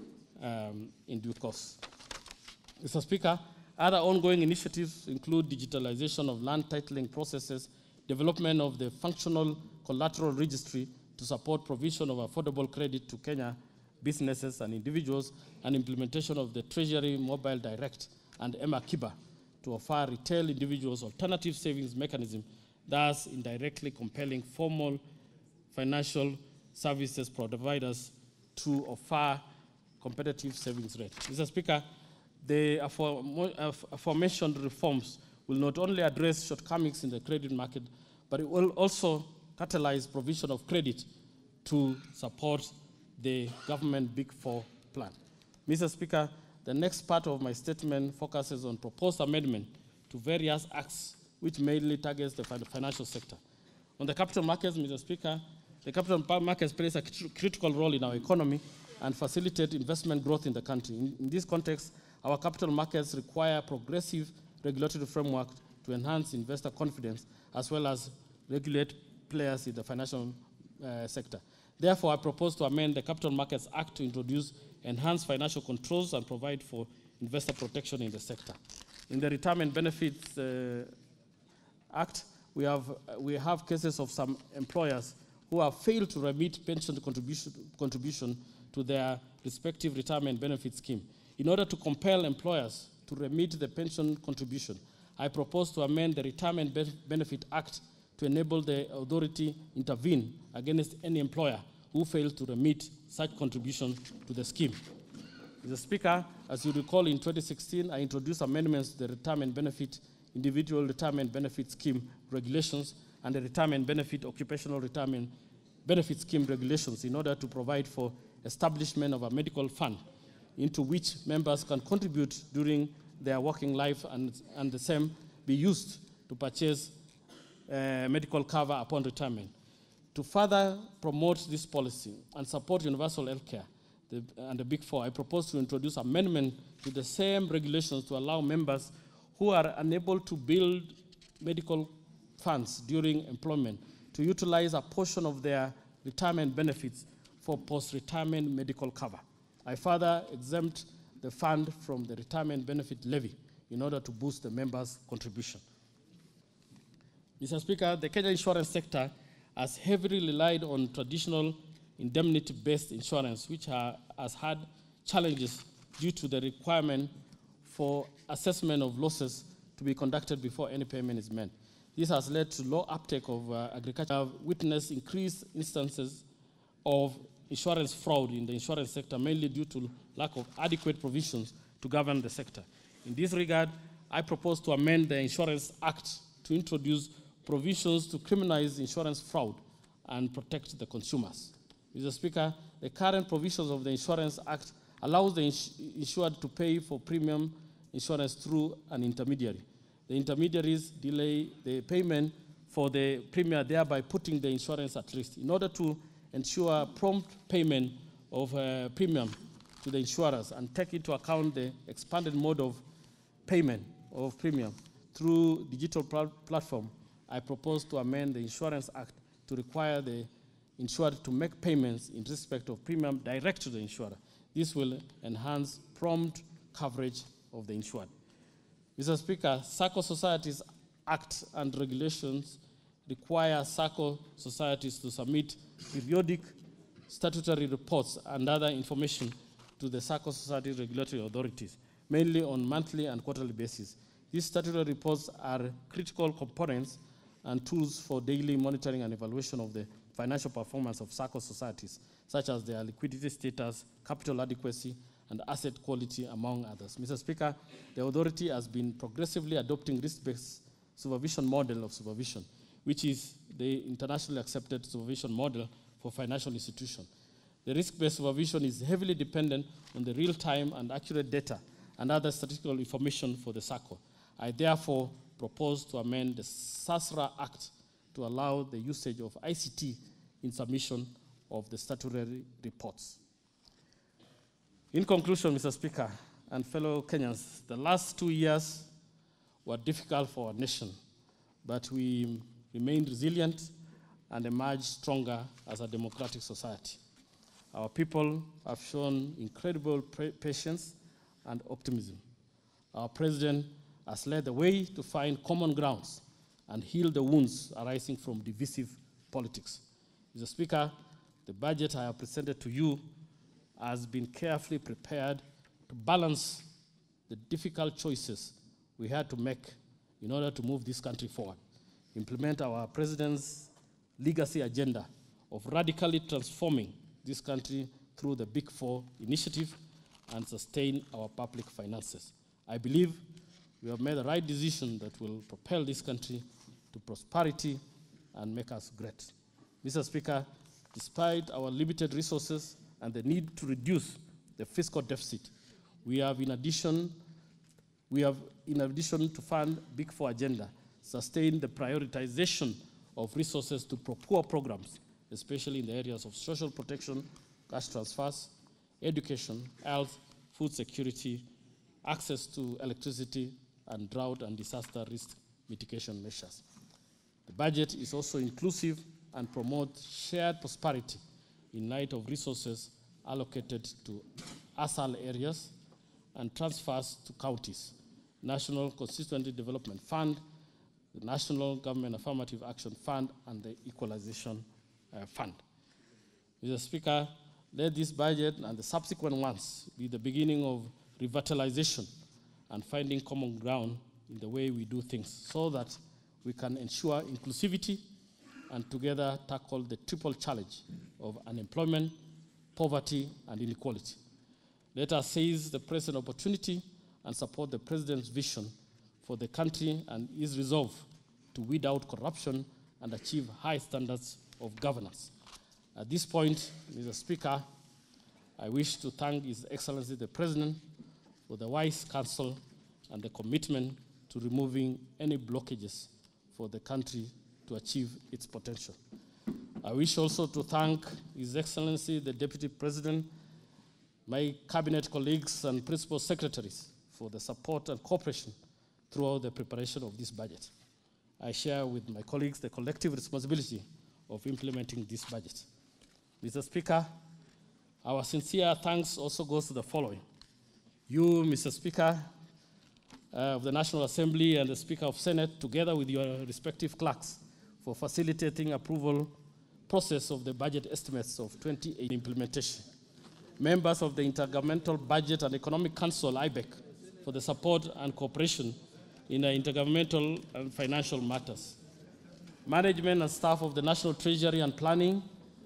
in due course. Mr. Speaker, other ongoing initiatives include digitalization of land titling processes, development of the functional collateral registry to support provision of affordable credit to Kenya businesses and individuals, and implementation of the Treasury Mobile Direct and Emakiba to offer retail individuals alternative savings mechanism, thus indirectly compelling formal financial services providers to offer competitive savings rate. Mr. Speaker, the aforementioned reforms will not only address shortcomings in the credit market, but it will also catalyze provision of credit to support the government Big Four plan. Mr. Speaker, the next part of my statement focuses on proposed amendment to various acts which mainly targets the financial sector. On the capital markets, Mr. Speaker, the capital markets plays a critical role in our economy and facilitate investment growth in the country. In this context, our capital markets require progressive regulatory framework to enhance investor confidence as well as regulate players in the financial sector. Therefore, I propose to amend the Capital Markets Act to introduce enhanced financial controls and provide for investor protection in the sector. In the Retirement Benefits Act, we have cases of some employers who have failed to remit pension contribution to their respective retirement benefit scheme. In order to compel employers to remit the pension contribution, I propose to amend the Retirement Benefit Act to enable the authority intervene against any employer who fails to remit such contribution to the scheme. Mr. Speaker, as you recall, in 2016, I introduced amendments to the Retirement Benefit Individual Retirement Benefit Scheme regulations and the Retirement Benefit Occupational Retirement Benefit Scheme regulations in order to provide for establishment of a medical fund into which members can contribute during their working life and the same be used to purchase medical cover upon retirement. To further promote this policy and support universal health care and the Big Four, I propose to introduce amendment to the same regulations to allow members who are unable to build medical funds during employment to utilize a portion of their retirement benefits for post-retirement medical cover. I further exempt the fund from the retirement benefit levy in order to boost the members' contribution. Mr. Speaker, the Kenya insurance sector has heavily relied on traditional indemnity-based insurance, which has had challenges due to the requirement for assessment of losses to be conducted before any payment is made. This has led to low uptake of agriculture. We have witnessed increased instances of insurance fraud in the insurance sector, mainly due to lack of adequate provisions to govern the sector. In this regard, I propose to amend the Insurance Act to introduce provisions to criminalize insurance fraud and protect the consumers. Mr. Speaker, the current provisions of the Insurance Act allows the insured to pay for premium insurance through an intermediary. The intermediaries delay the payment for the premium, thereby putting the insurance at risk. In order to ensure prompt payment of premium to the insurers and take into account the expanded mode of payment of premium through digital platform, I propose to amend the Insurance Act to require the insured to make payments in respect of premium direct to the insurer. This will enhance prompt coverage of the insured. Mr. Speaker, SACCO Societies Act and regulations require SACCO societies to submit periodic statutory reports and other information to the SACCO society regulatory authorities, mainly on monthly and quarterly basis. These statutory reports are critical components and tools for daily monitoring and evaluation of the financial performance of SACCO societies, such as their liquidity status, capital adequacy, and asset quality, among others. Mr. Speaker, the authority has been progressively adopting risk-based supervision model of supervision, which is the internationally accepted supervision model for financial institutions. The risk-based supervision is heavily dependent on the real-time and accurate data and other statistical information for the SACCO. I therefore propose to amend the SASRA Act to allow the usage of ICT in submission of the statutory reports. In conclusion, Mr. Speaker and fellow Kenyans, the last 2 years were difficult for our nation, but we remained resilient and emerged stronger as a democratic society. Our people have shown incredible patience and optimism. Our president has led the way to find common grounds and heal the wounds arising from divisive politics. Mr. Speaker, the budget I have presented to you has been carefully prepared to balance the difficult choices we had to make in order to move this country forward, implement our president's legacy agenda of radically transforming this country through the Big Four initiative, and sustain our public finances. I believe we have made the right decision that will propel this country to prosperity and make us great. Mr. Speaker, despite our limited resources and the need to reduce the fiscal deficit, we have, in addition to fund Big Four agenda, sustain the prioritization of resources to poor programs, especially in the areas of social protection, cash transfers, education, health, food security, access to electricity, and drought and disaster risk mitigation measures. The budget is also inclusive and promotes shared prosperity in light of resources allocated to ASAL areas and transfers to counties, National Constituency Development Fund, the National Government Affirmative Action Fund, and the Equalization Fund. Mr. Speaker, let this budget and the subsequent ones be the beginning of revitalization and finding common ground in the way we do things so that we can ensure inclusivity and together tackle the triple challenge of unemployment, poverty, and inequality. Let us seize the present opportunity and support the President's vision for the country and his resolve to weed out corruption and achieve high standards of governance. At this point, Mr. Speaker, I wish to thank His Excellency the President for the wise counsel and the commitment to removing any blockages for the country to achieve its potential. I wish also to thank His Excellency the Deputy President, my cabinet colleagues and principal secretaries for the support and cooperation throughout the preparation of this budget. I share with my colleagues the collective responsibility of implementing this budget. Mr. Speaker, our sincere thanks also goes to the following. You, Mr. Speaker of the National Assembly, and the Speaker of Senate, together with your respective clerks, for facilitating approval process of the budget estimates of 2018 implementation. Members of the Intergovernmental Budget and Economic Council, IBEC, for the support and cooperation in the intergovernmental and financial matters. Management and staff of the National Treasury and Planning,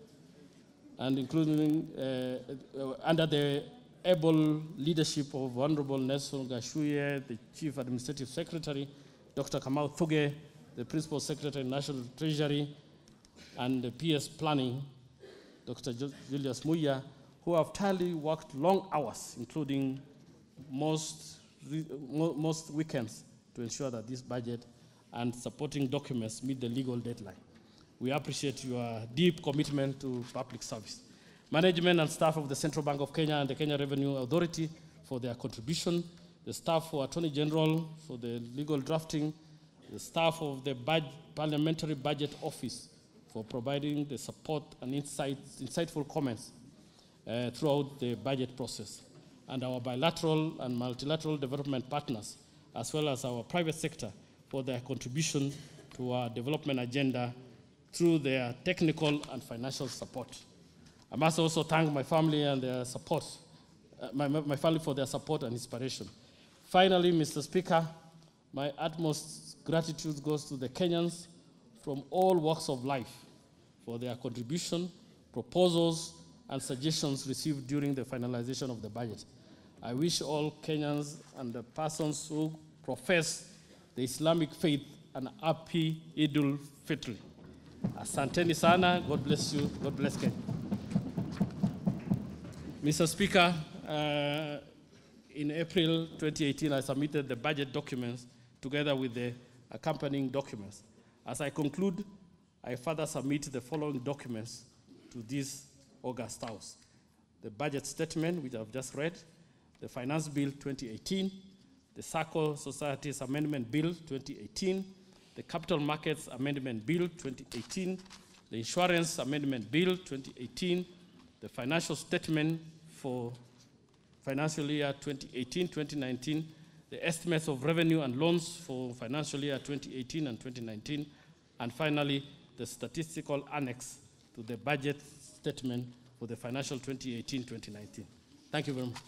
and including under the able leadership of Honorable Nelson Gashuye, the Chief Administrative Secretary, Dr. Kamau Thuge, the Principal Secretary, National Treasury, and the PS Planning, Dr. Julius Muya, who have tirelessly worked long hours, including most weekends, to ensure that this budget and supporting documents meet the legal deadline. We appreciate your deep commitment to public service. Management and staff of the Central Bank of Kenya and the Kenya Revenue Authority for their contribution, the staff for Attorney General for the legal drafting, the staff of the Parliamentary Budget Office for providing the support and insightful comments throughout the budget process, and our bilateral and multilateral development partners, as well as our private sector, for their contribution to our development agenda through their technical and financial support. I must also thank my family and their support, my family for their support and inspiration. Finally, Mr. Speaker, my utmost gratitude goes to the Kenyans from all walks of life for their contribution, proposals, and suggestions received during the finalization of the budget. I wish all Kenyans and the persons who profess the Islamic faith an happy Eid al-Fitr. Asanteni sana, God bless you, God bless Kenya. Mr. Speaker, in April 2018, I submitted the budget documents together with the accompanying documents. As I conclude, I further submit the following documents to this August House: the budget statement, which I've just read, the Finance Bill 2018, the Circle Societies Amendment Bill 2018, the Capital Markets Amendment Bill 2018, the Insurance Amendment Bill 2018, the Financial Statement for financial year 2018-2019, the estimates of revenue and loans for financial year 2018 and 2019, and finally, the statistical annex to the budget statement for the financial 2018-2019. Thank you very much.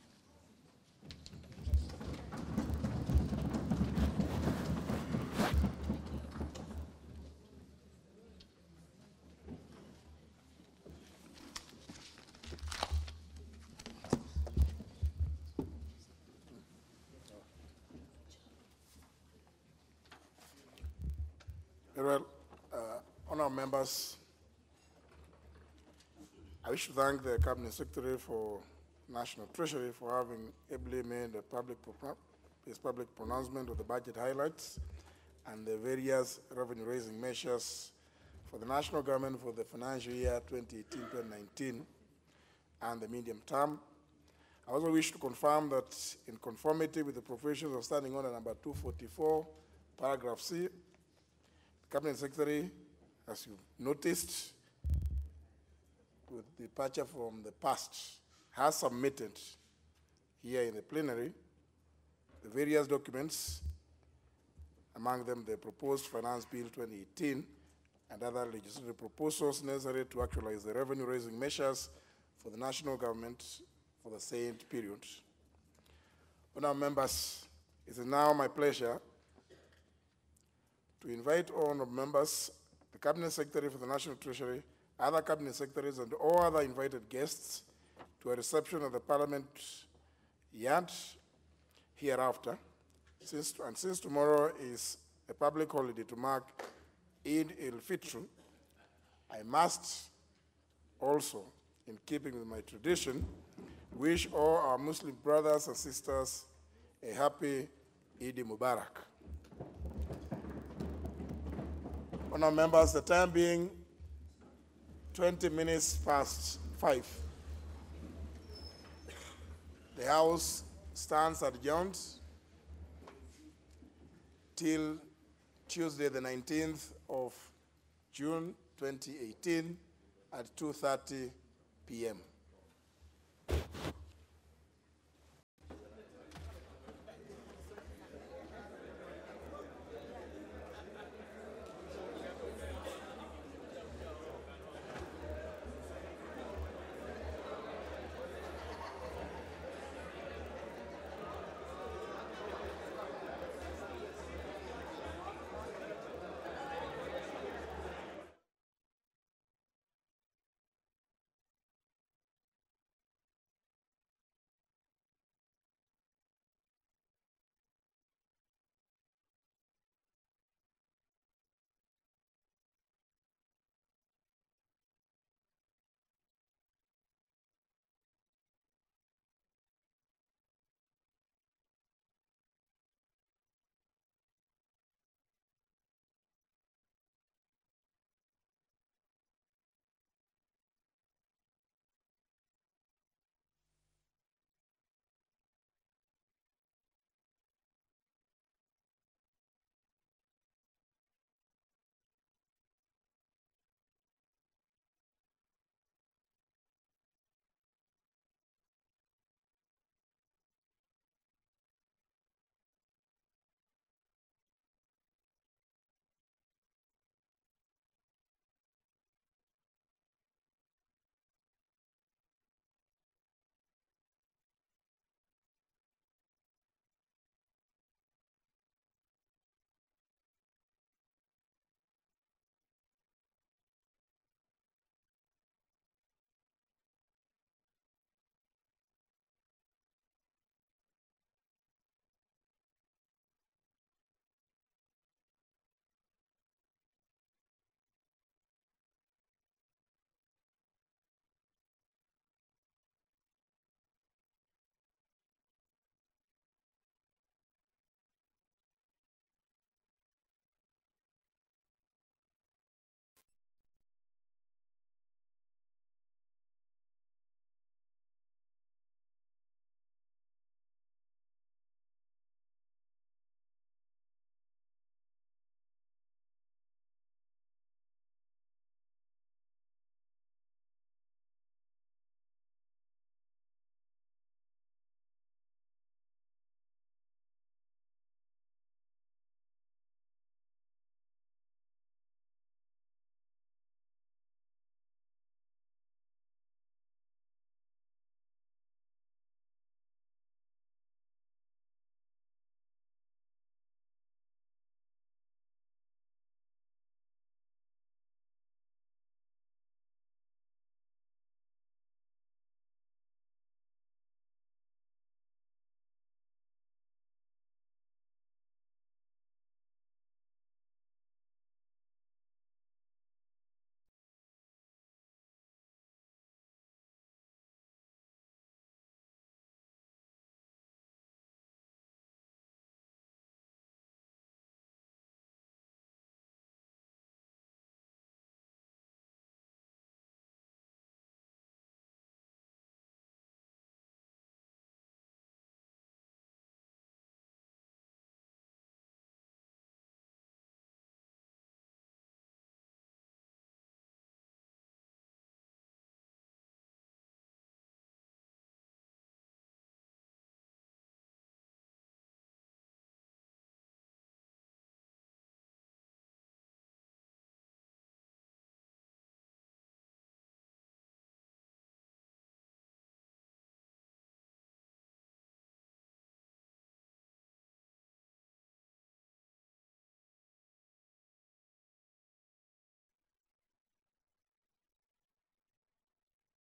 Well, honourable members, I wish to thank the Cabinet Secretary for National Treasury for having ably made his public pronouncement of the budget highlights and the various revenue-raising measures for the national government for the financial year 2018-2019 and the medium term. I also wish to confirm that in conformity with the provisions of Standing Order number 244, paragraph C, the Cabinet Secretary, as you noticed, with departure from the past, has submitted here in the plenary the various documents, among them the proposed Finance Bill 2018 and other legislative proposals necessary to actualize the revenue-raising measures for the national government for the same period. Honourable members, it is now my pleasure to invite all honourable members, the Cabinet Secretary for the National Treasury, other Cabinet Secretaries, and all other invited guests to a reception at the Parliament yard hereafter. Since tomorrow is a public holiday to mark Eid al-Fitr, I must also, in keeping with my tradition, wish all our Muslim brothers and sisters a happy Eid Mubarak. Honourable members, the time being 20 minutes past 5. The House stands adjourned till Tuesday, the 19th of June 2018 at 2:30 p.m.